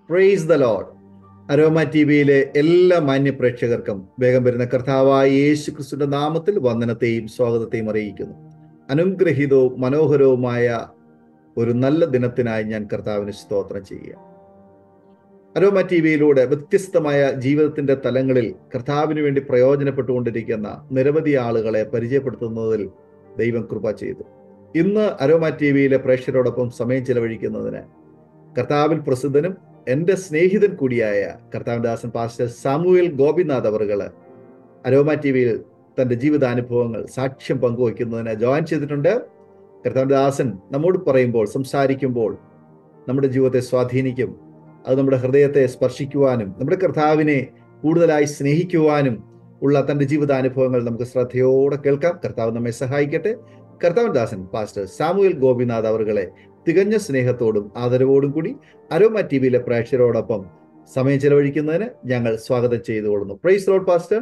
Price the lord. Aroma ടി വിയിലെ എല്ലാ മാന്യ പ്രേക്ഷകർക്കും വേഗം വരുന്ന കർത്താവായ യേശു ക്രിസ്തുവിന്റെ നാമത്തിൽ വന്ദനത്തെയും സ്വാഗതത്തെയും അറിയിക്കുന്നു. അനുഗ്രഹീതവും മനോഹരവുമായ ഒരു നല്ല ദിനത്തിനായി ഞാൻ കർത്താവിന് സ്തോത്രം ചെയ്യുക. അരോമ ടി വിയിലൂടെ വ്യത്യസ്തമായ ജീവിതത്തിന്റെ തലങ്ങളിൽ കർത്താവിന് വേണ്ടി പ്രയോജനപ്പെട്ടുകൊണ്ടിരിക്കുന്ന നിരവധി ആളുകളെ പരിചയപ്പെടുത്തുന്നതിൽ ദൈവം കൃപ ചെയ്തു. ഇന്ന് അരോമ ടി വിയിലെ പ്രേക്ഷകരോടൊപ്പം സമയം ചെലവഴിക്കുന്നതിന് കർത്താവിൽ പ്രസിദ്ധനും എൻ്റെ സ്നേഹിതൻ കൂടിയായ കർത്താവിന്റെ ദാസൻ പാസ്റ്റർ സാമുവേൽ ഗോപിനാഥ് അവറുകള് അരോമ ടി വിയിൽ തന്റെ ജീവിതാനുഭവങ്ങൾ സാക്ഷ്യം പങ്കുവയ്ക്കുന്നതിന് ജോയിൻ ചെയ്തിട്ടുണ്ട്. കർത്താവിന്റെ ദാസൻ നമ്മോട് പറയുമ്പോൾ, സംസാരിക്കുമ്പോൾ നമ്മുടെ ജീവിതത്തെ സ്വാധീനിക്കും. അത് നമ്മുടെ ഹൃദയത്തെ സ്പർശിക്കുവാനും നമ്മുടെ കർത്താവിനെ കൂടുതലായി സ്നേഹിക്കുവാനും ഉള്ള തന്റെ ജീവിതാനുഭവങ്ങൾ നമുക്ക് ശ്രദ്ധയോടെ കേൾക്കാം. കർത്താവ് നമ്മെ സഹായിക്കട്ടെ. കർത്താവിന്റെ ദാസൻ പാസ്റ്റർ സാമുവേൽ ഗോപിനാഥ് അവറുകളെ തികഞ്ഞ സ്നേഹത്തോടും ആദരവോടും കൂടി അരോമ ടി വിയിലെ പ്രേക്ഷകരോടൊപ്പം സമയം ചെലവഴിക്കുന്നതിന് ഞങ്ങൾ സ്വാഗതം ചെയ്തുകൊള്ളുന്നു. Praise Lord pastor.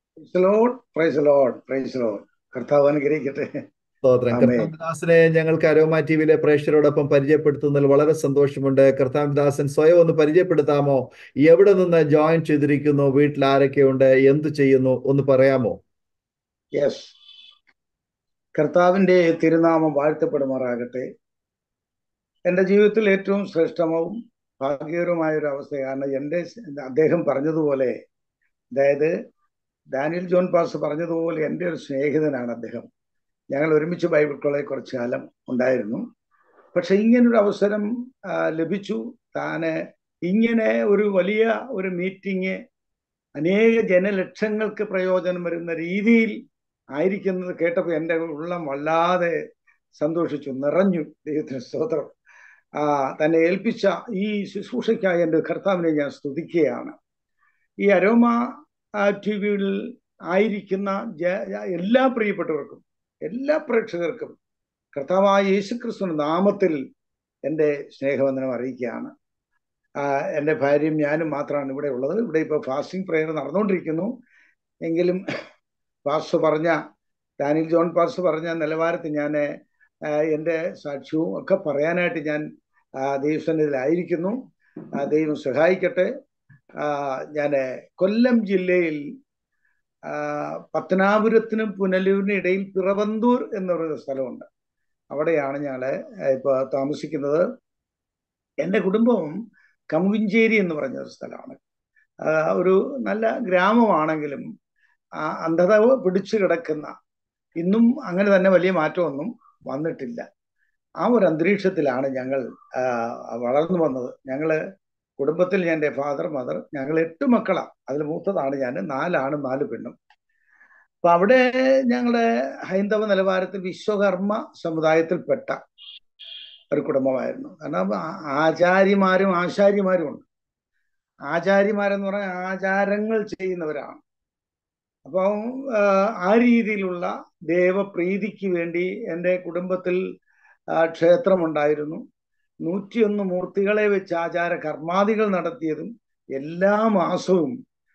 കർത്താവ് അനുഗ്രഹിക്കട്ടെ. സ്തോത്രം. കർത്താവിന്റെ ദാസനെ ഞങ്ങൾക്ക് അരോമ ടി വിയിലെ പ്രേക്ഷകരോടൊപ്പം പരിചയപ്പെടുത്തുന്നതിൽ വളരെ സന്തോഷമുണ്ട്. കർത്താവിന്റെ ദാസൻ സ്വയം ഒന്ന് പരിചയപ്പെടുത്താമോ? എവിടെ നിന്ന് ജോയിൻ ചെയ്തിരിക്കുന്നു? വീട്ടിൽ ആരൊക്കെയുണ്ട്? എന്ത് ചെയ്യുന്നു? ഒന്ന് പറയാമോ? യെസ്, കർത്താവിന്റെ തിരുനാമം വാഴ്ത്തപ്പെടുമാറാകട്ടെ. എൻ്റെ ജീവിതത്തിൽ ഏറ്റവും ശ്രേഷ്ഠവും ഭാഗ്യകരമായ ഒരു അവസ്ഥയാണ് അദ്ദേഹം പറഞ്ഞതുപോലെ, അതായത് ഡാനിയൽ ജോൺ പാസ് പറഞ്ഞതുപോലെ എൻ്റെ ഒരു സ്നേഹിതനാണ് അദ്ദേഹം. ഞങ്ങൾ ഒരുമിച്ച് ബൈബിൾ കോളേജിൽ കുറച്ചു കാലം ഉണ്ടായിരുന്നു. പക്ഷെ ഇങ്ങനൊരു അവസരം ലഭിച്ചു. താന് ഇങ്ങനെ ഒരു വലിയ ഒരു മീറ്റിംഗ് അനേക ജനലക്ഷങ്ങൾക്ക് പ്രയോജനം വരുന്ന രീതിയിൽ ആയിരിക്കുന്നത് കേട്ടപ്പോൾ എൻ്റെ ഉള്ളം വല്ലാതെ സന്തോഷിച്ചു, നിറഞ്ഞു. ദൈവത്തിന് സ്തോത്രം. തന്നെ ഏൽപ്പിച്ച ഈ ശുശ്രൂഷയ്ക്കായി എൻ്റെ കർത്താവിനെ ഞാൻ സ്തുതിക്കുകയാണ്. ഈ അരോമ ടി വിയിൽ ആയിരിക്കുന്ന എല്ലാ പ്രിയപ്പെട്ടവർക്കും, എല്ലാ പ്രേക്ഷകർക്കും കർത്താവായ യേശുക്രിസ്തുവിന്റെ നാമത്തിൽ എൻ്റെ സ്നേഹവന്ദനം അറിയിക്കുകയാണ്. എൻ്റെ ഭാര്യയും ഞാനും മാത്രമാണ് ഇവിടെ ഉള്ളത്. ഇവിടെ ഇപ്പോൾ ഫാസ്റ്റിംഗ് പ്രെയർ നടന്നുകൊണ്ടിരിക്കുന്നു. എങ്കിലും പാസ്റ്റർ പറഞ്ഞ, ഡാനിയൽ ജോൺ പാസ്റ്റർ പറഞ്ഞ നിലവാരത്തിൽ ഞാൻ എൻ്റെ സാക്ഷ്യവും ഒക്കെ പറയാനായിട്ട് ഞാൻ ദൈവസന്നിധിയിലായിരിക്കുന്നു. ദൈവം സഹായിക്കട്ടെ. ഞാൻ കൊല്ലം ജില്ലയിൽ പത്തനാപുരത്തിനും പുനലൂരിനും ഇടയിൽ പിറവന്തൂർ എന്ന് പറയുന്ന സ്ഥലമുണ്ട്. അവിടെയാണ് ഞങ്ങൾ ഇപ്പോൾ താമസിക്കുന്നത്. എൻ്റെ കുടുംബം കമുകിഞ്ചേരി എന്ന് പറഞ്ഞൊരു സ്ഥലമാണ്. ഒരു നല്ല ഗ്രാമമാണെങ്കിലും അന്ധത പിടിച്ചു കിടക്കുന്ന, ഇന്നും അങ്ങനെ തന്നെ വലിയ മാറ്റമൊന്നും വന്നിട്ടില്ല. ആ ഒരു അന്തരീക്ഷത്തിലാണ് ഞങ്ങൾ വളർന്നു വന്നത്. കുടുംബത്തിൽ എൻ്റെ ഫാദർ, മദർ, ഞങ്ങൾ 8 മക്കളാണ്. അതിൽ മൂത്തതാണ് ഞാൻ. 4 ആണും 4 പെണ്ണും. അപ്പൊ അവിടെ ഞങ്ങളുടെ ഹൈന്ദവ നിലവാരത്തിൽ വിശ്വകർമ്മ സമുദായത്തിൽപ്പെട്ട ഒരു കുടുംബമായിരുന്നു. കാരണം ആചാര്യമാരും ആശാരിമാരും ഉണ്ട്. ആചാര്യമാരെന്ന് പറഞ്ഞാൽ ആചാരങ്ങൾ ചെയ്യുന്നവരാണ്. അപ്പം ആ രീതിയിലുള്ള ദേവപ്രീതിക്ക് വേണ്ടി എൻ്റെ കുടുംബത്തിൽ ക്ഷേത്രമുണ്ടായിരുന്നു. 101 മൂർത്തികളെ വെച്ച് ആചാര കർമാദികൾ നടത്തിയതും എല്ലാ മാസവും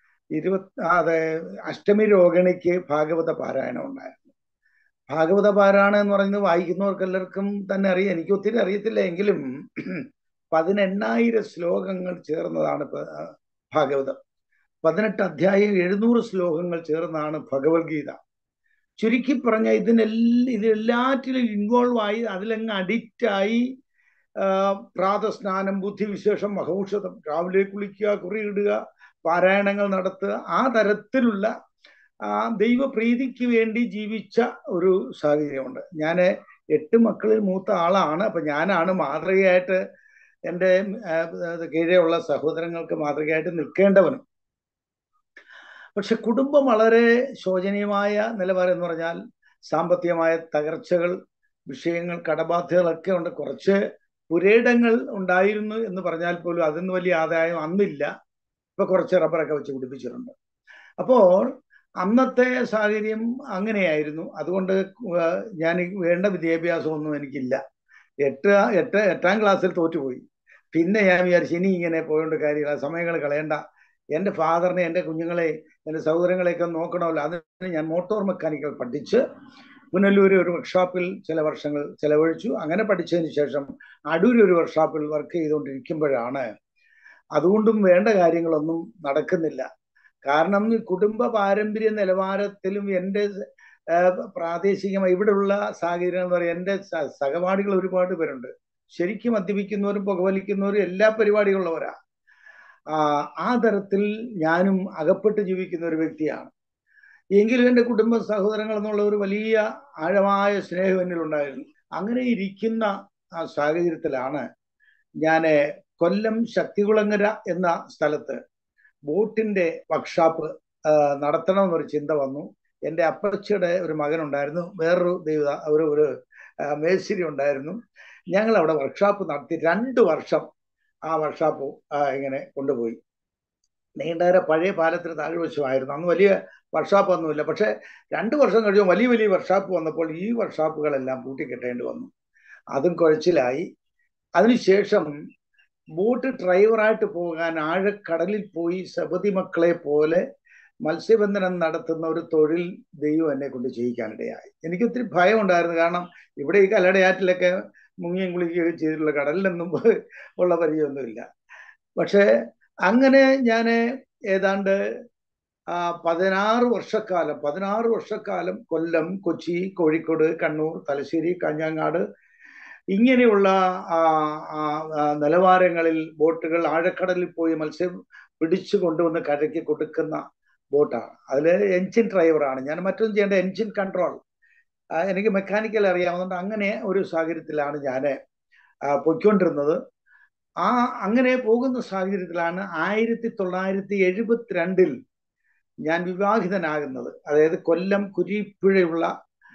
അഷ്ടമി രോഹിണിക്ക് ഭാഗവത പാരായണം ഉണ്ടായിരുന്നു. ഭാഗവത പാരായണം എന്ന് പറയുന്നത് വായിക്കുന്നവർക്ക് എല്ലാവർക്കും തന്നെ അറിയാം. എനിക്ക് ഒത്തിരി അറിയത്തില്ല എങ്കിലും 18,000 ശ്ലോകങ്ങൾ ചേർന്നതാണ് ഭാഗവതം. 18 അധ്യായം 700 ശ്ലോകങ്ങൾ ചേർന്നാണ് ഭഗവത്ഗീത. ചുരുക്കി പറഞ്ഞ ഇതിലെല്ലാറ്റിലും ഇൻവോൾവ് ആയി, അതിലങ്ങ് അഡിക്റ്റായി, പ്രാതസ്നാനം, ബുദ്ധിവിശേഷം, മഹൌഷധം, രാവിലെ കുളിക്കുക, കുറിയിടുക, പാരായണങ്ങൾ നടത്തുക, ആ തരത്തിലുള്ള ദൈവപ്രീതിക്ക് വേണ്ടി ജീവിച്ച ഒരു സാഹചര്യമുണ്ട്. ഞാൻ 8 മക്കളിൽ മൂത്ത ആളാണ്. അപ്പൊ ഞാനാണ് മാതൃകയായിട്ട് എൻ്റെ കീഴെയുള്ള സഹോദരങ്ങൾക്ക് മാതൃകയായിട്ട് നിൽക്കേണ്ടവനും. പക്ഷെ കുടുംബം വളരെ ശോചനീയമായ നിലവാരം എന്ന് പറഞ്ഞാൽ സാമ്പത്തികമായ തകർച്ചകൾ, വിഷയങ്ങൾ, കടബാധ്യതകളൊക്കെ ഉണ്ട്. കുറച്ച് പുരയിടങ്ങൾ ഉണ്ടായിരുന്നു എന്ന് പറഞ്ഞാൽ പോലും അതിന് വലിയ ആദായം അന്നില്ല. ഇപ്പൊ കുറച്ച് റബ്ബറൊക്കെ വെച്ച് പിടിപ്പിച്ചിട്ടുണ്ട്. അപ്പോൾ അന്നത്തെ സാഹചര്യം അങ്ങനെയായിരുന്നു. അതുകൊണ്ട് ഞാൻ വേണ്ട വിദ്യാഭ്യാസമൊന്നും എനിക്കില്ല. 8ാം ക്ലാസ്സിൽ തോറ്റുപോയി. പിന്നെ ഞാൻ വിചാരിച്ചു ഇനി ഇങ്ങനെ പോയോണ്ട് കാര്യമില്ല, സമയങ്ങൾ കളയണ്ട. എൻ്റെ ഫാദറിനെ, എൻ്റെ കുഞ്ഞുങ്ങളെ, എൻ്റെ സഹോദരങ്ങളെയൊക്കെ നോക്കണമല്ലോ. അതിന് ഞാൻ മോട്ടോർ മെക്കാനിക്കൽ പഠിച്ച് പുനലൂർ ഒരു വർക്ക്ഷോപ്പിൽ ചില വർഷങ്ങൾ ചെലവഴിച്ചു. അങ്ങനെ പഠിച്ചതിന് ശേഷം അടൂർ ഒരു വർക്ക്ഷോപ്പിൽ വർക്ക് ചെയ്തുകൊണ്ടിരിക്കുമ്പോഴാണ് അതുകൊണ്ടും വേണ്ട കാര്യങ്ങളൊന്നും നടക്കുന്നില്ല. കാരണം ഈ കുടുംബ പാരമ്പര്യ നിലവാരത്തിലും എൻ്റെ പ്രാദേശികമായി ഇവിടെയുള്ള സാഹചര്യം എന്ന് പറയാം, എൻ്റെ സഹപാഠികൾ ഒരുപാട് പേരുണ്ട്. ശരിക്കും മദ്യപിക്കുന്നവരും പുകവലിക്കുന്നവരും എല്ലാ പരിപാടികളുള്ളവരാ. ആ തരത്തിൽ ഞാനും അകപ്പെട്ട് ജീവിക്കുന്ന ഒരു വ്യക്തിയാണ്. എങ്കിലും എൻ്റെ കുടുംബ സഹോദരങ്ങൾ എന്നുള്ള ഒരു വലിയ ആഴമായ സ്നേഹം എന്നിലുണ്ടായിരുന്നു. അങ്ങനെ ഇരിക്കുന്ന ആ സാഹചര്യത്തിലാണ് ഞാൻ കൊല്ലം ശക്തികുളങ്ങര എന്ന സ്ഥലത്ത് ബോട്ടിന്റെ വർക്ക്ഷോപ്പ് നടത്തണമെന്നൊരു ചിന്ത വന്നു. എൻ്റെ അപ്പച്ചിയുടെ ഒരു മകനുണ്ടായിരുന്നു, വേറൊരു ഒരു മേശിരി ഉണ്ടായിരുന്നു. ഞങ്ങൾ അവിടെ വർക്ക്ഷോപ്പ് നടത്തി 2 വർഷം ആ വർക്ക്ഷോപ്പ് ഇങ്ങനെ കൊണ്ടുപോയി. നീണ്ടകര പഴയ പാലത്തിന് താഴ്വശമായിരുന്നു. അന്ന് വലിയ വർക്ക്ഷോപ്പ് ഒന്നുമില്ല. പക്ഷെ 2 വർഷം കഴിഞ്ഞു വലിയ വലിയ വർക്ക്ഷോപ്പ് വന്നപ്പോൾ ഈ വർക്ക്ഷോപ്പുകളെല്ലാം പൂട്ടിക്കെട്ടേണ്ടി വന്നു. അതും കുഴച്ചിലായി. അതിനുശേഷം ബോട്ട് ഡ്രൈവറായിട്ട് പോകാൻ ആഴക്കടലിൽ പോയി സബതി മക്കളെ പോലെ മത്സ്യബന്ധനം നടത്തുന്ന ഒരു തൊഴിൽ ദൈവം എന്നെ കൊണ്ട് ചെയ്യിക്കാനിടയായി. എനിക്ക് ഒത്തിരി ഭയം ഉണ്ടായിരുന്നു. കാരണം ഇവിടെ ഈ കല്ലടയാറ്റിലൊക്കെ മുങ്ങിയും കുളിക്കുകയൊക്കെ ചെയ്തിട്ടുള്ള, കടലിലൊന്നും ഉള്ള പരിചയമൊന്നുമില്ല. പക്ഷെ അങ്ങനെ ഞാൻ ഏതാണ്ട് 16 വർഷക്കാലം കൊല്ലം, കൊച്ചി, കോഴിക്കോട്, കണ്ണൂർ, തലശ്ശേരി, കാഞ്ഞങ്ങാട് ഇങ്ങനെയുള്ള നിലവാരങ്ങളിൽ ബോട്ടുകൾ ആഴക്കടലിൽ പോയി മത്സ്യം പിടിച്ചു കൊണ്ടുവന്ന് കരയ്ക്ക് കൊടുക്കുന്ന ബോട്ടാണ്. അതിൽ എൻജിൻ ഡ്രൈവറാണ് ഞാൻ. മറ്റൊന്നും ചെയ്യേണ്ട, എൻജിൻ കൺട്രോൾ എനിക്ക് മെക്കാനിക്കൽ അറിയാവുന്നതുകൊണ്ട് അങ്ങനെ ഒരു സാഹചര്യത്തിലാണ് ഞാൻ പൊയ്ക്കൊണ്ടിരുന്നത്. അങ്ങനെ പോകുന്ന സാഹചര്യത്തിലാണ് 1972 ഞാൻ വിവാഹിതനാകുന്നത്. അതായത് കൊല്ലം കുരിപ്പുഴയുള്ള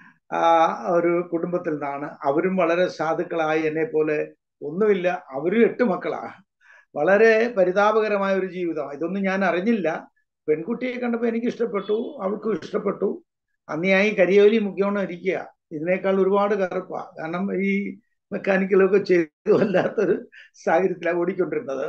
ഒരു കുടുംബത്തിൽ നിന്നാണ്. അവരും വളരെ സാധുക്കളായി, എന്നെ പോലെ ഒന്നുമില്ല. അവരും 8 മക്കളാണ്. വളരെ പരിതാപകരമായ ഒരു ജീവിതം. ഇതൊന്നും ഞാൻ അറിഞ്ഞില്ല. പെൺകുട്ടിയെ കണ്ടപ്പോൾ എനിക്ക് ഇഷ്ടപ്പെട്ടു, അവൾക്കും ഇഷ്ടപ്പെട്ടു. അന്നിയായി കരിയോലി മുഖ്യമാണ് ഇരിക്കുക. ഇതിനേക്കാൾ ഒരുപാട് കറുപ്പാ. കാരണം ഈ മെക്കാനിക്കലൊക്കെ ചെയ്തു വല്ലാത്തൊരു സാഹചര്യത്തിലാണ് ഓടിക്കൊണ്ടിരുന്നത്.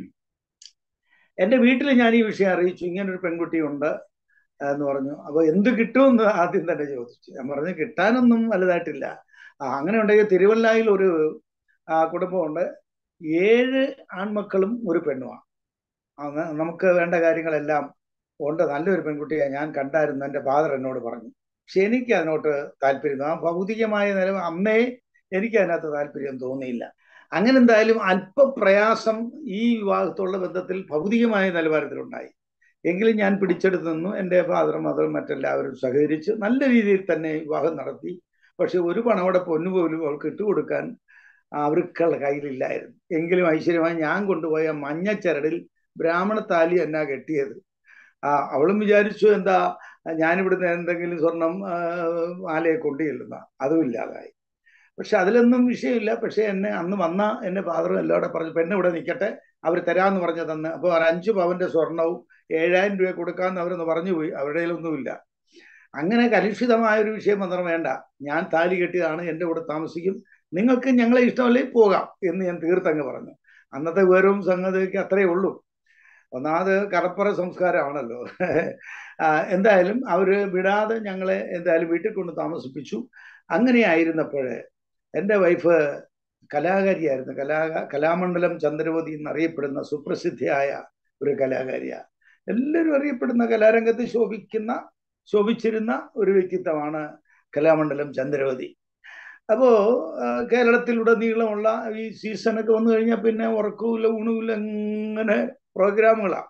എൻ്റെ വീട്ടിൽ ഞാൻ ഈ വിഷയം അറിയിച്ചു, ഇങ്ങനൊരു പെൺകുട്ടിയുണ്ട് എന്ന് പറഞ്ഞു. അപ്പൊ എന്ത് കിട്ടുമെന്ന് ആദ്യം തന്നെ ചോദിച്ചു. ഞാൻ പറഞ്ഞു കിട്ടാനൊന്നും വലുതായിട്ടില്ല. അങ്ങനെ ഉണ്ടെങ്കിൽ തിരുവല്ലായിൽ ഒരു കുടുംബമുണ്ട്, 7 ആൺമക്കളും ഒരു പെണ്ണുമാണ്. നമുക്ക് വേണ്ട കാര്യങ്ങളെല്ലാം ഉണ്ട്. നല്ലൊരു പെൺകുട്ടിയെ ഞാൻ കണ്ടായിരുന്നു, എൻ്റെ ഫാദർ എന്നോട് പറഞ്ഞു. പക്ഷെ എനിക്ക് അതിനോട്ട് താല്പര്യം, ആ ഭൗതികമായ നില അന്നേ എനിക്ക് അതിനകത്ത് താല്പര്യം തോന്നിയില്ല. അങ്ങനെ എന്തായാലും അല്പപ്രയാസം ഈ വിവാഹത്തുള്ള ബന്ധത്തിൽ ഭൗതികമായ നിലവാരത്തിലുണ്ടായി. എങ്കിലും ഞാൻ പിടിച്ചെടുത്ത് നിന്നു. എൻ്റെ ഫാദറും മദറും മറ്റെല്ലാവരും സഹകരിച്ച് നല്ല രീതിയിൽ തന്നെ വിവാഹം നടത്തി. പക്ഷെ ഒരു പണവിടെ പൊന്നുപോലും അവൾക്ക് ഇട്ടുകൊടുക്കാൻ അവർക്കുള്ള കയ്യിലില്ലായിരുന്നു. എങ്കിലും ഐശ്വര്യമായി ഞാൻ കൊണ്ടുപോയ മഞ്ഞച്ചരടിൽ ബ്രാഹ്മണ താലി എന്നാ കെട്ടിയത്. അവളും വിചാരിച്ചു എന്താ ഞാനിവിടുന്ന് എന്തെങ്കിലും സ്വർണം മാലയെ കൊണ്ടുചെല്ലുന്ന, അതും ഇല്ലാതായി. പക്ഷെ അതിലൊന്നും വിഷയമില്ല. പക്ഷെ എന്നെ അന്ന് വന്ന എൻ്റെ ഫാദറും എല്ലാവരും പറഞ്ഞു, പെണ്ണ് ഇവിടെ നിൽക്കട്ടെ, അവർ തരാമെന്ന് പറഞ്ഞു തന്ന്. അപ്പോൾ 5 പവന്റെ സ്വർണവും 7000 രൂപ കൊടുക്കാമെന്ന് അവരൊന്ന് പറഞ്ഞു പോയി. അവരുടെ ഒന്നുമില്ല. അങ്ങനെ കലുഷിതമായ ഒരു വിഷയം മാത്രം വേണ്ട, ഞാൻ താലി കെട്ടിയതാണ്, എൻ്റെ കൂടെ താമസിക്കും, നിങ്ങൾക്ക് ഞങ്ങളെ ഇഷ്ടമല്ലേ പോകാം എന്ന് ഞാൻ തീർത്തങ്ങ് പറഞ്ഞു. അന്നത്തെ വേറും സംഗതിക്ക് അത്രയേ ഉള്ളൂ. ഒന്നാമത് കടപ്പുറ സംസ്കാരമാണല്ലോ. എന്തായാലും അവര് വിടാതെ ഞങ്ങളെ എന്തായാലും വീട്ടിൽ കൊണ്ട് താമസിപ്പിച്ചു. അങ്ങനെയായിരുന്നപ്പോഴേ എൻ്റെ വൈഫ് കലാകാരിയായിരുന്നു. കലാമണ്ഡലം ചന്ദ്രവതി എന്നറിയപ്പെടുന്ന സുപ്രസിദ്ധിയായ ഒരു കലാകാരിയാണ്. എല്ലാവരും അറിയപ്പെടുന്ന, കലാരംഗത്ത് ശോഭിച്ചിരുന്ന ഒരു വ്യക്തിത്വമാണ് കലാമണ്ഡലം ചന്ദ്രവതി. അപ്പോ കേരളത്തിലുടനീളമുള്ള ഈ സീസണൊക്കെ വന്നു കഴിഞ്ഞാൽ പിന്നെ ഉറക്കവുമില്ല ഊണുമില്ല, ഇങ്ങനെ പ്രോഗ്രാമുകളാണ്.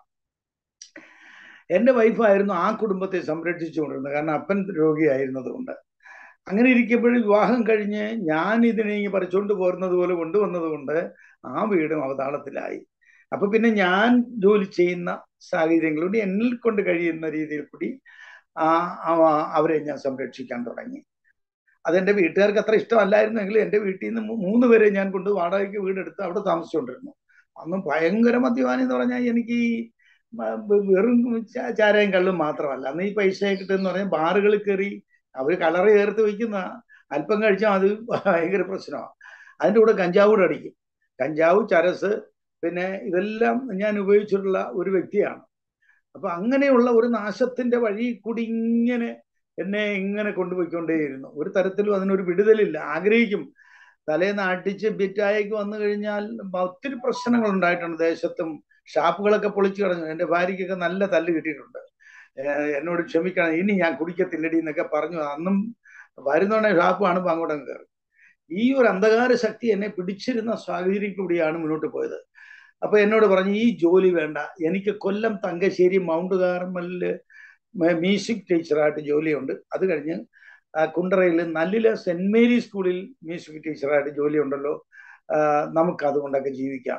എൻ്റെ വൈഫായിരുന്നു ആ കുടുംബത്തെ സംരക്ഷിച്ചുകൊണ്ടിരുന്നത്. കാരണം അപ്പൻ രോഗിയായിരുന്നത് കൊണ്ട്. അങ്ങനെ ഇരിക്കുമ്പോഴും വിവാഹം കഴിഞ്ഞ് ഞാൻ ഇതിനെ പറിച്ചുകൊണ്ട് പോരുന്നത് പോലെ കൊണ്ടുവന്നത് കൊണ്ട് ആ വീടും അവതാളത്തിലായി. അപ്പൊ പിന്നെ ഞാൻ ജോലി ചെയ്യുന്ന സാഹചര്യങ്ങളിലൂടെ എന്നിൽ കൊണ്ട് കഴിയുന്ന രീതിയിൽ കൂടി അവരെ ഞാൻ സംരക്ഷിക്കാൻ തുടങ്ങി. അതെൻ്റെ വീട്ടുകാർക്ക് അത്ര ഇഷ്ടമല്ലായിരുന്നെങ്കിലും എൻ്റെ വീട്ടിൽ നിന്ന് 3 പേരെ ഞാൻ കൊണ്ട് വാടകയ്ക്ക് വീടെടുത്ത് അവിടെ താമസിച്ചുകൊണ്ടിരുന്നു. അന്ന് ഭയങ്കര മദ്യപാനി എന്ന് പറഞ്ഞാൽ എനിക്ക് വെറും ചാരായം കള്ളും മാത്രമല്ല, അന്ന് ഈ പൈസ കിട്ടുമെന്ന് പറഞ്ഞാൽ ബാറുകളിൽ കയറി അവർ കളറ് ചേർത്ത് വയ്ക്കുന്ന, അല്പം കഴിച്ചാൽ അത് ഭയങ്കര പ്രശ്നമാണ്. അതിൻ്റെ കൂടെ കഞ്ചാവ് കൂടെ അടിക്കും. കഞ്ചാവ്, ചരസ്, പിന്നെ ഇതെല്ലാം ഞാൻ ഉപയോഗിച്ചിട്ടുള്ള ഒരു വ്യക്തിയാണ്. അപ്പൊ അങ്ങനെയുള്ള ഒരു നാശത്തിന്റെ വഴി കൂടി എന്നെ കൊണ്ടുപോയിക്കൊണ്ടേയിരുന്നു. ഒരു തരത്തിലും അതിനൊരു വിടുതലില്ല. ആഗ്രഹിക്കും, തലേന്ന് അടിച്ച് ബിറ്റായിക്ക് വന്നു കഴിഞ്ഞാൽ ഒത്തിരി പ്രശ്നങ്ങൾ ഉണ്ടായിട്ടുണ്ട് ദേശത്തും ഷാപ്പുകളൊക്കെ പൊളിച്ചു കളഞ്ഞു. എൻ്റെ ഭാര്യയ്ക്കൊക്കെ നല്ല തല്ല് കിട്ടിയിട്ടുണ്ട്. എന്നോട് ക്ഷമിക്കണം, ഇനി ഞാൻ കുടിക്കത്തില്ലടി എന്നൊക്കെ പറഞ്ഞു. അന്നും വരുന്നോണെ ഷാപ്പ് കാണുമ്പോൾ അങ്ങോട്ടങ്ങ് കയറി. ഈ ഒരു അന്ധകാര ശക്തി എന്നെ പിടിച്ചിരുന്ന സാഹചര്യം കൂടിയാണ് മുന്നോട്ട് പോയത്. അപ്പൊ എന്നോട് പറഞ്ഞു, ഈ ജോലി വേണ്ട, എനിക്ക് കൊല്ലം തങ്കശ്ശേരി മൗണ്ട് കാർമലില് മ്യൂസിക് ടീച്ചറായിട്ട് ജോലിയുണ്ട്. അത് കഴിഞ്ഞ് കുണ്ടറയിൽ നല്ലില സെന്റ് മേരി സ്കൂളിൽ മ്യൂസിക് ടീച്ചറായിട്ട് ജോലിയുണ്ടല്ലോ, നമുക്ക് അതുകൊണ്ടൊക്കെ ജീവിക്കാം.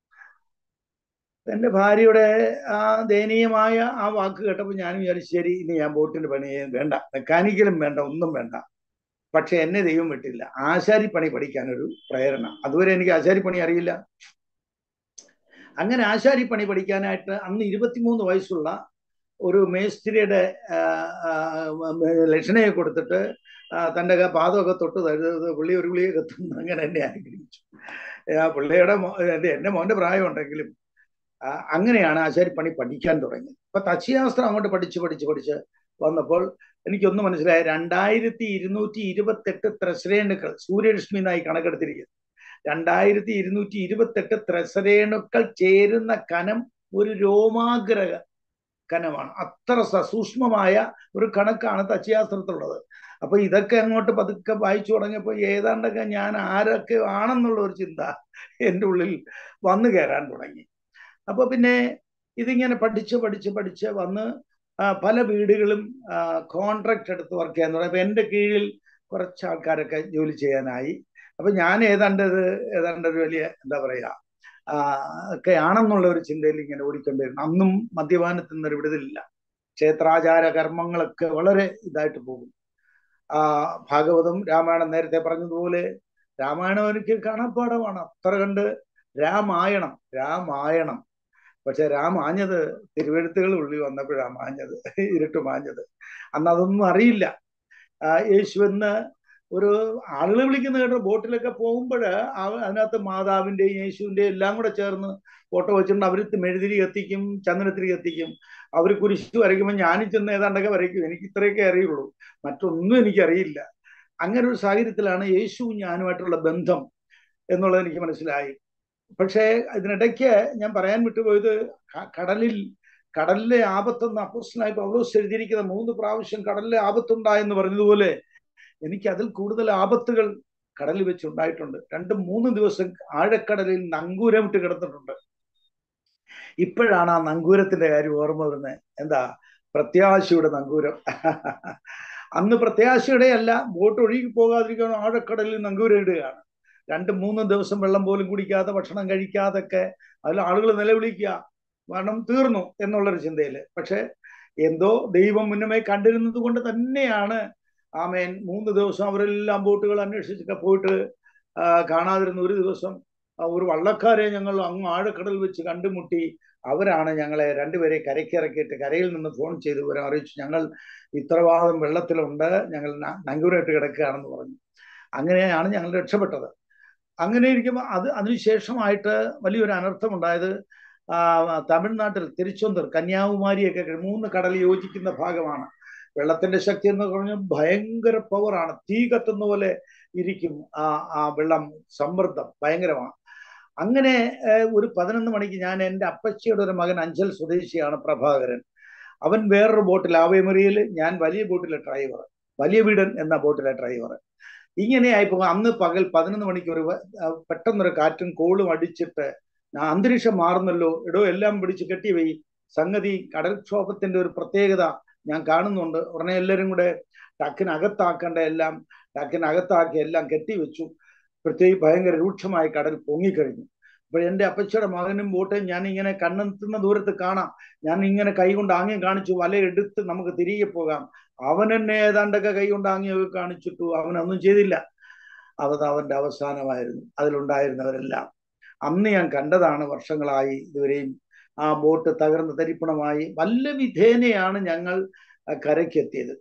എൻ്റെ ഭാര്യയുടെ ആ ദയനീയമായ ആ വാക്ക് കേട്ടപ്പോൾ ഞാൻ വിചാരിച്ചു, ശരി, ഇനി ഞാൻ ബോട്ടിന്റെ പണി വേണ്ട, മെക്കാനിക്കലും വേണ്ട, ഒന്നും വേണ്ട. പക്ഷെ എന്നെ ദൈവം വിട്ടില്ല. ആശാരിപ്പണി പഠിക്കാനൊരു പ്രേരണ. അതുവരെ എനിക്ക് ആശാരിപ്പണി അറിയില്ല. അങ്ങനെ ആശാരിപ്പണി പഠിക്കാനായിട്ട് അന്ന് 23 വയസ്സുള്ള ഒരു മേസ്ത്രിയുടെ ലക്ഷണയെ കൊടുത്തിട്ട് തൻ്റെ പാദമൊക്കെ തൊട്ട് തരുന്നത് പുള്ളി ഒരു ഗുളിയെ കത്തുന്നു. അങ്ങനെ എന്നെ അനുഗ്രഹിച്ചു. പുള്ളിയുടെ എൻ്റെ മോൻ്റെ പ്രായമുണ്ടെങ്കിലും അങ്ങനെയാണ് ആശാരിപ്പണി പഠിക്കാൻ തുടങ്ങിയത്. അപ്പൊ തച്ചിയാസ്ത്രം അങ്ങോട്ട് പഠിച്ച് വന്നപ്പോൾ എനിക്കൊന്ന് മനസ്സിലായി. 2228 ത്രസ്രേണുക്കൾ സൂര്യരശ്മിന്നായി കണക്കെടുത്തിരിക്കുന്നു. 2228 ത്രസ്രേണുക്കൾ ചേരുന്ന കനം ഒരു രോമാഗ്ര കനമാണ്. അത്ര സസൂക്ഷ്മമായ ഒരു കണക്കാണ് തച്ചിയാസ്ത്രത്തിലുള്ളത്. അപ്പൊ ഇതൊക്കെ അങ്ങോട്ട് പതുക്കെ വായിച്ചു തുടങ്ങിയപ്പോൾ ഏതാണ്ടൊക്കെ ഞാൻ ആരൊക്കെ ആണെന്നുള്ള ഒരു ചിന്ത എൻ്റെ ഉള്ളിൽ വന്നു കയറാൻ തുടങ്ങി. അപ്പൊ പിന്നെ ഇതിങ്ങനെ പഠിച്ച് വന്ന് പല വീടുകളും കോൺട്രാക്ട് എടുത്ത് വർക്ക് ചെയ്യാൻ തുടങ്ങി. അപ്പൊ എൻ്റെ കീഴിൽ കുറച്ച് ആൾക്കാരൊക്കെ ജോലി ചെയ്യാനായി. അപ്പൊ ഞാൻ ഏതാണ്ട് ഒരു വലിയ എന്താ പറയുക ഒക്കെ ആണെന്നുള്ള ഒരു ചിന്തയിൽ ഇങ്ങനെ ഓടിക്കൊണ്ടിരുന്നു. അന്നും മദ്യപാനത്തിൽ നിന്നൊരു വിടുതലില്ല. ക്ഷേത്രാചാര കർമ്മങ്ങളൊക്കെ വളരെ ഇതായിട്ട് പോകും. ഭാഗവതം രാമായണം നേരത്തെ പറഞ്ഞതുപോലെ രാമായണം എനിക്ക് കാണാപ്പാടമാണ്. അത്ര കണ്ട് രാമായണം പക്ഷെ രാമാഞ്ഞത് തിരുവെഴുത്തുകൾ ഉള്ളിൽ വന്നപ്പോഴാണ് മാഞ്ഞത്, ഇരുട്ട് മാഞ്ഞത്. അന്ന് അതൊന്നും അറിയില്ല. യേശുവെന്ന് ഒരു ആളുകൾ വിളിക്കുന്ന കേട്ടോ. ബോട്ടിലൊക്കെ പോകുമ്പോൾ അതിനകത്ത് മാതാവിൻ്റെയും യേശുവിൻ്റെയും എല്ലാം കൂടെ ചേർന്ന് ഫോട്ടോ വെച്ചിട്ടുണ്ട്. അവർ മെഴുതിരി കത്തിക്കും, ചന്ദനത്തിരി കത്തിക്കും, അവർ കുരിശ് വരയ്ക്കുമ്പോൾ ഞാനും ചെന്ന് ഏതാണ്ടൊക്കെ വരയ്ക്കും. എനിക്ക് ഇത്രയൊക്കെ അറിയുള്ളൂ, മറ്റൊന്നും എനിക്കറിയില്ല. അങ്ങനെ ഒരു സാഹചര്യത്തിലാണ് യേശുവും ഞാനുമായിട്ടുള്ള ബന്ധം എന്നുള്ളത് എനിക്ക് മനസ്സിലായി. പക്ഷേ ഇതിനിടയ്ക്ക് ഞാൻ പറയാൻ വിട്ടുപോയത്, കടലിലെ ആപത്തെന്ന് അപ്പോസ്തലനായ പൗലോസ് എഴുതിയിരിക്കുന്ന 3 പ്രാവശ്യം കടലിലെ ആപത്തുണ്ടായെന്ന് പറഞ്ഞതുപോലെ എനിക്ക് അതിൽ കൂടുതൽ ആപത്തുകൾ കടലിൽ വെച്ചുണ്ടായിട്ടുണ്ട്. 2-3 ദിവസം ആഴക്കടലിൽ നങ്കൂരമിട്ട് കിടന്നിട്ടുണ്ട്. ഇപ്പോഴാണ് ആ നങ്കൂരത്തിന്റെ കാര്യം ഓർമ്മ വരുന്നത്. എന്താ? പ്രത്യാശയുടെ നങ്കൂരം. അന്ന് പ്രത്യാശയുടെ അല്ല, ബോട്ട് ഒഴുകി പോകാതിരിക്കാൻ ആഴക്കടലിൽ നങ്കൂരം ഇടുകയാണ്. 2-3 ദിവസം വെള്ളം പോലും കുടിക്കാതെ, ഭക്ഷണം കഴിക്കാതൊക്കെ അതിൽ ആളുകൾ നിലവിളിക്കുക, കാരണം തീർന്നു എന്നുള്ളൊരു ചിന്തയിൽ. പക്ഷെ എന്തോ ദൈവം മുന്നമേ കണ്ടിരുന്നത് കൊണ്ട് തന്നെയാണ് ആമേൻ 3 ദിവസം അവരെല്ലാം ബോട്ടുകൾ അന്വേഷിച്ചൊക്കെ പോയിട്ട് കാണാതിരുന്ന ഒരു ദിവസം ഒരു വള്ളക്കാരെ ഞങ്ങൾ അങ്ങ് ആഴക്കടൽ വെച്ച് കണ്ടുമുട്ടി. അവരാണ് ഞങ്ങളെ 2 പേരെ കരയ്ക്കിറക്കിയിട്ട് കരയിൽ നിന്ന് ഫോൺ ചെയ്ത് വിവരം അറിയിച്ചു, ഞങ്ങൾ ഇത്രവാദം വെള്ളത്തിലുണ്ട്, ഞങ്ങൾ നങ്കൂരായിട്ട് കിടക്കുകയാണെന്ന് പറഞ്ഞു. അങ്ങനെയാണ് ഞങ്ങൾ രക്ഷപ്പെട്ടത്. അങ്ങനെ ഇരിക്കുമ്പോൾ അതിനുശേഷമായിട്ട് വലിയൊരു അനർത്ഥം ഉണ്ടായത് തമിഴ്നാട്ടിൽ തിരുച്ചെന്തൂർ, കന്യാകുമാരിയൊക്കെ 3 കടൽ യോജിക്കുന്ന ഭാഗമാണ്. വെള്ളത്തിന്റെ ശക്തി എന്ന് പറഞ്ഞാൽ ഭയങ്കര പവറാണ്. തീ കത്തുന്ന പോലെ ഇരിക്കും ആ വെള്ളം, സമ്മർദ്ദം ഭയങ്കരമാണ്. അങ്ങനെ ഒരു 11 മണിക്ക് ഞാൻ എൻ്റെ അപ്പച്ചിയുടെ ഒരു മകൻ അഞ്ചൽ സ്വദേശിയാണ് പ്രഭാകരൻ, അവൻ വേറൊരു ബോട്ടിൽ ആവേമറിയിൽ, ഞാൻ വലിയ ബോട്ടിലെ ഡ്രൈവർ, വലിയ വീടൻ എന്ന ബോട്ടിലെ ഡ്രൈവർ. ഇങ്ങനെയായിപ്പോ അന്ന് പകൽ 11 മണിക്ക് ഒരു പെട്ടെന്നൊരു കാറ്റും കോളും അടിച്ചിട്ട് അന്തരീക്ഷം മാറുന്നല്ലോ, എടോ എല്ലാം പിടിച്ച് കെട്ടിവെയി, സംഗതി കടൽക്ഷോഭത്തിന്റെ ഒരു പ്രത്യേകത ഞാൻ കാണുന്നുണ്ട്. ഉടനെ എല്ലാവരും കൂടെ ടക്കിനകത്താക്കേണ്ട എല്ലാം ടക്കിനകത്താക്കി എല്ലാം കെട്ടിവെച്ചു. പ്രത്യേകിച്ച് ഭയങ്കര രൂക്ഷമായി കടൽ പൊങ്ങിക്കഴിഞ്ഞു. അപ്പോൾ എൻ്റെ അപ്പച്ചിയുടെ മകനും ബോട്ടും ഞാൻ ഇങ്ങനെ കണ്ണെത്തുന്ന ദൂരത്ത് കാണാം. ഞാൻ ഇങ്ങനെ കൈകൊണ്ട് ആംഗ്യം കാണിച്ചു, വലയെടുത്ത് നമുക്ക് തിരികെ പോകാം. അവൻ എന്നെ ഏതാണ്ടൊക്കെ കൈകൊണ്ട് ആംഗ്യമൊക്കെ കാണിച്ചിട്ടു, അവനൊന്നും ചെയ്തില്ല. അത് അവന്റെ അവസാനമായിരുന്നു. അതിലുണ്ടായിരുന്നവരെല്ലാം അന്ന് ഞാൻ കണ്ടതാണ്. വർഷങ്ങളായി ഇതുവരെയും ആ ബോട്ട് തകർന്ന് തരിപ്പണമായി. വല്ല വിധേനയാണ് ഞങ്ങൾ കരയ്ക്കെത്തിയത്.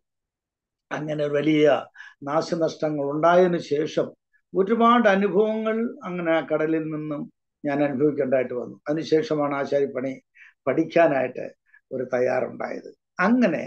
അങ്ങനെ വലിയ നാശനഷ്ടങ്ങൾ ഉണ്ടായതിനു ശേഷം ഒരുപാട് അനുഭവങ്ങൾ അങ്ങനെ കടലിൽ നിന്നും ഞാൻ അനുഭവിക്കേണ്ടതായിട്ട് വന്നു. അതിനുശേഷമാണ് ആശാരിപ്പണി പഠിക്കാനായിട്ട് ഒരു തയ്യാറുണ്ടായത്. അങ്ങനെ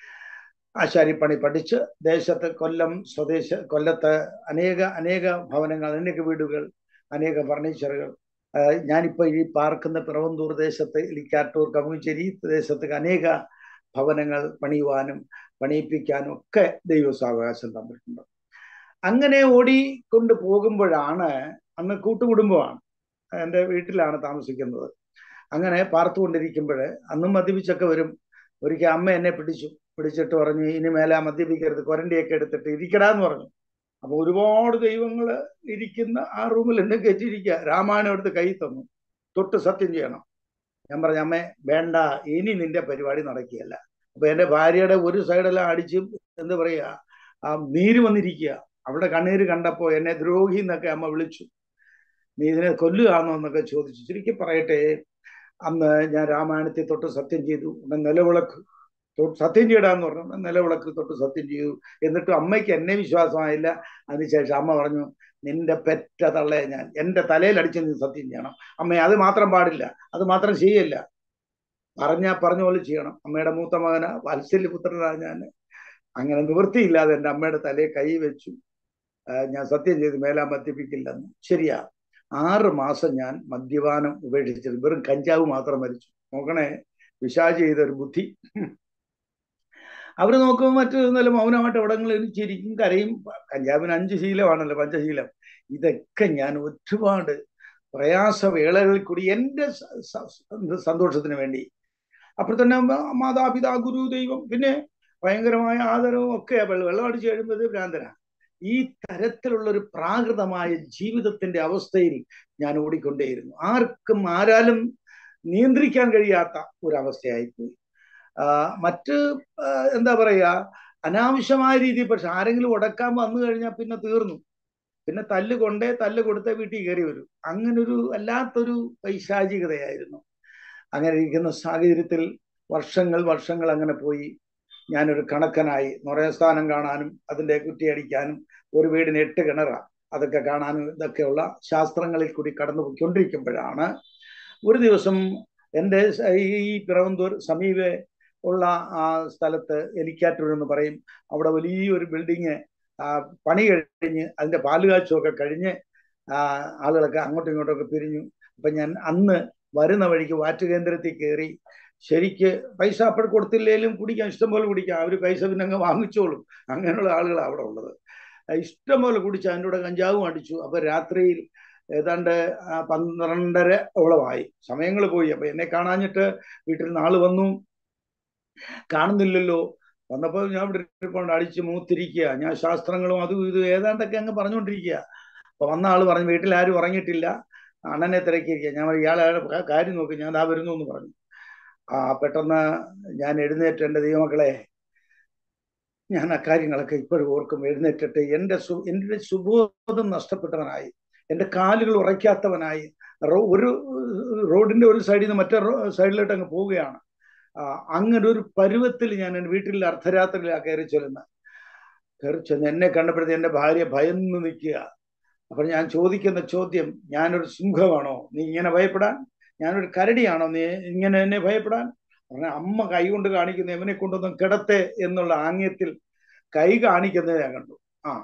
ആശാരിപ്പണി പഠിച്ച് ദേശത്ത് കൊല്ലത്ത് അനേക ഭവനങ്ങൾ, അനേക വീടുകൾ, അനേക ഫർണിച്ചറുകൾ ഞാനിപ്പോൾ ഈ പാർക്കുന്ന പിറവന്തൂർ ദേശത്ത്, ഇലിക്കാട്ടൂർ, കമുച്ചേരി ദേശത്ത് അനേക ഭവനങ്ങൾ പണിയുവാനും പണിയിപ്പിക്കാനും ഒക്കെ ദൈവസാവകാശം തന്നിട്ടുണ്ട്. അങ്ങനെ ഓടിക്കൊണ്ട് പോകുമ്പോഴാണ്, അന്ന് കൂട്ടുകുടുംബമാണ്, എൻ്റെ വീട്ടിലാണ് താമസിക്കുന്നത്. അങ്ങനെ പാർത്തുകൊണ്ടിരിക്കുമ്പോൾ അന്നും മദ്യപിച്ചൊക്കെ വരും. ഒരിക്കൽ അമ്മ എന്നെ പിടിച്ചിട്ട് പറഞ്ഞു, ഇനി മേലെ മദ്യപിക്കരുത്, കൊരണ്ടിയൊക്കെ എടുത്തിട്ട് ഇരിക്കടാന്ന് പറഞ്ഞു. അപ്പൊ ഒരുപാട് ദൈവങ്ങൾ ഇരിക്കുന്ന ആ റൂമിൽ എന്നെ കയറ്റിയിരിക്കുക. രാമായണം എടുത്ത് കൈ തന്നു, തൊട്ട് സത്യം ചെയ്യണം. ഞാൻ പറഞ്ഞു, അമ്മേ വേണ്ട, ഇനി നിന്റെ പരിപാടി നടക്കുകയല്ല. അപ്പൊ എന്റെ ഭാര്യയുടെ ഒരു സൈഡെല്ലാം അടിച്ച് എന്താ പറയാ, നീര് വന്നിരിക്കുക. അവിടെ കണ്ണീര് കണ്ടപ്പോ എന്നെ ദ്രോഹി എന്നൊക്കെ അമ്മ വിളിച്ചു. നീ ഇതിനെ കൊല്ലുകയാണോ എന്നൊക്കെ ചോദിച്ചു. ചുരുക്കി പറയട്ടെ, അന്ന് ഞാൻ രാമായണത്തിൽ തൊട്ട് സത്യം ചെയ്തു. നിലവിളക്ക് സത്യം ചെയ്യടാന്ന് പറഞ്ഞു. നിലവിളക്ക് തൊട്ട് സത്യം ചെയ്തു. എന്നിട്ടും അമ്മയ്ക്ക് എന്നെ വിശ്വാസമായില്ല. അതിനുശേഷം അമ്മ പറഞ്ഞു, നിന്റെ പെറ്റ തള്ളയെ ഞാൻ എൻ്റെ തലയിൽ അടിച്ച് നീ സത്യം ചെയ്യണം. അമ്മ അത് മാത്രം പാടില്ല, അത് മാത്രം ചെയ്യല്ല, പറഞ്ഞ പോലെ ചെയ്യണം. അമ്മയുടെ മൂത്ത മകന വാത്സല്യപുത്രനാണ് ഞാൻ. അങ്ങനെ നിവൃത്തിയില്ലാതെ എൻ്റെ അമ്മയുടെ തലയെ കൈ വെച്ചു. ഞാൻ സത്യം ചെയ്ത് മേലാ മദ്യപിക്കില്ലെന്ന്. ശരിയാ, 6 മാസം ഞാൻ മദ്യപാനം ഉപേക്ഷിച്ചത്. വെറും കഞ്ചാവ് മാത്രം മരിച്ചു. നോക്കണേ, പിശാച് ചെയ്തൊരു ബുദ്ധി. അവർ നോക്കുമ്പോൾ മറ്റൊന്നല്ല, മൗനമായിട്ട് എവിടെങ്കിലും ചിരിക്കും, കരയും. കഞ്ചാവിന് 5 ശീലമാണല്ലോ, പഞ്ചശീലം. ഇതൊക്കെ ഞാൻ ഒരുപാട് പ്രയാസവേളകളിൽ കൂടി എൻ്റെ സന്തോഷത്തിന് വേണ്ടി. അപ്പോൾ തന്നെ മാതാപിതാ, ഗുരു, ദൈവം, പിന്നെ ഭയങ്കരമായ ആദരവും ഒക്കെ. വെള്ളം അടിച്ച് കഴിയുമ്പോൾ ഭ്രാന്തനാണ്. ഈ തരത്തിലുള്ള ഒരു പ്രാകൃതമായ ജീവിതത്തിന്റെ അവസ്ഥയിൽ ഞാൻ ഓടിക്കൊണ്ടേയിരുന്നു. ആരാലും നിയന്ത്രിക്കാൻ കഴിയാത്ത ഒരവസ്ഥയായിപ്പോയി. മറ്റ് എന്താ പറയുക, അനാവശ്യമായ രീതിയിൽ. പക്ഷെ ആരെങ്കിലും ഉടക്കാൻ വന്നു കഴിഞ്ഞാൽ പിന്നെ തീർന്നു. പിന്നെ തല്ല് കൊടുത്തേ വീട്ടിൽ കയറി വരും. അങ്ങനൊരു വല്ലാത്തൊരു പൈശാചികതയായിരുന്നു. അങ്ങനെ ഇരിക്കുന്ന സാഹചര്യത്തിൽ വർഷങ്ങൾ അങ്ങനെ പോയി. ഞാനൊരു കണക്കനായി. നിറയസ്ഥാനം കാണാനും അതിൻ്റെ കുറ്റിയടിക്കാനും, ഒരു വീടിന് 8 കിണറ, അതൊക്കെ കാണാനും ഇതൊക്കെയുള്ള ശാസ്ത്രങ്ങളിൽ കൂടി കടന്നു പോയിക്കൊണ്ടിരിക്കുമ്പോഴാണ് ഒരു ദിവസം എൻ്റെ ഈ പിറവന്തൂർ സമീപേ ഉള്ള ആ സ്ഥലത്ത്, എലിക്കാറ്റൂർ എന്ന് പറയും, അവിടെ വലിയൊരു ബിൽഡിങ് പണി കഴിഞ്ഞ് അതിൻ്റെ പാലുകാഴ്ചയൊക്കെ കഴിഞ്ഞ് ആളുകളൊക്കെ അങ്ങോട്ടും ഇങ്ങോട്ടൊക്കെ പിരിഞ്ഞു. അപ്പം ഞാൻ അന്ന് വരുന്ന വഴിക്ക് വാറ്റ് കേന്ദ്രത്തിൽ കയറി. ശരിക്ക് പൈസ അപ്പോൾ കൊടുത്തില്ലേലും കുടിക്കാം, ഇഷ്ടംപോലെ കുടിക്കാം. അവർ പൈസ പിന്നെ അങ്ങ് വാങ്ങിച്ചോളും. അങ്ങനെയുള്ള ആളുകളാണ് അവിടെ ഉള്ളത്. ഇഷ്ടംപോലെ കുടിച്ച് അതിൻ്റെ കൂടെ കഞ്ചാവും അടിച്ചു. അപ്പൊ രാത്രിയിൽ ഏതാണ്ട് 12:30 സമയങ്ങൾ പോയി. അപ്പൊ എന്നെ കാണാഞ്ഞിട്ട് വീട്ടിൽ നിന്ന് ആള് വന്നു. കാണുന്നില്ലല്ലോ. വന്നപ്പോൾ ഞാൻ ഇവിടെ ഇരിപ്പുണ്ട്, അടിച്ച് മൂത്തിരിക്കുക. ഞാൻ ശാസ്ത്രങ്ങളും അതും ഇതും ഏതാണ്ടൊക്കെ അങ്ങ് പറഞ്ഞുകൊണ്ടിരിക്കുക. അപ്പൊ വന്ന ആള് പറഞ്ഞു, വീട്ടിൽ ആരും ഉറങ്ങിയിട്ടില്ല, അണ്ണനെ തിരക്കിയിരിക്കുക. ഞാൻ ഇയാളെ കാര്യം നോക്കി, ഞാൻ ദാ വരുന്നു എന്ന് പറഞ്ഞു. പെട്ടെന്ന് ഞാൻ എഴുന്നേറ്റ്, എൻ്റെ ദൈവമക്കളെ, ഞാൻ അക്കാര്യങ്ങളൊക്കെ ഇപ്പോഴും ഓർക്കും. എഴുന്നേറ്റിട്ട് എൻ്റെ സുബോധം നഷ്ടപ്പെട്ടവനായി, എൻ്റെ കാലുകൾ ഉറയ്ക്കാത്തവനായി, ഒരു റോഡിന്റെ ഒരു സൈഡിൽ നിന്ന് മറ്റേ സൈഡിലോട്ട് അങ്ങ് പോവുകയാണ്. അങ്ങനെ ഒരു പരുവത്തിൽ ഞാൻ എൻ്റെ വീട്ടിൽ അർദ്ധരാത്രിയിലാണ് കയറി ചെന്ന് എന്നെ കണ്ടപ്പോഴത്തെ എൻ്റെ ഭാര്യ ഭയന്ന് നിൽക്കുക. അപ്പൊ ഞാൻ ചോദിക്കുന്ന ചോദ്യം, ഞാനൊരു സിംഹമാണോ നീ ഇങ്ങനെ ഭയപ്പെടാൻ? ഞാനൊരു കരടിയാണോ നീ ഇങ്ങനെ എന്നെ ഭയപ്പെടാൻ? അമ്മ കൈ കൊണ്ട് കാണിക്കുന്ന എവനെ കൊണ്ടൊന്നും കിടത്തെ എന്നുള്ള ആംഗ്യത്തിൽ കൈ കാണിക്കുന്നത് ഞാൻ കണ്ടു.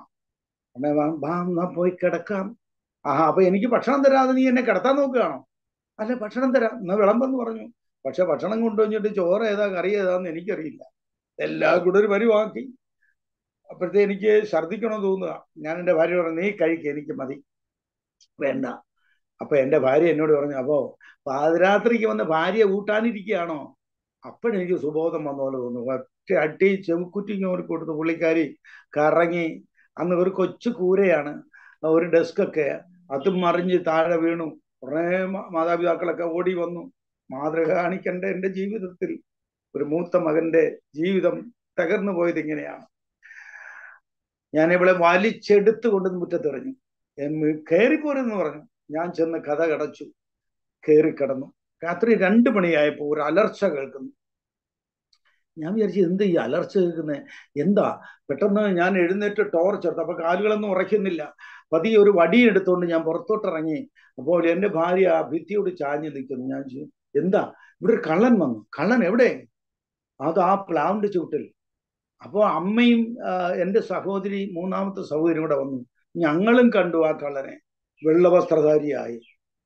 അമ്മ പോയി കിടക്കാം. അപ്പൊ എനിക്ക് ഭക്ഷണം തരാതെ നീ എന്നെ കിടത്താൻ നോക്കുകയാണോ? അല്ല, ഭക്ഷണം തരാം, എന്നാ വിളമ്പെന്ന് പറഞ്ഞു. പക്ഷെ ഭക്ഷണം കൊണ്ടുവന്നിട്ട് ചോറ് ഏതാ കറി ഏതാന്ന് എനിക്കറിയില്ല. എല്ലാം കൂടെ ഒരു പരിവാക്കി. അപ്പോഴത്തെ എനിക്ക് ഛർദ്ദിക്കണമെന്ന് തോന്നുക. ഞാൻ എൻ്റെ ഭാര്യ പറഞ്ഞു, നീ കഴിക്കുക, എനിക്ക് മതി, വേണ്ട. അപ്പൊ എൻ്റെ ഭാര്യ എന്നോട് പറഞ്ഞു, അപ്പോ പാതിരാത്രിക്ക് വന്ന് ഭാര്യ ഊട്ടാനിരിക്കുകയാണോ? അപ്പോഴെനിക്ക് സുബോധം വന്ന പോലെ തോന്നുന്നു. ഒറ്റ അട്ടി ചെവുക്കുറ്റിങ്ങോട്ട് കൊടുത്ത് പുള്ളിക്കാരി കറങ്ങി. അന്ന് ഒരു കൊച്ചു കൂരയാണ്, ഒരു ഡെസ്കൊക്കെ, അതും മറിഞ്ഞ് താഴെ വീണു. കുറേ മാതാപിതാക്കളൊക്കെ ഓടി വന്നു. മാതൃക കാണിക്കേണ്ട എൻ്റെ ജീവിതത്തിൽ ഒരു മൂത്ത മകന്റെ ജീവിതം തകർന്നു പോയത് ഇങ്ങനെയാണ്. ഞാൻ ഇവിടെ വലിച്ചെടുത്ത് കൊണ്ട് മുറ്റത്തെറിഞ്ഞു. കയറിപ്പോരെന്ന് പറഞ്ഞു. ഞാൻ ചെന്ന് കഥ കടച്ചു, കയറിക്കിടന്നു. രാത്രി 2 മണിയായപ്പോൾ ഒരു അലർച്ച കേൾക്കുന്നു. ഞാൻ വിചാരിച്ചു, എന്ത് ഈ അലർച്ച കേൾക്കുന്നത്, എന്താ? പെട്ടെന്ന് ഞാൻ എഴുന്നേറ്റ് ടോർച്ച് എടുത്തു. അപ്പൊ കാലുകളൊന്നും ഉറയ്ക്കുന്നില്ല. പതിയെ ഒരു വടി എടുത്തുകൊണ്ട് ഞാൻ പുറത്തോട്ടിറങ്ങി. അപ്പോൾ എൻ്റെ ഭാര്യ ഭിത്തിയോട് ചാഞ്ഞു നിൽക്കുന്നു. ഞാൻ എന്താ? ഇവിടെ ഒരു കള്ളൻ വന്നു. കള്ളൻ എവിടെ? അത് ആ പ്ലാവിന്റെ ചുവട്ടിൽ. അപ്പോൾ അമ്മയും എൻ്റെ സഹോദരി, 3ാമത്തെ സഹോദരി കൂടെ വന്നു. ഞങ്ങളും കണ്ടു ആ കള്ളനെ, വെള്ളവസ്ത്രധാരിയായി.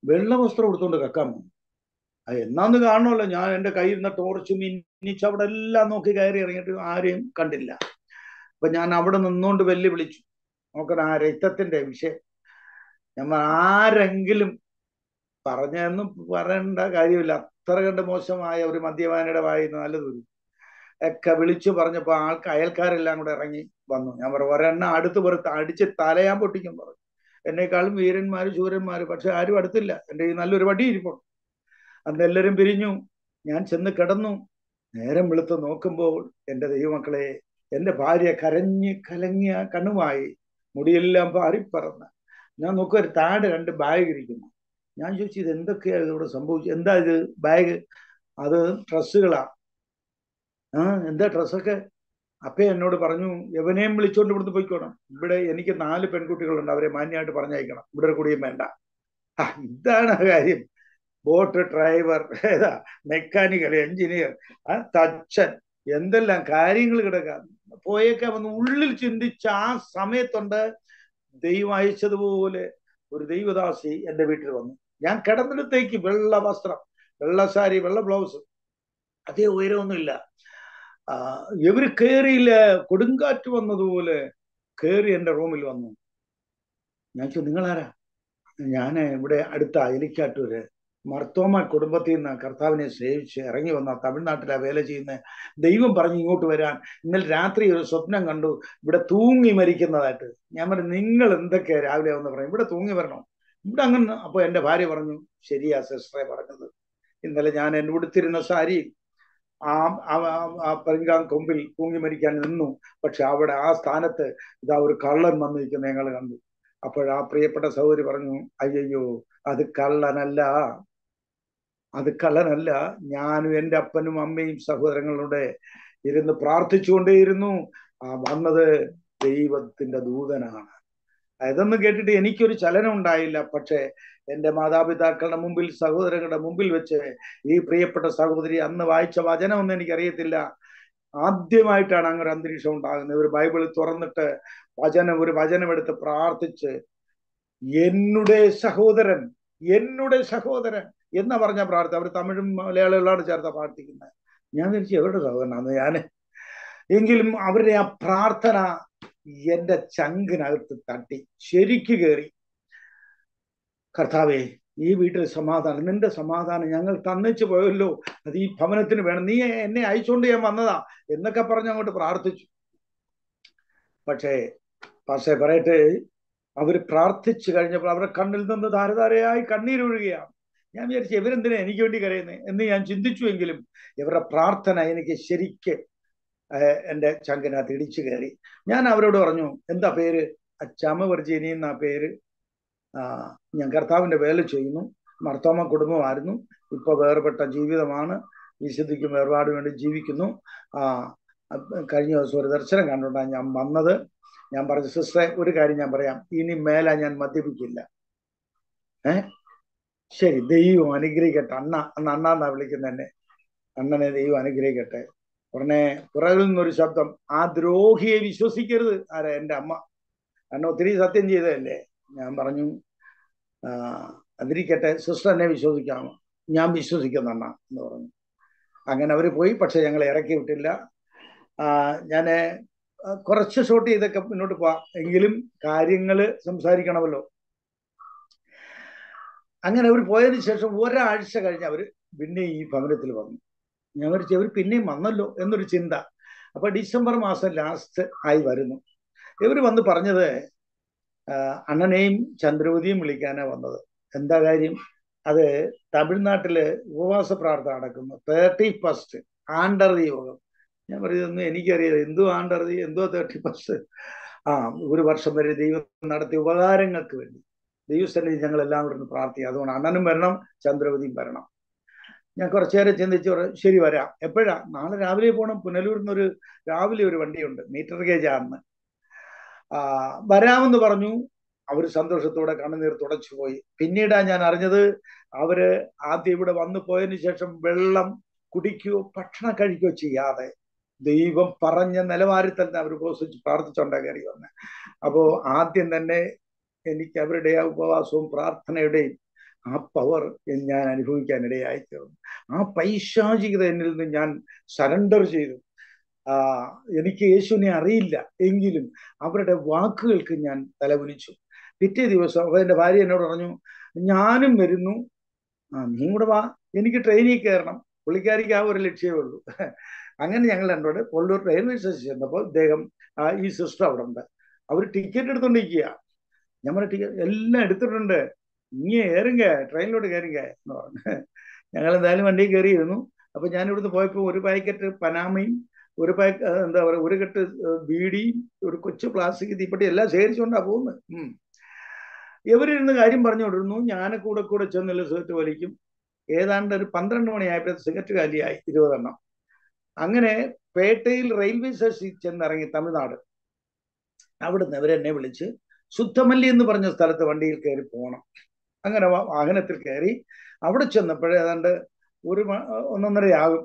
വെള്ള വസ്ത്രം എടുത്തുകൊണ്ട് കക്കാൻ പോകും. അത് എന്നാന്ന് കാണണമല്ലോ. ഞാൻ എൻ്റെ കയ്യിൽ നിന്ന് ടോർച്ച് മിന്നിച്ച് അവിടെ എല്ലാം നോക്കി കയറി ഇറങ്ങിയിട്ട് ആരെയും കണ്ടില്ല. അപ്പൊ ഞാൻ അവിടെ നിന്നുകൊണ്ട് വെല്ലുവിളിച്ചു. നോക്കണം, ആ രക്തത്തിന്റെ വിഷയം നമ്മൾ ആരെങ്കിലും പറഞ്ഞെന്നും പറയേണ്ട കാര്യമില്ല. അത്ര കണ്ട് മോശമായ ഒരു മദ്യപാനിയുടെ വായിന്ന് നല്ലതൊരു ഒക്കെ വിളിച്ചു പറഞ്ഞപ്പോ അയൽക്കാരെല്ലാം കൂടെ ഇറങ്ങി വന്നു. ഞാൻ പറഞ്ഞു, ഒരെണ്ണം അടുത്ത് പുറത്ത് അടിച്ച് തലയാൻ പൊട്ടിക്കും പറഞ്ഞു. എന്നെക്കാളും വീരന്മാര് ശൂരന്മാര്, പക്ഷെ ആരും അടുത്തില്ല. എൻ്റെ ഈ നല്ലൊരു വടി ഇരിപ്പുണ്ട്. അന്ന് എല്ലാവരും പിരിഞ്ഞു. ഞാൻ ചെന്ന് കിടന്നു. നേരം വെളുത്ത് നോക്കുമ്പോൾ എൻ്റെ ദൈവമക്കളെ, എൻ്റെ ഭാര്യ കരഞ്ഞ് കലങ്ങിയ കണ്ണുമായി, മുടിയെല്ലാം പാറിപ്പറന്ന്. ഞാൻ നോക്കുക, ഒരു താഴെ 2 ബാഗ് ഇരിക്കുന്നു. ഞാൻ ചോദിച്ചു, ഇത് എന്തൊക്കെയാണ് ഇവിടെ സംഭവിച്ചത്? എന്താ ഇത് ബാഗ്? അത് ഡ്രസ്സുകളാ. എന്താ ഡ്രസ്സൊക്കെ? അപ്പൊ എന്നോട് പറഞ്ഞു, എവനെയും വിളിച്ചോണ്ട് ഇവിടുന്ന് പോയിക്കോണം. ഇവിടെ എനിക്ക് 4 പെൺകുട്ടികളുണ്ട്, അവരെ മാന്യമായിട്ട് പറഞ്ഞയക്കണം, ഇവിടെ ഒരു കുടിയും വേണ്ട. ഇതാണ് കാര്യം. ബോട്ട് ഡ്രൈവർ, ഏതാ മെക്കാനിക്കൽ എഞ്ചിനീയർ, തച്ചൻ, എന്തെല്ലാം കാര്യങ്ങൾ കിടക്കാം. പോയേക്കെ വന്ന് ഉള്ളിൽ ചിന്തിച്ച ആ സമയത്തുണ്ട് ദൈവം അയച്ചതുപോലെ ഒരു ദൈവദാസി എൻ്റെ വീട്ടിൽ വന്നു. ഞാൻ കിടന്നിടത്തേക്ക് വെള്ള വസ്ത്രം, വെള്ള സാരി, വെള്ള ബ്ലൗസ്, അതേ ഉയരമൊന്നുമില്ല. ഇവര് കേറിയില്ല, കൊടുങ്കാറ്റ് വന്നതുപോലെ കേറി എൻ്റെ റൂമിൽ വന്നു. ഞാൻ ചോദിച്ചു, നിങ്ങളാരാ? ഞാൻ ഇവിടെ അടുത്ത അയലിക്കാട്ടൂര് മർത്തോമ കുടുംബത്തിൽ നിന്ന് കർത്താവിനെ സേവിച്ച് ഇറങ്ങി വന്ന തമിഴ്നാട്ടിലാ വേല ചെയ്യുന്ന. ദൈവം പറഞ്ഞു ഇങ്ങോട്ട് വരാൻ. ഇന്നലെ രാത്രി ഒരു സ്വപ്നം കണ്ടു, ഇവിടെ തൂങ്ങി മരിക്കുന്നതായിട്ട്. ഞാൻ പറഞ്ഞു, നിങ്ങൾ എന്തൊക്കെയാ രാവിലെ വന്ന് പറയും, ഇവിടെ തൂങ്ങി വരണം, ഇവിടെ അങ്ങനെ. അപ്പൊ എൻ്റെ ഭാര്യ പറഞ്ഞു, ശരിയാ സിസ്റ്ററെ പറഞ്ഞത്. ഇന്നലെ ഞാൻ എന്നെ ഉടുത്തിരുന്ന സാരി പെരുങ്കാം കൊമ്പിൽ തൂങ്ങി മരിക്കാൻ നിന്നു. പക്ഷെ അവിടെ ആ സ്ഥാനത്ത് ഇതാ ഒരു കള്ളൻ വന്നിരിക്കുന്ന ഞങ്ങൾ കണ്ടു. അപ്പോഴാ പ്രിയപ്പെട്ട സഹോദരി പറഞ്ഞു, അയ്യോ, അത് കള്ളനല്ല, അത് കള്ളനല്ല. ഞാനും എൻ്റെ അപ്പനും അമ്മയും സഹോദരങ്ങളുടെ ഇരുന്ന് പ്രാർത്ഥിച്ചുകൊണ്ടേയിരുന്നു. വന്നത് ദൈവത്തിന്റെ ദൂതനാണ്. ഇതൊന്നും കേട്ടിട്ട് എനിക്കൊരു ചലനം ഉണ്ടായില്ല. പക്ഷെ എൻ്റെ മാതാപിതാക്കളുടെ മുമ്പിൽ, സഹോദരങ്ങളുടെ മുമ്പിൽ വെച്ച് ഈ പ്രിയപ്പെട്ട സഹോദരി അന്ന് വായിച്ച വചനമൊന്നും എനിക്കറിയത്തില്ല. ആദ്യമായിട്ടാണ് അങ്ങനെ ഒരു അന്തരീക്ഷം ഉണ്ടാകുന്നത്. ഒരു ബൈബിൾ തുറന്നിട്ട് ഒരു വചനമെടുത്ത് പ്രാർത്ഥിച്ച്, എന്നുടെ സഹോദരൻ എന്ന് പറഞ്ഞ പ്രാർത്ഥന. അവർ തമിഴും മലയാളികളാണ് ചേർത്ത പ്രാർത്ഥിക്കുന്നത്. ഞാൻ വിചാരിച്ചു, എവരുടെ സഹോദരനാണ് ഞാൻ? എങ്കിലും അവരുടെ ആ പ്രാർത്ഥന എൻ്റെ ചങ്കിനകത്ത് തട്ടി, ശരിക്ക് കയറി. കർത്താവേ, ഈ വീട്ടിൽ സമാധാനം, നിന്റെ സമാധാനം ഞങ്ങൾ തന്നിച്ചു പോയല്ലോ, അത് ഈ ഭവനത്തിന് വേണം, നീ എന്നെ അയച്ചുകൊണ്ട് ഞാൻ വന്നതാ എന്നൊക്കെ പറഞ്ഞ് അങ്ങോട്ട് പ്രാർത്ഥിച്ചു. പക്ഷേ പറയട്ടെ, അവർ പ്രാർത്ഥിച്ചു കഴിഞ്ഞപ്പോൾ അവരുടെ കണ്ണിൽ നിന്ന് ധാരധാരയായി കണ്ണീരൊഴുകയാണ്. ഞാൻ വിചാരിച്ചു, ഇവരെന്തിനാ എനിക്ക് വേണ്ടി കരയുന്നത് എന്ന് ഞാൻ ചിന്തിച്ചുവെങ്കിലും ഇവരുടെ പ്രാർത്ഥന എനിക്ക് ശരിക്ക് എൻ്റെ ചങ്കിനകത്ത് ഇടിച്ചു കയറി. ഞാൻ അവരോട് പറഞ്ഞു, എന്താ പേര്? ചമ വെർജീനി എന്നാ പേര്. ഞാൻ കർത്താവിൻ്റെ വേല ചെയ്യുന്നു, മർത്തോമ കുടുംബമായിരുന്നു, ഇപ്പൊ വേർപെട്ട ജീവിതമാണ്, വിശുദ്ധിക്കും വേർപാട് വേണ്ടി ജീവിക്കുന്നു. കഴിഞ്ഞ ദിവസം ഒരു ദർശനം കണ്ടുകൊണ്ടാണ് ഞാൻ വന്നത്. ഞാൻ പറഞ്ഞു, സിസ്റ്ററെ, ഒരു കാര്യം ഞാൻ പറയാം, ഇനി മേല ഞാൻ മദ്യപിക്കില്ല. ശരി, ദൈവം അനുഗ്രഹിക്കട്ടെ. അണ്ണാന്നാ വിളിക്കുന്ന എന്നെ. അണ്ണനെ ദൈവം അനുഗ്രഹിക്കട്ടെ. ഉടനെ പുറകിൽ നിന്നൊരു ശബ്ദം, ആ ദ്രോഹിയെ വിശ്വസിക്കരുത്. ആരാ? എൻ്റെ അമ്മ. അണ്ണ ഒത്തിരി സത്യം ചെയ്തതല്ലേ. ഞാൻ പറഞ്ഞു, അതിരിക്കട്ടെ, സിസ്റ്റർ എന്നെ വിശ്വസിക്കാമോ? ഞാൻ വിശ്വസിക്കുന്ന അണ്ണ എന്ന് പറഞ്ഞു. അങ്ങനെ അവർ പോയി. പക്ഷെ ഞങ്ങളെ ഇറക്കി വിട്ടില്ല. ഞാൻ കുറച്ച് ഷോട്ട് ചെയ്തൊക്കെ മുന്നോട്ട് പോവാം, എങ്കിലും കാര്യങ്ങൾ സംസാരിക്കണമല്ലോ. അങ്ങനെ അവർ പോയതിനു ശേഷം ഒരാഴ്ച കഴിഞ്ഞ് അവർ പിന്നെ ഈ ഭവനത്തിൽ വന്നു. ഞാൻ വിചാരിച്ചു, അവർ പിന്നെയും വന്നല്ലോ എന്നൊരു ചിന്ത. അപ്പൊ ഡിസംബർ മാസം ലാസ്റ്റ് ആയി വരുന്നു. ഇവർ വന്ന് പറഞ്ഞത്, അണ്ണനെയും ചന്ദ്രവതിയും വിളിക്കാനാ വന്നത്. എന്താ കാര്യം? അത് തമിഴ്നാട്ടില് ഉപവാസ പ്രാർത്ഥന നടക്കുന്നു, 31st ആണ്ടർതി യോഗം. ഞാൻ പറയുന്നത് എനിക്കറിയാം, എന്തോ ആണ്ടർതി, എന്തോ 31st. ഒരു വർഷം വരെ ദൈവം നടത്തിയ ഉപകാരങ്ങൾക്ക് വേണ്ടി ദൈവസന്നിധി ഞങ്ങൾ എല്ലാം കൂടെ പ്രാർത്ഥിക്കുക. അതുകൊണ്ട് അണ്ണനും വരണം, ചന്ദ്രവതിയും വരണം. ഞാൻ കുറച്ചു നേരം ചിന്തിച്ചു, ശരി വരാം. എപ്പോഴാ? നാളെ രാവിലെ പോകണം. പുനലൂരിൽ നിന്നൊരു രാവിലെ ഒരു വണ്ടിയുണ്ട്, മീറ്റർ ഗേജ് ആണെന്ന്. വരാമെന്ന് പറഞ്ഞു. അവർ സന്തോഷത്തോടെ കണ്ണുനീർ തുടച്ചു പോയി. പിന്നീടാ ഞാൻ അറിഞ്ഞത്, അവര് ആദ്യം ഇവിടെ വന്നു പോയതിനു ശേഷം വെള്ളം കുടിക്കുകയോ ഭക്ഷണം കഴിക്കുകയോ ചെയ്യാതെ ദൈവം പറഞ്ഞ നിലവാരത്തിൽ തന്നെ അവർ ഉപവസിച്ച് പ്രാർത്ഥിച്ചുകൊണ്ടാ കയറി വന്നത്. അപ്പോ ആദ്യം തന്നെ എനിക്ക് അവരുടെ ആ ഉപവാസവും പ്രാർത്ഥനയുടെയും ആ പവർ ഞാൻ അനുഭവിക്കാനിടയായി തീർന്നു. ആ പൈശാചികത എന്നിൽ നിന്ന് ഞാൻ സറണ്ടർ ചെയ്തു. എനിക്ക് യേശുവിനെ അറിയില്ല എങ്കിലും അവരുടെ വാക്കുകൾക്ക് ഞാൻ തലകുനിച്ചു. പിറ്റേ ദിവസം എൻ്റെ ഭാര്യ എന്നോട് പറഞ്ഞു, ഞാനും വരുന്നു, നീ കൂടെ വാ, എനിക്ക് ട്രെയിനിൽ കയറണം. പുള്ളിക്കാരിക്ക് ആ ഒരു ലക്ഷ്യമേ ഉള്ളൂ. അങ്ങനെ ഞങ്ങൾ എന്നോട് കൊല്ലൂർ റെയിൽവേ സ്റ്റേഷൻ ചെന്നപ്പോൾ ഇദ്ദേഹം ഈ സിസ്റ്റർ അവിടെ ഉണ്ട്, അവർ ടിക്കറ്റ് എടുത്തോണ്ടിരിക്കുക. ഞമ്മടെ ടിക്കറ്റ് എല്ലാം എടുത്തിട്ടുണ്ട്, ഇനി കയറുങ്ക, ട്രെയിനിലോട്ട് കയറുങ്ക എന്ന് പറഞ്ഞു. ഞങ്ങൾ എന്തായാലും വണ്ടി കയറിയിരുന്നു. അപ്പൊ ഞാൻ ഇവിടുന്ന് പോയപ്പോൾ ഒരു പാക്കറ്റ് പനാമയും ഒരു എന്താ പറയുക, ഒരു കെട്ട് ബീഡിയും ഒരു കൊച്ചു പ്ലാസ്റ്റിക് തീപ്പെട്ടി എല്ലാം ശേഖരിച്ചുകൊണ്ടാണ് പോകുന്നത്. ഇവരിരുന്ന് കാര്യം പറഞ്ഞുകൊണ്ടിരുന്നു. ഞാൻ കൂടെ കൂടെ ചെന്നില്ല സിഗരറ്റ് വലിക്കും. ഏതാണ്ട് ഒരു 12 മണിയായപ്പോൾ സിഗരറ്റ് കാലിയായി 20 എണ്ണം. അങ്ങനെ പേട്ടയിൽ റെയിൽവേ സ്റ്റേഷനിൽ ചെന്നിറങ്ങി തമിഴ്നാട്. അവിടുന്ന് അവരെന്നെ വിളിച്ച് സുത്തമല്ലി എന്ന് പറഞ്ഞ സ്ഥലത്ത് വണ്ടിയിൽ കയറി പോകണം. അങ്ങനെ വാഹനത്തിൽ കയറി അവിടെ ചെന്നപ്പോഴേ ഏതാണ്ട് 1-1:30 ആകും.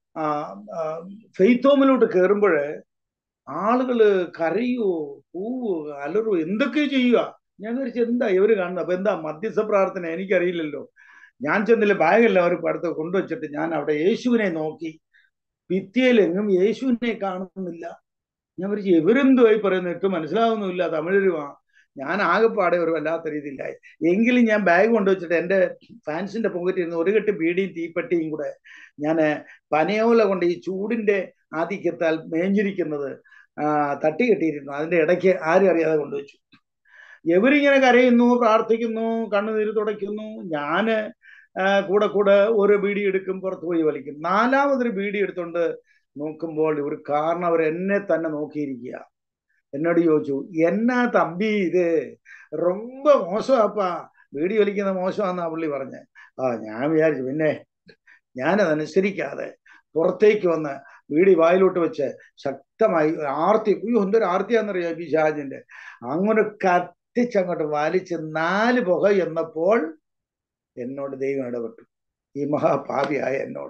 ഫെയ്ത്ത് ഹോമിലോട്ട് കയറുമ്പോൾ ആളുകള് കരയോ പൂവോ അലറോ എന്തൊക്കെ ചെയ്യുക. ഞാൻ വിചാരിച്ചു എന്താ ഇവര് കാണുന്നത്. അപ്പൊ എന്താ മധ്യസ്ഥ പ്രാർത്ഥന, എനിക്കറിയില്ലല്ലോ. ഞാൻ ചെന്നില്ല, ബാഗെല്ലാം അവർ അടുത്ത് കൊണ്ടുവച്ചിട്ട് ഞാൻ അവിടെ യേശുവിനെ നോക്കി. ഭിത്തിയിലെങ്ങും യേശുവിനെ കാണുന്നില്ല. ഞാൻ വിചാരിച്ചു ഇവരെന്തുമായി പറയുന്നത്, ഇട്ട് മനസ്സിലാവുന്നില്ല, തമിഴരുമാ. ഞാൻ ആകെപ്പാടെ ഒരു വല്ലാത്ത രീതിയിലായി. എങ്കിലും ഞാൻ ബാഗ് കൊണ്ടുവച്ചിട്ട് എൻ്റെ ഫാൻസിന്റെ പോക്കറ്റിൽ ഇരുന്ന് ഒരു കെട്ട് ബീഡിയും തീപ്പെട്ടിയും കൂടെ ഞാൻ പനയോല കൊണ്ട് ഈ ചൂടിന്റെ ആധിക്യത്താൽ മേഞ്ഞിരിക്കുന്നത് തട്ടി കെട്ടിയിരുന്നു. അതിന്റെ ഇടയ്ക്ക് ആരും അറിയാതെ കൊണ്ടുവച്ചു. എവരിങ്ങനെ കരയുന്നു, പ്രാർത്ഥിക്കുന്നു, കണ്ണുനീര് തുടയ്ക്കുന്നു. ഞാന് കൂടെ കൂടെ ഓരോ ബീഡി എടുക്കും, പുറത്തു പോയി വലിക്കും. 4ാമതൊരു ബീഡി എടുത്തുകൊണ്ട് നോക്കുമ്പോൾ ഇവർ കാരണം അവർ എന്നെ തന്നെ നോക്കിയിരിക്കുക. എന്നോട് ചോദിച്ചു, എന്നാ തമ്പി ഇത് ரொம்ப മോശമാപ്പാ, ബീഡി വലിക്കുന്ന മോശമാന്നാ പുള്ളി പറഞ്ഞ്. ഞാൻ വിചാരിച്ചു പിന്നെ ഞാനതനുസരിക്കാതെ പുറത്തേക്ക് വന്ന് ബീഡി വായിലോട്ട് വെച്ച് ശക്തമായി ആർത്തി, എന്തൊരു ആർത്തിയാന്നറിയാം പിശാചിന്റെ. അങ്ങനെ കത്തിച്ചങ്ങോട്ട് വലിച്ച് 4 പുക എന്നപ്പോൾ എന്നോട് ദൈവം ഇടപെട്ടു. ഈ മഹാപാപിയായ എന്നോട്.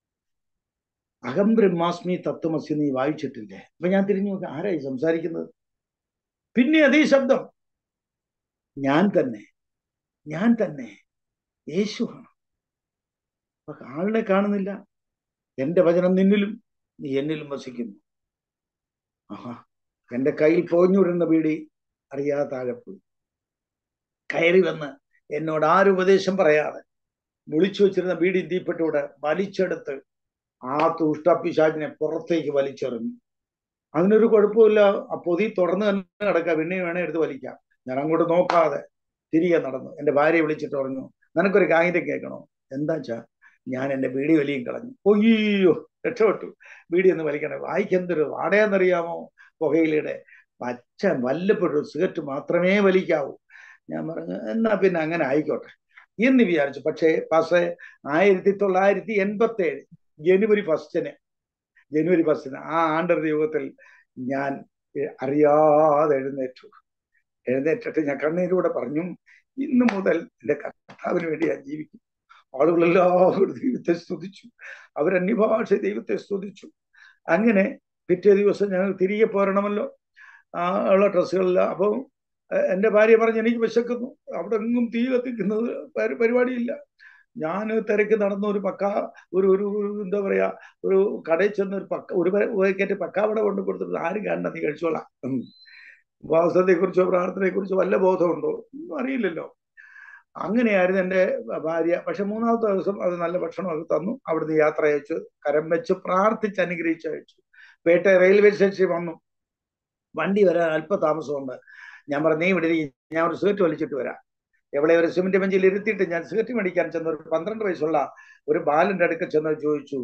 അഹം ബ്രഹ്മാസ്മി തത്വമസി നീ വായിച്ചിട്ടില്ലേ? അപ്പൊ ഞാൻ തിരിഞ്ഞു നോക്കി, ആരായി സംസാരിക്കുന്നത്? പിന്നെ അതേ ശബ്ദം, ഞാൻ തന്നെ, ഞാൻ തന്നെ, യേശുവാണ്. അപ്പൊ ആളിനെ കാണുന്നില്ല. എന്റെ വചനം നിന്നിലും നീ എന്നിലും വസിക്കുന്നു. എന്റെ കയ്യിൽ പോഞ്ഞുവിടുന്ന ബീഡി അറിയാതെ താഴെ പോയി. കയറി വന്ന് എന്നോട് ആരും ഉപദേശം പറയാതെ വിളിച്ചു വെച്ചിരുന്ന ബീഡി തീപ്പെട്ടൂടെ വലിച്ചെടുത്ത് ആ ദുഷ്ടപിശാചിനെ പുറത്തേക്ക് വലിച്ചെറിഞ്ഞു. അതിനൊരു കുഴപ്പമില്ല, ആ പൊതി തുറന്ന് തന്നെ കിടക്കാം, പിന്നെ വേണേ എടുത്ത് വലിക്കാം. ഞാൻ അങ്ങോട്ട് നോക്കാതെ തിരികെ നടന്നു. എൻ്റെ ഭാര്യയെ വിളിച്ചിട്ട് പറഞ്ഞു, നിനക്കൊരു കാര്യം കേൾക്കണോ? എന്താച്ചാ? ഞാൻ എൻ്റെ ബീഡി വലിയും കളഞ്ഞു. ഒയ്യോ, രക്ഷപ്പെട്ടു. ബീഡി ഒന്ന് വലിക്കണേ, വായിക്കെന്തൊരു വാടയാന്നറിയാമോ? പുകയിലയുടെ പച്ച വല്ലപ്പോഴും സിഗരറ്റ് മാത്രമേ വലിക്കാവൂ. ഞാൻ പറഞ്ഞു എന്നാ പിന്നെ അങ്ങനെ ആയിക്കോട്ടെ എന്ന് വിചാരിച്ചു. പക്ഷേ 1987 ജനുവരി 1 ആ ആണ്ടർ യുഗത്തിൽ ഞാൻ അറിയാതെ എഴുന്നേറ്റിട്ട് ഞാൻ കണ്ണീരിലൂടെ പറഞ്ഞു, ഇന്നു മുതൽ എൻ്റെ കർത്താവിന് വേണ്ടി ഞാൻ ജീവിക്കും. ആളുകളെല്ലാവരും ദൈവത്തെ സ്തുതിച്ചു, അവരന്യഭാഷ ദൈവത്തെ സ്തുതിച്ചു. അങ്ങനെ പിറ്റേ ദിവസം ഞങ്ങൾ തിരികെ പോരണമല്ലോ, ഉള്ള ഡ്രസ്സുകളില്ല. അപ്പോൾ എൻ്റെ ഭാര്യ പറഞ്ഞു, എനിക്ക് വിശക്കുന്നു, അവിടെ എങ്ങും തീ കത്തിക്കുന്നത് പരിപാടിയില്ല. ഞാൻ തിരക്ക് നടന്ന ഒരു എന്താ പറയാ, ഒരു കടയിൽ ചെന്ന് ഒരു പാക്കറ്റ് പക്കാവട കൊണ്ട് കൊടുത്തിട്ട് ആരും കാണണ്ട, നീ കഴിച്ചോളാം. ഉപവാസത്തെ കുറിച്ചോ പ്രാർത്ഥനയെ കുറിച്ചോ വല്ല ബോധമുണ്ടോ? ഒന്നും അറിയില്ലല്ലോ. അങ്ങനെയായിരുന്നു എൻ്റെ ഭാര്യ. പക്ഷെ 3ാമത്തെ ദിവസം അത് നല്ല ഭക്ഷണമൊക്കെ തന്നു. അവിടുന്ന് യാത്ര അയച്ചു, കരം വെച്ച് പ്രാർത്ഥിച്ച് അനുഗ്രഹിച്ച് അയച്ചു. പേട്ട റെയിൽവേ സ്റ്റേഷനിൽ വന്നു. വണ്ടി വരാൻ അല്പ താമസമുണ്ട്. ഞാൻ പറഞ്ഞു, നീ ഇവിടെ ഞാൻ ഒരു സിഗരറ്റ് വലിച്ചിട്ട് വരാം. എവിടെ ഒരു സിമന്റ് ബെഞ്ചിൽ ഇരുത്തിയിട്ട് ഞാൻ സിഗരറ്റ് മേടിക്കാൻ ചെന്ന ഒരു 12 വയസ്സുള്ള ഒരു ബാലന്റെ അടുക്ക ചെന്ന് ചോദിച്ചു,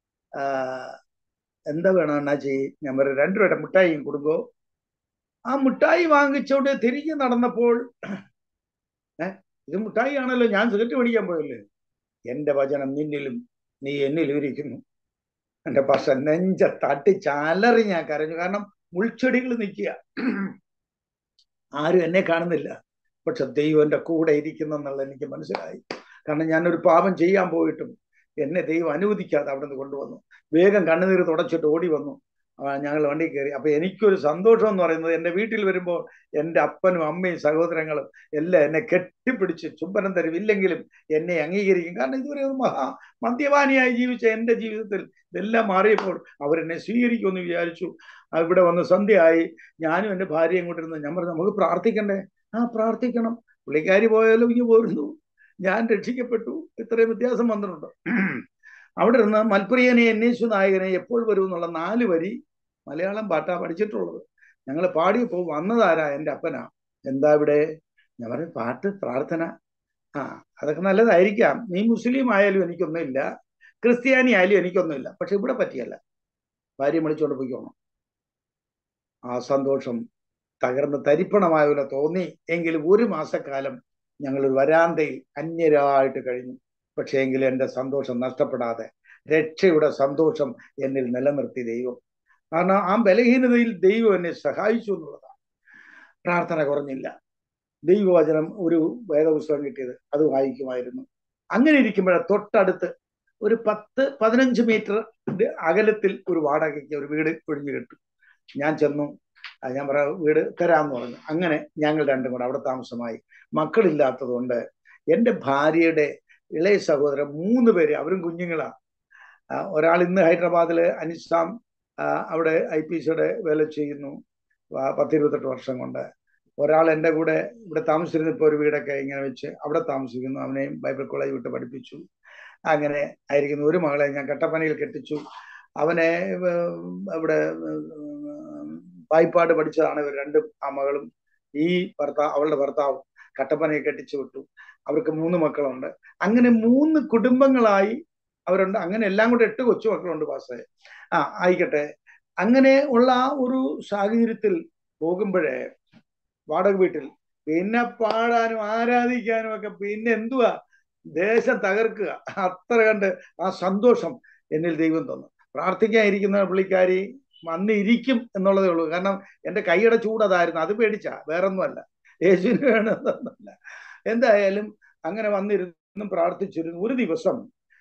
എന്താ വേണം അണ്ണാച്ചി? ഞാൻ പറഞ്ഞു, 2 രൂപയുടെ മിഠായിയും കൊടുക്കോ. ആ മിഠായി വാങ്ങിച്ചോണ്ട് തിരിഞ്ഞ് നടന്നപ്പോൾ, ഇത് മിഠായി ആണല്ലോ, ഞാൻ സിഗരറ്റ് മേടിക്കാൻ പോയല്ലേ. എന്റെ വചനം നിന്നിലും നീ എന്നിലും ഇരിക്കുന്നു. എന്റെ പക്ഷ നെഞ്ച തട്ടി ചാലറി ഞാൻ കരഞ്ഞു. കാരണം മുൾച്ചെടികൾ നിൽക്കുക, ആരും എന്നെ കാണുന്നില്ല, പക്ഷെ ദൈവം എൻ്റെ കൂടെ ഇരിക്കുന്നെന്നുള്ള എനിക്ക് മനസ്സിലായി. കാരണം ഞാനൊരു പാപം ചെയ്യാൻ പോയിട്ടും എന്നെ ദൈവം അനുവദിക്കാതെ അവിടെ നിന്ന് കൊണ്ടുവന്നു. വേഗം കണ്ണുനീര് തുടച്ചിട്ട് ഓടി വന്നു. ഞങ്ങൾ വണ്ടി കയറി. അപ്പൊ എനിക്കൊരു സന്തോഷം എന്ന് പറയുന്നത്, എൻ്റെ വീട്ടിൽ വരുമ്പോൾ എൻ്റെ അപ്പനും അമ്മയും സഹോദരങ്ങളും എല്ലാം എന്നെ കെട്ടിപ്പിടിച്ച് ചുംബനം തരും, ഇല്ലെങ്കിലും എന്നെ അംഗീകരിക്കും. കാരണം ഇതുവരെ ഒരു മദ്യപാനിയായി ജീവിച്ച എൻ്റെ ജീവിതത്തിൽ ഇതെല്ലാം മാറിയപ്പോൾ അവരെന്നെ സ്വീകരിക്കുമെന്ന് വിചാരിച്ചു. ഇവിടെ വന്ന് സന്ധ്യയായി, ഞാനും എൻ്റെ ഭാര്യയും കൊണ്ടിരുന്നു. ഞാൻ പറഞ്ഞു, നമുക്ക് പ്രാർത്ഥിക്കണ്ടേ? പ്രാർത്ഥിക്കണം. പുള്ളിക്കാരി പോയാലും ഇങ്ങനെ പോരുന്നു, ഞാൻ രക്ഷിക്കപ്പെട്ടു. ഇത്രയും വ്യത്യാസം വന്നിട്ടുണ്ട്. അവിടെ ഇരുന്ന് മൽപ്രിയനെ അന്വേഷിച്ചു നായകനെ എപ്പോൾ വരും എന്നുള്ള 4 വരി മലയാളം പാട്ടാ പഠിച്ചിട്ടുള്ളത്. ഞങ്ങൾ പാടിയപ്പോൾ വന്നതാരാ? എൻ്റെ അപ്പനാ. എന്താ ഇവിടെ? ഞാൻ പറയും, പാട്ട്, പ്രാർത്ഥന. അതൊക്കെ നല്ലതായിരിക്കാം. നീ മുസ്ലിം ആയാലും എനിക്കൊന്നുമില്ല, ക്രിസ്ത്യാനി ആയാലും എനിക്കൊന്നുമില്ല, പക്ഷെ ഇവിടെ പറ്റിയല്ല. ഭാര്യ വിളിച്ചോണ്ട് പോയിക്കോണം. ആ സന്തോഷം തകർന്ന് തരിപ്പണമായ പോലെ തോന്നി. എങ്കിലും 1 മാസക്കാലം ഞങ്ങളൊരു വരാന്തയിൽ അന്യരായിട്ട് കഴിഞ്ഞു. പക്ഷേ എങ്കിലും എൻ്റെ സന്തോഷം നഷ്ടപ്പെടാതെ രക്ഷയുടെ സന്തോഷം എന്നിൽ നിലനിർത്തി ദൈവം. കാരണം ആ ബലഹീനതയിൽ ദൈവം എന്നെ സഹായിച്ചു എന്നുള്ളതാണ്. പ്രാർത്ഥന കുറഞ്ഞില്ല. ദൈവവചനം, ഒരു വേദപുസ്തകം കിട്ടിയത്, അത് വായിക്കുമായിരുന്നു. അങ്ങനെ ഇരിക്കുമ്പോഴേ തൊട്ടടുത്ത് ഒരു 10-15 മീറ്റർ അകലത്തിൽ ഒരു വാടകയ്ക്ക് ഒരു വീട് ഒഴിഞ്ഞു കിട്ടും. ഞാൻ ചെന്നു. ഞാൻ വീട് തരാമെന്ന് പറഞ്ഞു. അങ്ങനെ ഞങ്ങൾ രണ്ടും കൂടെ അവിടെ താമസമായി. മക്കളില്ലാത്തത് കൊണ്ട് എൻ്റെ ഭാര്യയുടെ ഇളയ സഹോദരൻ 3 പേര്, അവരും കുഞ്ഞുങ്ങളാ. ഒരാൾ ഇന്ന് ഹൈദരാബാദില് അനിസാം അവിടെ IPCയുടെ വേല ചെയ്യുന്നു, 10-28 വർഷം കൊണ്ട്. ഒരാൾ എൻ്റെ കൂടെ ഇവിടെ താമസിച്ചിരുന്ന, ഇപ്പോൾ ഒരു വീടൊക്കെ ഇങ്ങനെ വെച്ച് അവിടെ താമസിക്കുന്നു. അവനെയും ബൈബിൾ കോളേജ് വിട്ട് പഠിപ്പിച്ചു. അങ്ങനെ ആയിരിക്കുന്നു. ഒരു മകളെ ഞാൻ കട്ടപ്പനയിൽ കെട്ടിച്ചു. അവനെ ഇവിടെ വായ്പാട് പഠിച്ചതാണ് ഇവർ രണ്ടും. ആ മകളും ഈ അവളുടെ ഭർത്താവും കട്ടപ്പനയിൽ കെട്ടിച്ചു വിട്ടു. അവർക്ക് 3 മക്കളുണ്ട്. അങ്ങനെ 3 കുടുംബങ്ങളായി അവരുണ്ട്. അങ്ങനെ എല്ലാം കൂടെ 8 കൊച്ചു മക്കളുണ്ട് പാസ്റ്റേ. ആയിക്കട്ടെ. അങ്ങനെ ഉള്ള ആ ഒരു സാഹചര്യത്തിൽ പോകുമ്പോഴേ വാടക വീട്ടിൽ പിന്നെ പാടാനും ആരാധിക്കാനും ഒക്കെ പിന്നെ എന്തുവാ, ദേശം തകർക്കുക. അത്ര കണ്ട് ആ സന്തോഷം എന്നിൽ ദൈവം തന്നു. പ്രാർത്ഥിക്കാനിരിക്കുന്ന പുള്ളിക്കാരി വന്ന് ഇരിക്കും എന്നുള്ളതേ ഉള്ളൂ. കാരണം എൻ്റെ കൈയുടെ ചൂടതായിരുന്നു. അത് പേടിച്ചാ, വേറൊന്നുമല്ല, യേശുവിന് വേണമെന്നല്ല. എന്തായാലും അങ്ങനെ വന്നിരുന്നും പ്രാർത്ഥിച്ചിരുന്നു. ഒരു ദിവസം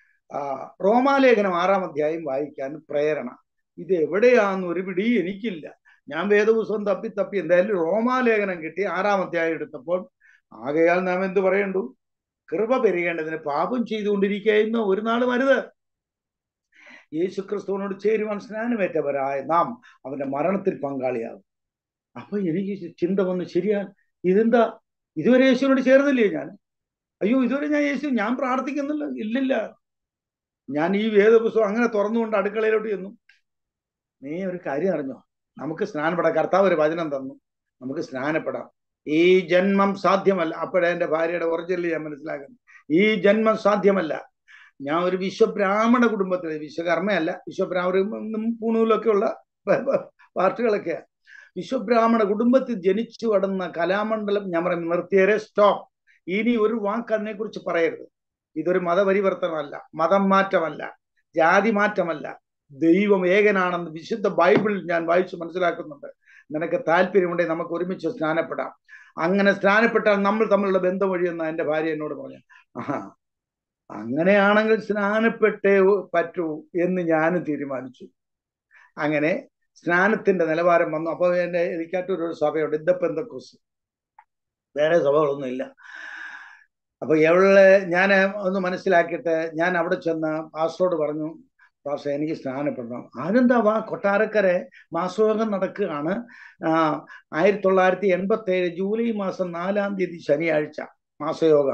റോമാലേഖനം 6-ാം അധ്യായം വായിക്കാൻ പ്രേരണ. ഇത് എവിടെയാന്ന് ഒരു പിടി എനിക്കില്ല. ഞാൻ വേദപുസ്തകം തപ്പി എന്തായാലും റോമാലേഖനം കിട്ടി. 6-ാം അധ്യായം എടുത്തപ്പോൾ, ആകയാൽ നാം എന്ത് പറയണ്ടു? കൃപ പെരുകേണ്ടതിന് പാപം ചെയ്തുകൊണ്ടിരിക്കുന്ന ഒരു നാൾ വരുത്, യേശുക്രിസ്തുവിനോട് ചേരുവാൻ സ്നാനമേറ്റവരായ നാം അവന്റെ മരണത്തിൽ പങ്കാളിയാകും. അപ്പൊ എനിക്ക് ചിന്ത വന്ന്, ശരിയാ, ഇതെന്താ, ഇതുവരെ യേശുവിനോട് ചേർന്നില്ലേ ഞാൻ? അയ്യോ, ഇതുവരെ ഞാൻ പ്രാർത്ഥിക്കുന്നില്ല. ഇല്ലില്ല. ഞാൻ ഈ വേദപുസ്തകം അങ്ങനെ തുറന്നുകൊണ്ട് അടുക്കളയിലോട്ട് ചെന്നു. നീ ഒരു കാര്യം അറിഞ്ഞോ? നമുക്ക് സ്നാനപ്പെടാം. കർത്താവ് ഒരു വചനം തന്നു, നമുക്ക് സ്നാനപ്പെടാം. ഈ ജന്മം സാധ്യമല്ല. അപ്പോഴേ എൻ്റെ ഭാര്യയുടെ ഒറിജിനൽ ഞാൻ മനസ്സിലാക്കുന്നു. ഈ ജന്മം സാധ്യമല്ല. ഞാൻ ഒരു വിശ്വബ്രാഹ്മണ കുടുംബത്തിൽ, വിശ്വകർമ്മയല്ല, വിശ്വബ്രാഹ്മണ പൂണൂലൊക്കെ ഉള്ള പാർട്ടികളൊക്കെയാണ്. വിശ്വബ്രാഹ്മണ കുടുംബത്തിൽ ജനിച്ചു കടന്ന കലാമണ്ഡലം ഞാൻ പറയും, നിർത്തിയേരെ, സ്റ്റോപ്പ്. ഇനി ഒരു വാക്ക് അതിനെ കുറിച്ച് പറയരുത്. ഇതൊരു മതപരിവർത്തനമല്ല, മതം മാറ്റമല്ല, ജാതി മാറ്റമല്ല. ദൈവം ഏകനാണെന്ന് വിശുദ്ധ ബൈബിളിൽ ഞാൻ വായിച്ചു മനസ്സിലാക്കുന്നുണ്ട്. നിനക്ക് താല്പര്യമുണ്ടെങ്കിൽ നമുക്ക് ഒരുമിച്ച് സ്നാനപ്പെടാം. അങ്ങനെ സ്നാനപ്പെട്ടാൽ നമ്മൾ തമ്മിലുള്ള ബന്ധം വഴിയെന്ന് എൻ്റെ ഭാര്യ എന്നോട് പറഞ്ഞു. അങ്ങനെയാണെങ്കിൽ സ്നാനപ്പെട്ടേ പറ്റൂ എന്ന് ഞാനും തീരുമാനിച്ചു. അങ്ങനെ സ്നാനത്തിന്റെ നിലവാരം വന്നു. അപ്പോൾ എൻ്റെ എലിക്കാറ്റൂർ ഒരു സഭയുണ്ട്, ഇന്തപ്പെന്തക്കോസ്, വേറെ സഭകളൊന്നും ഇല്ല. അപ്പൊ ഞാൻ ഒന്ന് മനസ്സിലാക്കിയിട്ട് ഞാൻ അവിടെ ചെന്ന് പാസ്റ്ററോട് പറഞ്ഞു, പാസ്റ്റർ എനിക്ക് സ്നാനപ്പെടണം. ആരെന്താ, കൊട്ടാരക്കരെ മാസയോഗം നടക്കുകയാണ്. 1987 ജൂലൈ മാസം 4-ാം തീയതി ശനിയാഴ്ച മാസയോഗ.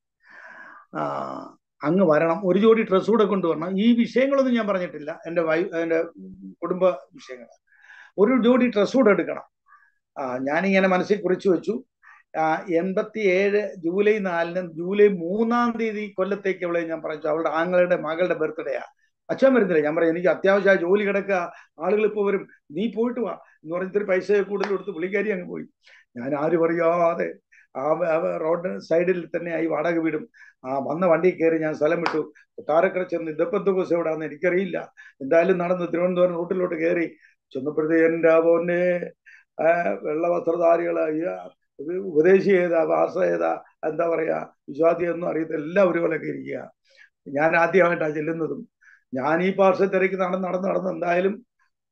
അങ്ങ് വരണം, ഒരു ജോഡി ഡ്രസ്സ് കൂടെ കൊണ്ടുവരണം. ഈ വിഷയങ്ങളൊന്നും ഞാൻ പറഞ്ഞിട്ടില്ല, എൻ്റെ കുടുംബ വിഷയങ്ങൾ. ഒരു ജോഡി ഡ്രസ്സ് കൂടെ എടുക്കണം. ഞാനിങ്ങനെ മനസ്സിൽ കുറിച്ചു വെച്ചു. 87 ജൂലൈ 4-ന് ജൂലൈ 3-ാം തീയതി കൊല്ലത്തേക്ക് അവളെ ഞാൻ പറഞ്ഞു, അവളുടെ ആങ്ങളുടെ മകളുടെ ബർത്ത്ഡേയാ. അച്ഛൻ വരുന്നില്ല. ഞാൻ പറഞ്ഞു, എനിക്ക് അത്യാവശ്യമായി ജോലി കിടക്കുക, ആളുകൾ ഇപ്പോൾ വരും, നീ പോയിട്ട് വാ എന്ന് പറഞ്ഞിട്ട് പൈസ കൂടുതൽ കൊടുത്ത് പുള്ളിക്കാരി അങ്ങ് പോയി. ഞാൻ ആരും അറിയാതെ റോഡ് സൈഡിൽ തന്നെ ആയി വാടക വീടും വന്ന വണ്ടി കയറി ഞാൻ സ്ഥലം വിട്ടു. കൊട്ടാരക്കര ചെന്ന് ഇതപ്പന്തോസ് എവിടാന്ന് എനിക്കറിയില്ല. എന്തായാലും നടന്ന് തിരുവനന്തപുരം റൂട്ടിലോട്ട് കയറി ചെന്നപ്പോഴത്തേ എൻ്റെ പോന്നെ വെള്ള വസ്ത്രധാരികളായ ഉപദേശി ഏതാ, ഭാഷ ഏതാ, എന്താ പറയാ, വിശ്വാസിയൊന്നും അറിയത്തില്ല, എല്ലാവരും പോലെയൊക്കെ ഇരിക്കുക. ഞാൻ ആദ്യമായിട്ടാണ് ചെല്ലുന്നതും. ഞാൻ ഈ പാർശ്വ തിരക്ക് നടന്ന് എന്തായാലും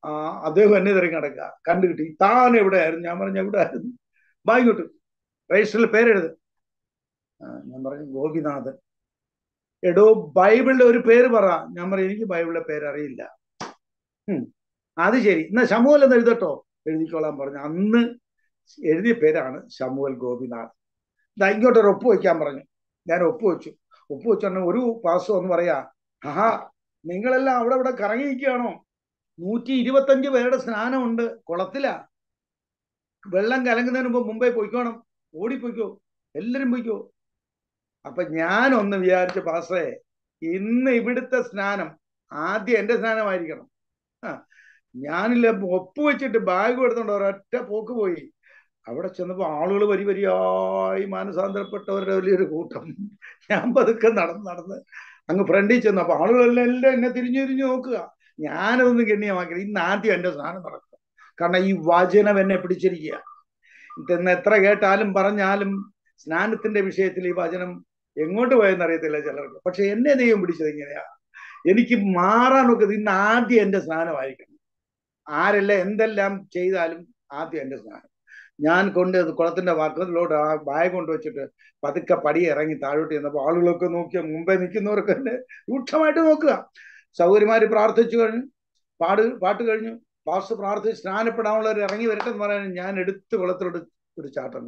അദ്ദേഹം എന്നെ തിരക്കി നടക്കുക. കണ്ടുകിട്ടി. താൻ എവിടെയായിരുന്നു? ഞാൻ പറഞ്ഞു എവിടെ ആയിരുന്നു. വായിക്കോട്ട് രജിസ്റ്ററിൽ പേരെഴുത്. ഞാൻ പറഞ്ഞു ഗോപിനാഥൻ. എടോ ബൈബിളിലെ ഒരു പേര് പറ. ഞാൻ പറഞ്ഞു എനിക്ക് ബൈബിളിലെ പേര് അറിയില്ല. അത് ശരി, എന്നാ ശമൂഹൽ എന്ന് എഴുതട്ടോ. എഴുതിക്കോളാൻ പറഞ്ഞു. അന്ന് എഴുതിയ പേരാണ് ശമൂഹൽ ഗോപിനാഥ്. ഇങ്ങോട്ടൊരു ഒപ്പ് വയ്ക്കാൻ പറഞ്ഞു. ഞാൻ ഒപ്പ് വെച്ചു. ഒപ്പ് വെച്ചോണ്ട് ഒരു പാസ് ഒന്ന് പറയാ, ആഹാ നിങ്ങളെല്ലാം അവിടെ ഇവിടെ കറങ്ങിയിരിക്കുകയാണോ? 125 പേരുടെ സ്നാനമുണ്ട്, കുളത്തില. വെള്ളം കലങ്ങുന്നതിന് മുമ്പേ പൊയ്ക്കോണം, ഓടിപ്പോയിക്കോ, എല്ലാരും പോയിക്കോ. അപ്പൊ ഞാനൊന്ന് വിചാരിച്ച പാസേ, ഇന്ന് ഇവിടുത്തെ സ്നാനം ആദ്യം എന്റെ സ്നാനമായിരിക്കണം. ഞാനില്ല ഒപ്പ് വെച്ചിട്ട് ബാഗ് എടുത്തോണ്ട് ഒരൊറ്റ പോക്ക് പോയി. അവിടെ ചെന്നപ്പോ ആളുകൾ വരിയായി മാനസാന്തരപ്പെട്ടവരുടെ വലിയൊരു കൂട്ടം. ഞാൻ പതുക്കെ നടന്ന് അങ്ങ് ഫ്രണ്ടിൽ ചെന്നു. അപ്പൊ ആളുകളെല്ലാം എന്നെ തിരിഞ്ഞു നോക്കുക. ഞാനതൊന്നും ഗണ്യമാക്കില്ല. ഇന്ന് ആദ്യം എന്റെ സ്നാനം നടക്കുക. കാരണം ഈ വചനം എന്നെ പിടിച്ചിരിക്കുക. ഇന്ന് എത്ര കേട്ടാലും പറഞ്ഞാലും സ്നാനത്തിന്റെ വിഷയത്തിൽ ഈ വചനം എങ്ങോട്ട് പോയെന്ന് അറിയത്തില്ല ചിലർക്ക്. പക്ഷെ എന്നെ ദൈവം പിടിച്ചത് ഇങ്ങനെയാ. എനിക്ക് മാറാനൊക്കെ ഇന്ന് ആദ്യം എന്റെ സ്നാനമായിരിക്കണം. ആരെല്ലാം എന്തെല്ലാം ചെയ്താലും ആദ്യം എന്റെ സ്നാനം. ഞാൻ കുളത്തിന്റെ വക്കത്തിലോട്ട് ആ ബാഗ് കൊണ്ടുവച്ചിട്ട് പതുക്കെ പടി ഇറങ്ങി താഴോട്ട് ചെന്നപ്പോൾ ആളുകളൊക്കെ നോക്കിയ മുമ്പേ നിൽക്കുന്നവർക്ക് തന്നെ രൂക്ഷമായിട്ട് നോക്കുക. സൗകര്യമാര് പ്രാർത്ഥിച്ചു കഴിഞ്ഞു, പാട്ട് കഴിഞ്ഞു, പാസ്റ്റർ പ്രാർത്ഥിച്ച് സ്നാനപ്പെടാനുള്ളവർ ഇറങ്ങി വരട്ടെ എന്ന് പറയാൻ ഞാൻ എടുത്ത് കുളത്തിലോട്ട് ഒരു ചാട്ടം.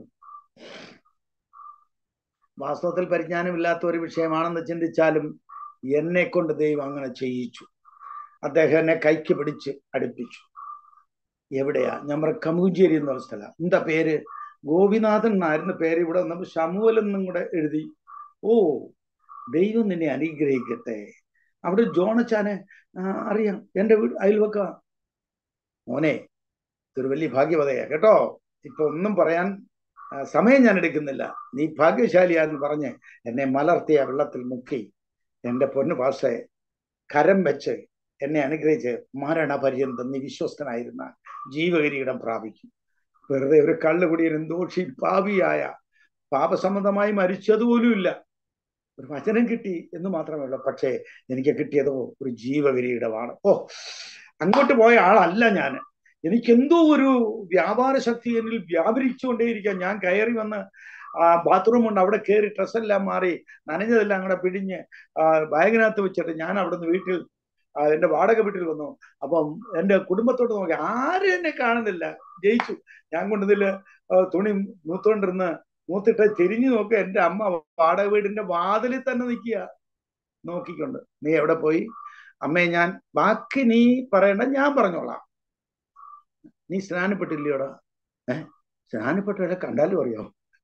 വാസ്തവത്തിൽ പരിജ്ഞാനമില്ലാത്ത ഒരു വിഷയമാണെന്ന് ചിന്തിച്ചാലും എന്നെ കൊണ്ട് ദൈവം അങ്ങനെ ചെയ്യിച്ചു. അദ്ദേഹം എന്നെ കൈക്ക് പിടിച്ച് അടുപ്പിച്ചു. എവിടെയാ? നമ്മുടെ കമുഞ്ചേരി എന്ന് പറഞ്ഞ സ്ഥലം. എന്താ പേര്? ഗോപിനാഥൻ എന്നായിരുന്നു പേര്. ഇവിടെ വന്നപ്പോൾ ശമൂഹൽ എന്നും കൂടെ എഴുതി. ഓ, ദൈവം നിന്നെ അനുഗ്രഹിക്കട്ടെ. അവിടെ ജോണച്ചാനെ അറിയാം, എൻ്റെ അയൽവക്ക. മോനെ, ഇതൊരു വലിയ ഭാഗ്യവതയാ കേട്ടോ. ഇപ്പൊ ഒന്നും പറയാൻ സമയം ഞാൻ എടുക്കുന്നില്ല. നീ ഭാഗ്യശാലിയാന്ന് പറഞ്ഞ് എന്നെ മലർത്തിയ വെള്ളത്തിൽ മുക്കി എൻ്റെ പൊന്നു പാസ്റ്റേ കരം വെച്ച് എന്നെ അനുഗ്രഹിച്ച് മരണപര്യന്തം നീ വിശ്വസ്തനായിരുന്ന ജീവകിരീടം പ്രാപിക്കും. വെറുതെ ഒരു കള്ളുകുടിയനും ദോഷി പാപിയായ പാപസംബന്ധമായി മരിച്ചതുപോലുമില്ല. ഒരു വചനം കിട്ടി എന്ന് മാത്രമേ ഉള്ളൂ. പക്ഷേ എനിക്ക് കിട്ടിയതോ ഒരു ജീവകിരീടമാണ്. അങ്ങോട്ട് പോയ ആളല്ല ഞാൻ. എനിക്കെന്തോ ഒരു വ്യാപാര ശക്തി എന്നിൽ വ്യാപരിച്ചുകൊണ്ടേയിരിക്കാം. ഞാൻ കയറി വന്ന് ബാത്റൂം ഉണ്ട്, അവിടെ കയറി ഡ്രസ്സെല്ലാം മാറി നനഞ്ഞതെല്ലാം കൂടെ പിടിഞ്ഞ് ബാഗിനകത്ത് വെച്ചിട്ട് ഞാൻ അവിടുന്ന് വീട്ടിൽ എന്റെ വാടക വീട്ടിൽ വന്നു. അപ്പം എന്റെ കുടുംബത്തോട്ട് നോക്കി, ആരും എന്നെ കാണുന്നില്ല. ജയിച്ചു. ഞാൻ കൊണ്ടതിൽ തുണി മൂത്തോണ്ടിരുന്ന് മൂത്തിട്ട് തിരിഞ്ഞു നോക്കുക. എന്റെ അമ്മ വാടക വീടിന്റെ വാതിലിൽ തന്നെ നിൽക്കുക നോക്കിക്കൊണ്ട്. നീ എവിടെ പോയി? അമ്മേ, ഞാൻ ബാക്കി നീ പറയണ്ട, ഞാൻ പറഞ്ഞോളാം. നീ സ്നാനപ്പെട്ടില്ലയോടാ? സ്നാനപ്പെട്ടവരെ കണ്ടാലും അറിയോ?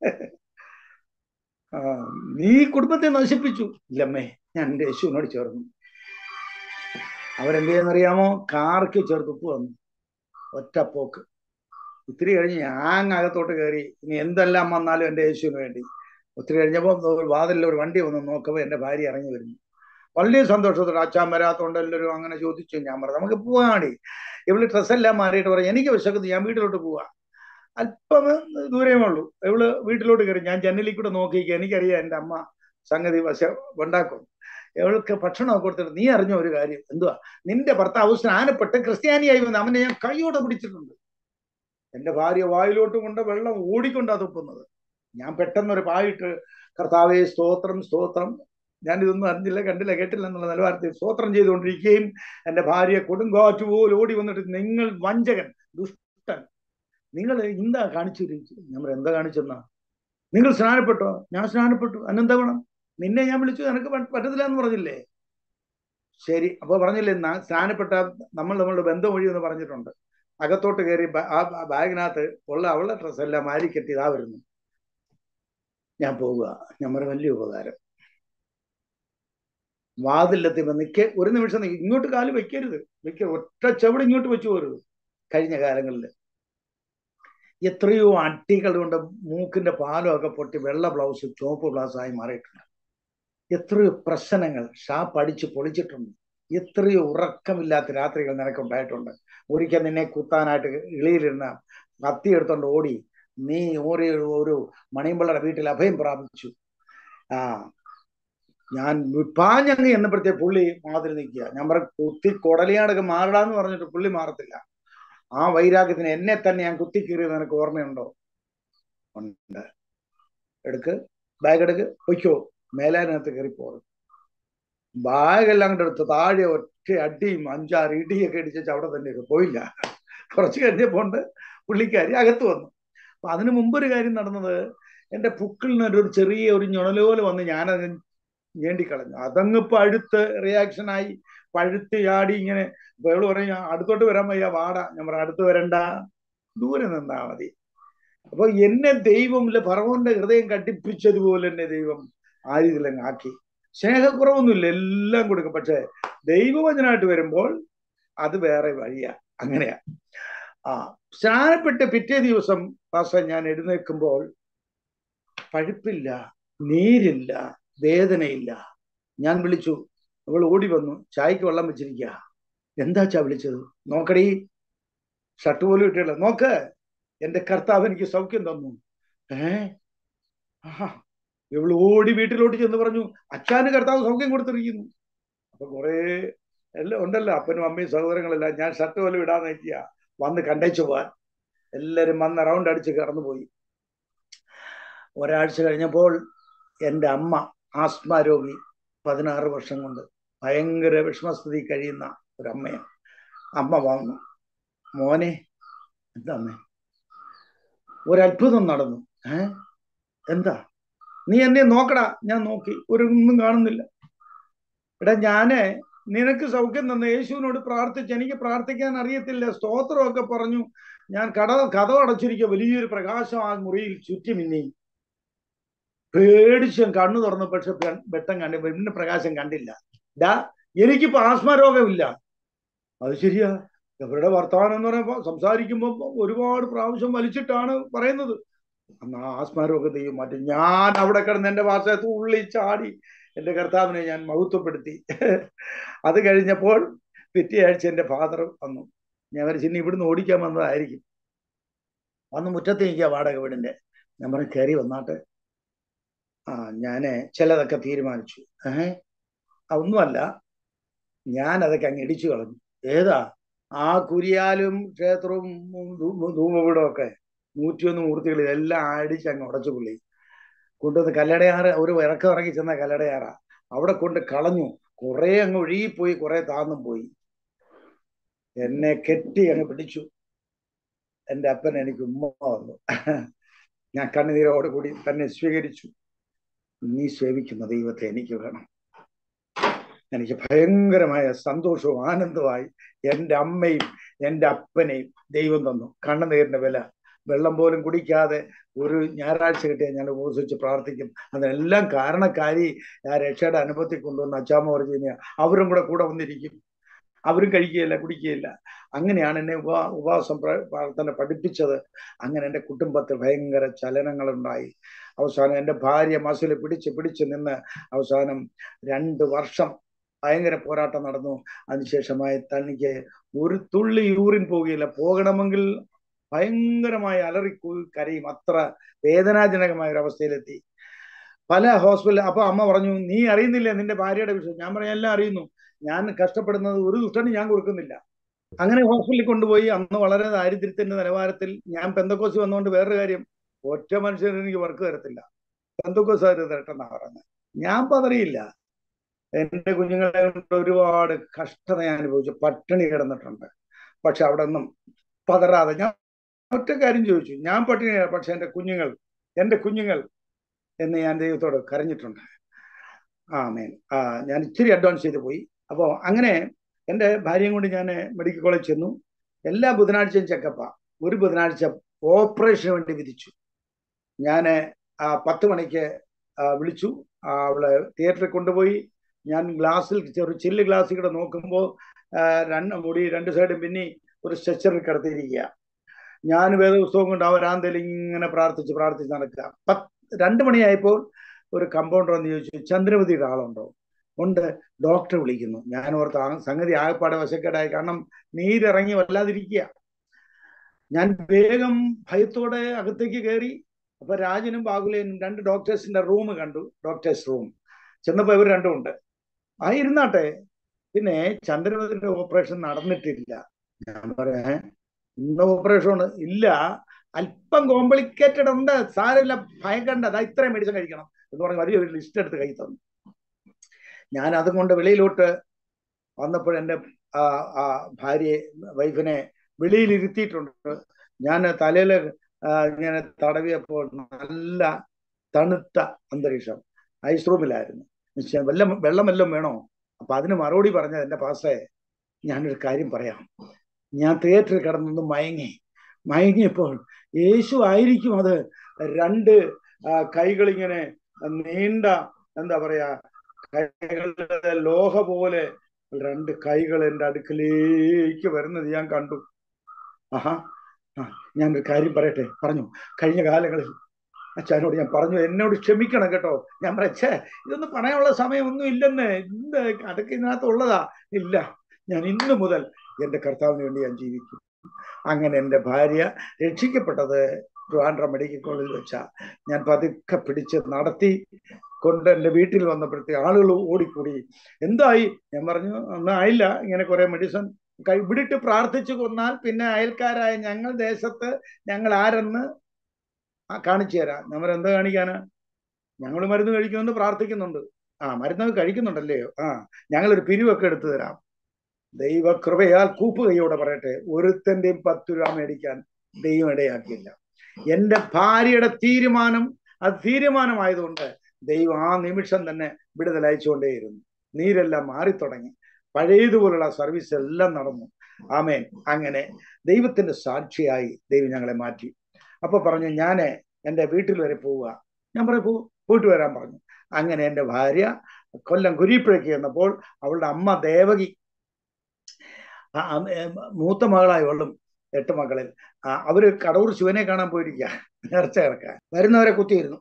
നീ കുടുംബത്തെ നശിപ്പിച്ചു. ഇല്ലമ്മേ, ഞാൻ എൻ്റെ യേശുവിനോട് ചേർന്നു. അവരെന്ത് ചെയ്യുന്നറിയാമോ? കാർക്ക് ചേർത്തുപ്പ് വന്നു. ഒറ്റപ്പോക്ക്. ഒത്തിരി കഴിഞ്ഞ് ഞാൻ അകത്തോട്ട് കയറി. ഇനി എന്തെല്ലാം വന്നാലും എൻ്റെ യേശുവിന് വേണ്ടി. ഒത്തിരി കഴിഞ്ഞപ്പോൾ വാതിലിൽ ഒരു വണ്ടി വന്ന് നോക്കുമ്പോൾ എൻ്റെ ഭാര്യ ഇറങ്ങി വരുന്നു. വളരെ സന്തോഷത്തോടെ. അച്ഛൻ വരാത്തോണ്ട് എല്ലാവരും അങ്ങനെ ചോദിച്ചു. ഞാൻ പറഞ്ഞു നമുക്ക് പോവാടി. ഇവള് ഡ്രസ്സെല്ലാം മാറിയിട്ട് പറയും എനിക്ക് വിശക്കുന്നു, ഞാൻ വീട്ടിലോട്ട് പോവാ. അല്പം ദൂരമേ ഉള്ളൂ. ഇവള് വീട്ടിലോട്ട് കയറി. ഞാൻ ജനലിൽ കൂടെ നോക്കിയിരിക്കുക. എനിക്കറിയാം എൻ്റെ അമ്മ സംഗതി ഉണ്ടാക്കും. ഇവൾക്ക് ഭക്ഷണമൊക്കെ കൊടുത്തിട്ട്, നീ അറിഞ്ഞ ഒരു കാര്യം എന്തുവാ? നിന്റെ ഭർത്താവ് സ്നാനപ്പെട്ട് ക്രിസ്ത്യാനിയായി വന്ന് അവനെ ഞാൻ കൈയോടെ പിടിച്ചിട്ടുണ്ട്. എൻ്റെ ഭാര്യ വായിലോട്ട് കൊണ്ട് വെള്ളം ഓടിക്കൊണ്ടാ തുപ്പുന്നത്. ഞാൻ പെട്ടെന്നൊരു പായിട്ട്, കർത്താവേ സ്തോത്രം സ്തോത്രം, ഞാൻ ഇതൊന്നും അറിഞ്ഞില്ല, കണ്ടില്ല, കേട്ടില്ല എന്നുള്ള നിലവാരത്തിൽ സ്തോത്രം ചെയ്തുകൊണ്ടിരിക്കുകയും എൻ്റെ ഭാര്യ കൊടുങ്കാറ്റ് പോലെ ഓടി വന്നിട്ട്, നിങ്ങൾ വഞ്ചകൻ, ദുഷ്ടൻ, നിങ്ങൾ എന്താ കാണിച്ചിരിക്കും? ഞാൻ എന്താ കാണിച്ചെന്നാ? നിങ്ങൾ സ്നാനപ്പെട്ടോ? ഞാൻ സ്നാനപ്പെട്ടു. അന്നെന്താ വേണം? നിന്നെ ഞാൻ വിളിച്ചു, എനിക്ക് പറ്റത്തില്ല എന്ന് പറഞ്ഞില്ലേ? ശരി, അപ്പൊ പറഞ്ഞില്ലേ സ്നാനപ്പെട്ട നമ്മളുടെ ബന്ധം വഴി എന്ന് പറഞ്ഞിട്ടുണ്ട്. അകത്തോട്ട് കയറി ആ ബാഗിനകത്ത് ഉള്ള അവളുടെ ഡ്രസ്സ് എല്ലാം മാരി കെട്ടി ഇതാ വരുന്നു. ഞാൻ പോവുക. നമ്മുടെ വലിയ ഉപകാരം. വാതിലെത്തിയപ്പോ ഒരു നിമിഷം ഇങ്ങോട്ട് കാല് വെക്കരുത്, ഒറ്റ ചവിട് ഇങ്ങോട്ട് വെച്ചു പോരുത്. കഴിഞ്ഞ കാലങ്ങളിൽ എത്രയോ അട്ടികൾ കൊണ്ട് മൂക്കിന്റെ പാലമൊക്കെ പൊട്ടി വെള്ള ബ്ലൗസ് ചുവപ്പ് ബ്ലൗസായി മാറിയിട്ടുണ്ട്. എത്രയോ പ്രശ്നങ്ങൾ ഷാപ്പ് അടിച്ച് പൊളിച്ചിട്ടുണ്ട്. എത്രയോ ഉറക്കമില്ലാത്ത രാത്രികൾ നിനക്കുണ്ടായിട്ടുണ്ട്. ഒരിക്കൽ നിന്നെ കുത്താനായിട്ട് ഇളിയിലിരുന്ന കത്തി എടുത്തോണ്ട് ഓടി നീ ഒരു മണിയമ്പിള്ളയുടെ വീട്ടിൽ അഭയം പ്രാപിച്ചു. ഞാൻ പാഞ്ഞങ്ങ് എന്നപ്പോഴത്തെ പുള്ളി മാതിരി നിൽക്കുക. ഞാൻ പറ കുത്തി കൊടലിയാടൊക്കെ മാറടാന്ന് പറഞ്ഞിട്ട് പുള്ളി മാറത്തില്ല. ആ വൈരാഗ്യത്തിന് എന്നെ തന്നെ ഞാൻ കുത്തിക്കീറിയത് നിനക്ക് ഓർമ്മയുണ്ടോ? ഉണ്ട്. എടുക്ക്, ബാഗ് എടുക്ക്, പൊയ്ക്കോ, മേലാനകത്ത് കയറി പോകും. ബാഗെല്ലാം കൂടെ എടുത്ത് താഴെ ഒറ്റ അടിയും 5-6 ഇടിയൊക്കെ ഇടിച്ചു അവിടെ തന്നെ പോയില്ല. കുറച്ച് കഴിഞ്ഞപ്പോണ്ട് പുള്ളിക്കാരി അകത്ത് വന്നു. അപ്പൊ അതിനു മുമ്പൊരു കാര്യം നടന്നത്, എന്റെ പുക്കിളിന് ഒരു ചെറിയ ഒരു ഞൊണലോല് വന്ന് ഞാനത് ഞേണ്ടിക്കളഞ്ഞു. അതങ്ങ് പഴുത്ത് റിയാക്ഷനായി പഴുത്ത് ചാടി ഇങ്ങനെ. അപ്പൊ അവള് പറഞ്ഞു അടുത്തോട്ട് വരാൻ വയ്യ, വാടാ. ഞാൻ പറഞ്ഞു അടുത്ത് വരണ്ട, ദൂരെ നിന്നാ മതി. അപ്പൊ എന്നെ ദൈവം ഫറവോന്റെ ഹൃദയം കട്ടിപ്പിച്ചതുപോലെ എന്നെ ദൈവം ആ രീതിയിലങ്ങ് ആക്കി. സ്നേഹക്കുറവൊന്നുമില്ല, എല്ലാം കൊടുക്കും. പക്ഷെ ദൈവവചനമായിട്ട് വരുമ്പോൾ അത് വേറെ വഴിയാ. അങ്ങനെയാ. സ്നാനപ്പെട്ട് പിറ്റേ ദിവസം ഞാൻ എഴുന്നേൽക്കുമ്പോൾ പഴുപ്പില്ല, നീരില്ല, വേദനയില്ല. ഞാൻ വിളിച്ചു, അവൾ ഓടി വന്നു, ചായക്ക് വെള്ളം വെച്ചിരിക്കുക. എന്താച്ചാ വിളിച്ചത്? നോക്കടി, ഷർട്ട് പോലും ഇട്ടില്ല, നോക്ക്, എന്റെ കർത്താവ് എനിക്ക് സൗഖ്യം തന്നു. ഇവൾ ഓടി വീട്ടിലോട്ട് ചെന്ന് പറഞ്ഞു, അച്ഛാന് കർത്താവ് സൗഖ്യം കൊടുത്തിരിക്കുന്നു. അപ്പൊ കുറെ എല്ലാം ഉണ്ടല്ലോ, അപ്പനും അമ്മയും സഹോദരങ്ങളെല്ലാം. ഞാൻ ഷർട്ട് പോലും ഇടാൻ നോക്കിയ വന്ന് കണ്ടേച്ചു പോവാൻ. എല്ലാരും വന്ന് റൗണ്ട് അടിച്ച് കടന്നുപോയി. ഒരാഴ്ച കഴിഞ്ഞപ്പോൾ എൻ്റെ അമ്മ, ആസ്മ രോഗി, 16 വർഷം കൊണ്ട് ഭയങ്കര വിഷമസ്ഥിതി കഴിയുന്ന ഒരമ്മയാണ്. അമ്മ വന്നു, മോനെ. എന്താ അമ്മേ? ഒരത്ഭുതം നടന്നു. എന്താ? നീ എന്നെ നോക്കടാ. ഞാൻ നോക്കി, ഒന്നും കാണുന്നില്ല. എടാ, ഞാന് നിനക്ക് സൗഖ്യം തന്ന യേശുവിനോട് പ്രാർത്ഥിച്ച്, എനിക്ക് പ്രാർത്ഥിക്കാൻ അറിയത്തില്ല, സ്തോത്രമൊക്കെ പറഞ്ഞു. ഞാൻ കഥ അടച്ചിരിക്കുക, വലിയൊരു പ്രകാശം ആ മുറിയിൽ ചുറ്റി മിന്നി. പേടിച്ച് കണ്ണു തുറന്നു, പക്ഷെ വെട്ടം കണ്ടി, പിന്നെ പ്രകാശം കണ്ടില്ല. എനിക്കിപ്പോ ആസ്മ രോഗമില്ല. അത് ശരിയാ. അവരുടെ വർത്തമാനം എന്ന് പറയുമ്പോൾ സംസാരിക്കുമ്പോൾ ഒരുപാട് പ്രാവശ്യം വലിച്ചിട്ടാണ് പറയുന്നത്. അന്ന് ആസ്മ രോഗത്തെയും മാറ്റി. ഞാൻ അവിടെ കിടന്ന് എന്റെ ഭാഷയത്ത് ഉള്ളി ചാടി എന്റെ കർത്താവിനെ ഞാൻ മഹത്വപ്പെടുത്തി. അത് കഴിഞ്ഞപ്പോൾ പിറ്റേ ആഴ്ച എന്റെ ഫാദർ വന്നു. ഞാൻ വരച്ചിനി ഇവിടുന്ന് ഓടിക്കാൻ വന്നതായിരിക്കും. വന്ന് മുറ്റത്ത് നിൽക്കുക, വാടക വീടിന്റെ. ഞാൻ പറഞ്ഞു കയറി വന്നാട്ടെ. ഞാന് ചിലതൊക്കെ തീരുമാനിച്ചു. ഒന്നുമല്ല, ഞാൻ അതൊക്കെ അങ്ങ് ഇടിച്ചു കളഞ്ഞു. ഏതാ? ആ കുരിയാലും ക്ഷേത്രവും ധൂമപീഠവും ഒക്കെ 101 മൂർത്തികൾ എല്ലാം അടിച്ച് അങ്ങ് ഉടച്ചു പുള്ളി. കൊണ്ടുവന്ന് കല്ലടയാറ്, ഒരു ഇറക്കം ഇറങ്ങി ചെന്ന കല്ലടയാറാ, അവിടെ കൊണ്ട് കളഞ്ഞു. കുറെ അങ്ങ് ഒഴുകിപ്പോയി, കുറെ താന്നും പോയി. എന്നെ കെട്ടി അങ്ങ് പിടിച്ചു. എൻ്റെ അപ്പൻ എനിക്ക് ഉമ്മ വന്നു. ഞാൻ കണ്ണുനീരോട് കൂടി തന്നെ സ്വീകരിച്ചു. നീ സേവിക്കുന്ന ദൈവത്തെ എനിക്ക് വേണം. എനിക്ക് ഭയങ്കരമായ സന്തോഷവും ആനന്ദമായി. എൻ്റെ അമ്മയും എൻ്റെ അപ്പനെയും ദൈവം തന്നു. കണ്ണുനീരിന്റെ വില. വെള്ളം പോലും കുടിക്കാതെ ഒരു ഞായറാഴ്ച കിട്ടിയാൽ ഞാൻ ഉപവസിച്ച് പ്രാർത്ഥിക്കും. അതിനെല്ലാം കാരണക്കാരി ആ രക്ഷയുടെ അനുഭവത്തിൽ കൊണ്ടുവന്ന അച്ചാമ്മ വർഗീനിയ. അവരും കൂടെ വന്നിരിക്കും. അവരും കഴിക്കുകയില്ല, കുടിക്കുകയില്ല. അങ്ങനെയാണ് എന്നെ ഉപവാസം പ്രാർത്ഥന പഠിപ്പിച്ചത്. അങ്ങനെ എൻ്റെ കുടുംബത്തിൽ ഭയങ്കര ചലനങ്ങളുണ്ടായി. അവസാനം എൻ്റെ ഭാര്യ മസിൽ പിടിച്ച് നിന്ന് അവസാനം 2 വർഷം ഭയങ്കര പോരാട്ടം നടന്നു. അതിനുശേഷമായി തനിക്ക് ഒരു തുള്ളി യൂറിൻ പോവുകയില്ല. പോകണമെങ്കിൽ ഭയങ്കരമായി കരയും. അത്ര വേദനാജനകമായ ഒരു അവസ്ഥയിലെത്തി. പല ഹോസ്പിറ്റൽ. അപ്പൊ അമ്മ പറഞ്ഞു, നീ അറിയുന്നില്ല നിന്റെ ഭാര്യയുടെ വിഷയം? ഞാൻ പറഞ്ഞു, എല്ലാം അറിയുന്നു. ഞാൻ കഷ്ടപ്പെടുന്നത് ഒരു ദുഷ്ടനും ഞാൻ കൊടുക്കുന്നില്ല. അങ്ങനെ ഹോസ്പിറ്റലിൽ കൊണ്ടുപോയി. അന്ന് വളരെ ദാരിദ്ര്യത്തിന്റെ നിലവാരത്തിൽ. ഞാൻ പെന്തക്കോസ് വന്നുകൊണ്ട് വേറൊരു കാര്യം, ഒറ്റ മനുഷ്യന് എനിക്ക് വർക്ക് തരത്തില്ല, പെന്തക്കോസുകാർ തരട്ടെന്നാ പറയുന്നത്. ഞാൻ പതറിയില്ല. എന്റെ കുഞ്ഞുങ്ങളെ കൊണ്ട് ഒരുപാട് കഷ്ടത ഞാൻ അനുഭവിച്ചു, പട്ടിണി കിടന്നിട്ടുണ്ട്. പക്ഷെ അവിടെ ഒന്നും പതറാതെ ഞാൻ ഒറ്റ കാര്യം ചോദിച്ചു, ഞാൻ പട്ടിണിയാണ്, പക്ഷെ എൻ്റെ കുഞ്ഞുങ്ങൾ എന്ന് ഞാൻ ദൈവത്തോട് കരഞ്ഞിട്ടുണ്ട്. ആമേൻ. ഞാൻ ഇച്ചിരി അഡ്വാൻസ് ചെയ്ത് പോയി. അപ്പോൾ അങ്ങനെ എൻ്റെ ഭാര്യയും കൊണ്ട് ഞാൻ മെഡിക്കൽ കോളേജ് ചെന്നു. എല്ലാ ബുധനാഴ്ചയും ചെക്കപ്പാ. ഒരു ബുധനാഴ്ച ഓപ്പറേഷന് വേണ്ടി വിധിച്ചു. ഞാൻ 10 മണിക്ക് വിളിച്ചു. അവളെ തിയേറ്ററിൽ കൊണ്ടുപോയി. ഞാൻ ഗ്ലാസ്സിൽ, ഒരു ചില്ല് ഗ്ലാസ്സിൽ കൂടെ നോക്കുമ്പോൾ മുടി 2 സൈഡും പിന്നെ ഒരു സ്ട്രെച്ചറിൽ കിടത്തിയിരിക്കുക. ഞാൻ വേദപുസ്തകം കൊണ്ട് ആ വരാന്തയിൽ ഇങ്ങനെ പ്രാർത്ഥിച്ച് നടക്കുക. 2 മണിയായപ്പോൾ ഒരു കമ്പൗണ്ടർ എന്ന് ചോദിച്ചു, ചന്ദ്രവതിയുടെ ആളുണ്ടോ? ഉണ്ട്, ഡോക്ടറെ വിളിക്കുന്നു. ഞാൻ ഓർത്ത് സംഗതി ആകെപ്പാടെ വശക്കേടായി. കാരണം നീരിറങ്ങി വല്ലാതിരിക്കുക. ഞാൻ വേഗം ഭയത്തോടെ അകത്തേക്ക് കയറി. അപ്പൊ രാജനും ബാഗുലേനും 2 ഡോക്ടേഴ്സിന്റെ റൂം കണ്ടു, ഡോക്ടേഴ്സ് റൂം. ചെന്നപ്പോ ഇവർ രണ്ടും ഉണ്ട്. ഇരുന്നാട്ടെ. പിന്നെ ചന്ദ്രമതിന്റെ ഓപ്പറേഷൻ നടന്നിട്ടില്ല. ഞാൻ പറയാ ഇന്ന് ഓപ്പറേഷൻ ഇല്ല, അല്പം കോംപ്ലിക്കേറ്റഡ് ഉണ്ട്, സാരമില്ല, ഭയങ്കണ്ട, അതാ ഇത്രയും മെഡിസിൻ കഴിക്കണം എന്ന് പറഞ്ഞ് വലിയൊരു ലിസ്റ്റ് എടുത്ത് കൈ തന്നു. ഞാൻ അതും കൊണ്ട് വെളിയിലോട്ട് വന്നപ്പോൾ എൻ്റെ ഭാര്യയെ, വൈഫിനെ വെളിയിൽ ഇരുത്തിയിട്ടുണ്ട്. ഞാൻ തലയിൽ ഇങ്ങനെ തടവിയപ്പോൾ നല്ല തണുത്ത അന്തരീക്ഷം. ഐസ് റൂമിലായിരുന്നു. വെള്ളം വല്ലതും വേണോ? അപ്പൊ അതിന് മറുപടി പറഞ്ഞത്, എൻ്റെ പാസ്റ്റേ ഞാനൊരു കാര്യം പറയാം, ഞാൻ തിയേറ്ററിൽ കിടന്നൊന്ന് മയങ്ങിയപ്പോൾ യേശു ആയിരിക്കും അത് രണ്ട് കൈകളിങ്ങനെ നീണ്ട, എന്താ പറയാ, കൈകളുടെ ലോഹ പോലെ രണ്ട് കൈകൾ എൻ്റെ അടുക്കലേക്ക് വരുന്നത് ഞാൻ കണ്ടു. ഞാനൊരു കാര്യം പറയട്ടെ. പറഞ്ഞു, കഴിഞ്ഞ കാലങ്ങളിൽ അച്ഛനോട് ഞാൻ പറഞ്ഞു, എന്നോട് ക്ഷമിക്കണം കേട്ടോ. ഞാൻ പറയേ ഇതൊന്നും പറയാനുള്ള സമയമൊന്നും ഇല്ലെന്ന്, എന്ത് അതൊക്കെ ഇതിനകത്ത് ഉള്ളതാ. ഇല്ല, ഞാൻ ഇന്ന് മുതൽ എൻ്റെ കർത്താവിന് വേണ്ടി ഞാൻ ജീവിക്കും. അങ്ങനെ എൻ്റെ ഭാര്യ രക്ഷിക്കപ്പെട്ടത് ട്രിവാൻഡ്രം മെഡിക്കൽ കോളേജിൽ വെച്ചാ. ഞാൻ പതുക്കെ പിടിച്ച് നടത്തി കൊണ്ട് എൻ്റെ വീട്ടിൽ വന്നപ്പോഴത്തെ ആളുകൾ ഓടിക്കൂടി. എന്തായി? ഞാൻ പറഞ്ഞു, ഒന്നും ആയില്ല, ഇങ്ങനെ കുറെ മെഡിസിൻ ഇവിടിട്ട് പ്രാർത്ഥിച്ചു കൊന്നാൽ പിന്നെ അയൽക്കാരായ ഞങ്ങൾ ദേശത്ത് ഞങ്ങൾ ആരെന്ന് കാണിച്ചു തരാം. നമ്മൾ എന്താ കാണിക്കാനാ? ഞങ്ങൾ മരുന്ന് കഴിക്കുന്നുണ്ട്, പ്രാർത്ഥിക്കുന്നുണ്ട്. മരുന്നൊക്കെ കഴിക്കുന്നുണ്ടല്ലേ? ഞങ്ങളൊരു പിരിവൊക്കെ എടുത്തു തരാം. ദൈവകൃപയാൽ കൂപ്പുകയോടെ പറയട്ടെ, ഒരുത്തന്റെയും 10 രൂപ മേടിക്കാൻ ദൈവം ഇടയാക്കിയില്ല. എൻ്റെ ഭാര്യയുടെ തീരുമാനം, അത് തീരുമാനമായതുകൊണ്ട് ദൈവം ആ നിമിഷം തന്നെ വിടുതൽ അയച്ചുകൊണ്ടേയിരുന്നു. നീരെല്ലാം മാറിത്തുടങ്ങി, പഴയതുപോലുള്ള സർവീസ് എല്ലാം നടന്നു. ആമേൻ. അങ്ങനെ ദൈവത്തിന്റെ സാക്ഷിയായി ദൈവം ഞങ്ങളെ മാറ്റി. അപ്പൊ പറഞ്ഞു, ഞാൻ എൻ്റെ വീട്ടിൽ വരെ പോവുക. ഞാൻ പറയും, പോയിട്ട് വരാൻ പറഞ്ഞു. അങ്ങനെ എൻ്റെ ഭാര്യ കൊല്ലം കുരിപ്പുഴയ്ക്ക് ചെന്നപ്പോൾ അവളുടെ അമ്മ ദേവകി, മൂത്ത മകളായി വെള്ളം 8 മക്കളിൽ, അവര് കടവൂർ ശിവനെ കാണാൻ പോയിരിക്കുക, നേർച്ച കിടക്കാൻ. വരുന്നവരെ കുത്തിയിരുന്നു.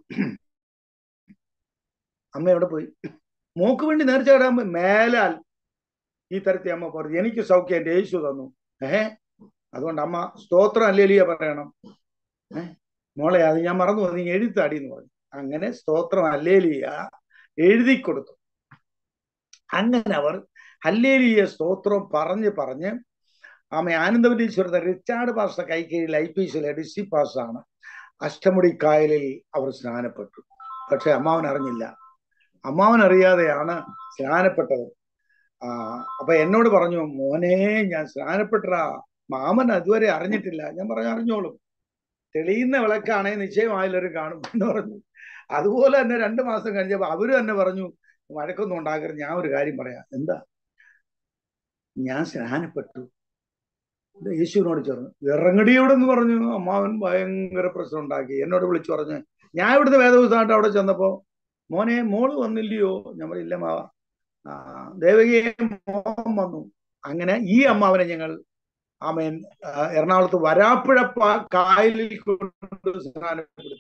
അമ്മ എവിടെ പോയി? മോക്ക് വേണ്ടി നേർച്ച കിടാൻ പോയി. മേലാൽ ഈ തരത്തിൽ അമ്മ പറഞ്ഞു, എനിക്ക് സൗഖ്യം എൻ്റെ യേശു തന്നു. അതുകൊണ്ട് അമ്മ സ്തോത്രം ഹല്ലേലൂയ പറയണം. മോളെ, അത് ഞാൻ മറന്നു, നീ എഴുത്താടി എന്ന് പറഞ്ഞു. അങ്ങനെ സ്തോത്രം ഹല്ലേലൂയ എഴുതി കൊടുത്തു. അങ്ങനെ അവർ ഹല്ലേലൂയ സ്തോത്രം പറഞ്ഞ് ആനന്ദവല്ലീശ്വരത്തെ റിച്ചാർഡ് പാസ്റ്റർ കൈക്കീഴിൽ IPCയിലെ ഡിസ്ട്രിക്ട് പാസ്റ്ററാണ്. അഷ്ടമുടിക്കായലിൽ അവർ സ്നാനപ്പെട്ടു. പക്ഷെ അമ്മാവൻ അറിഞ്ഞില്ല. അമ്മാവൻ അറിയാതെയാണ് സ്നാനപ്പെട്ടത്. അപ്പൊ എന്നോട് പറഞ്ഞു, മോനെ ഞാൻ സ്നാനപ്പെട്ടടാ, മാമൻ അതുവരെ അറിഞ്ഞിട്ടില്ല. ഞാൻ പറഞ്ഞു, അറിഞ്ഞോളും, തെളിയുന്ന വിളക്കാണേ നിശ്ചയമായാലും കാണും എന്ന് പറഞ്ഞു. അതുപോലെ തന്നെ 2 മാസം കഴിഞ്ഞപ്പോൾ അവര് തന്നെ പറഞ്ഞു, വഴക്കൊന്നും ഉണ്ടാകരുത്, ഞാൻ ഒരു കാര്യം പറയാം. എന്താ? ഞാൻ സ്നാനപ്പെട്ടു, യേശുവിനോട് ചേർന്നു. ഇറങ്ങടിയോടെ എന്ന് പറഞ്ഞു. അമ്മാവൻ ഭയങ്കര പ്രശ്നം ഉണ്ടാക്കി. എന്നോട് വിളിച്ചു പറഞ്ഞു, ഞാൻ ഇവിടുത്തെ വേദപുസ്തകമായിട്ട് അവിടെ ചെന്നപ്പോ, മോനെ മോള് വന്നില്ലയോ? ഞാൻ പറയില്ല മാവ, ദേവകിയെ മോൻ വന്നു. അങ്ങനെ ഈ അമ്മാവനെ ഞങ്ങൾ എറണാകുളത്ത് വരാപ്പുഴ കായലിൽ കൊണ്ട് സ്നാനപ്പെടുത്തി.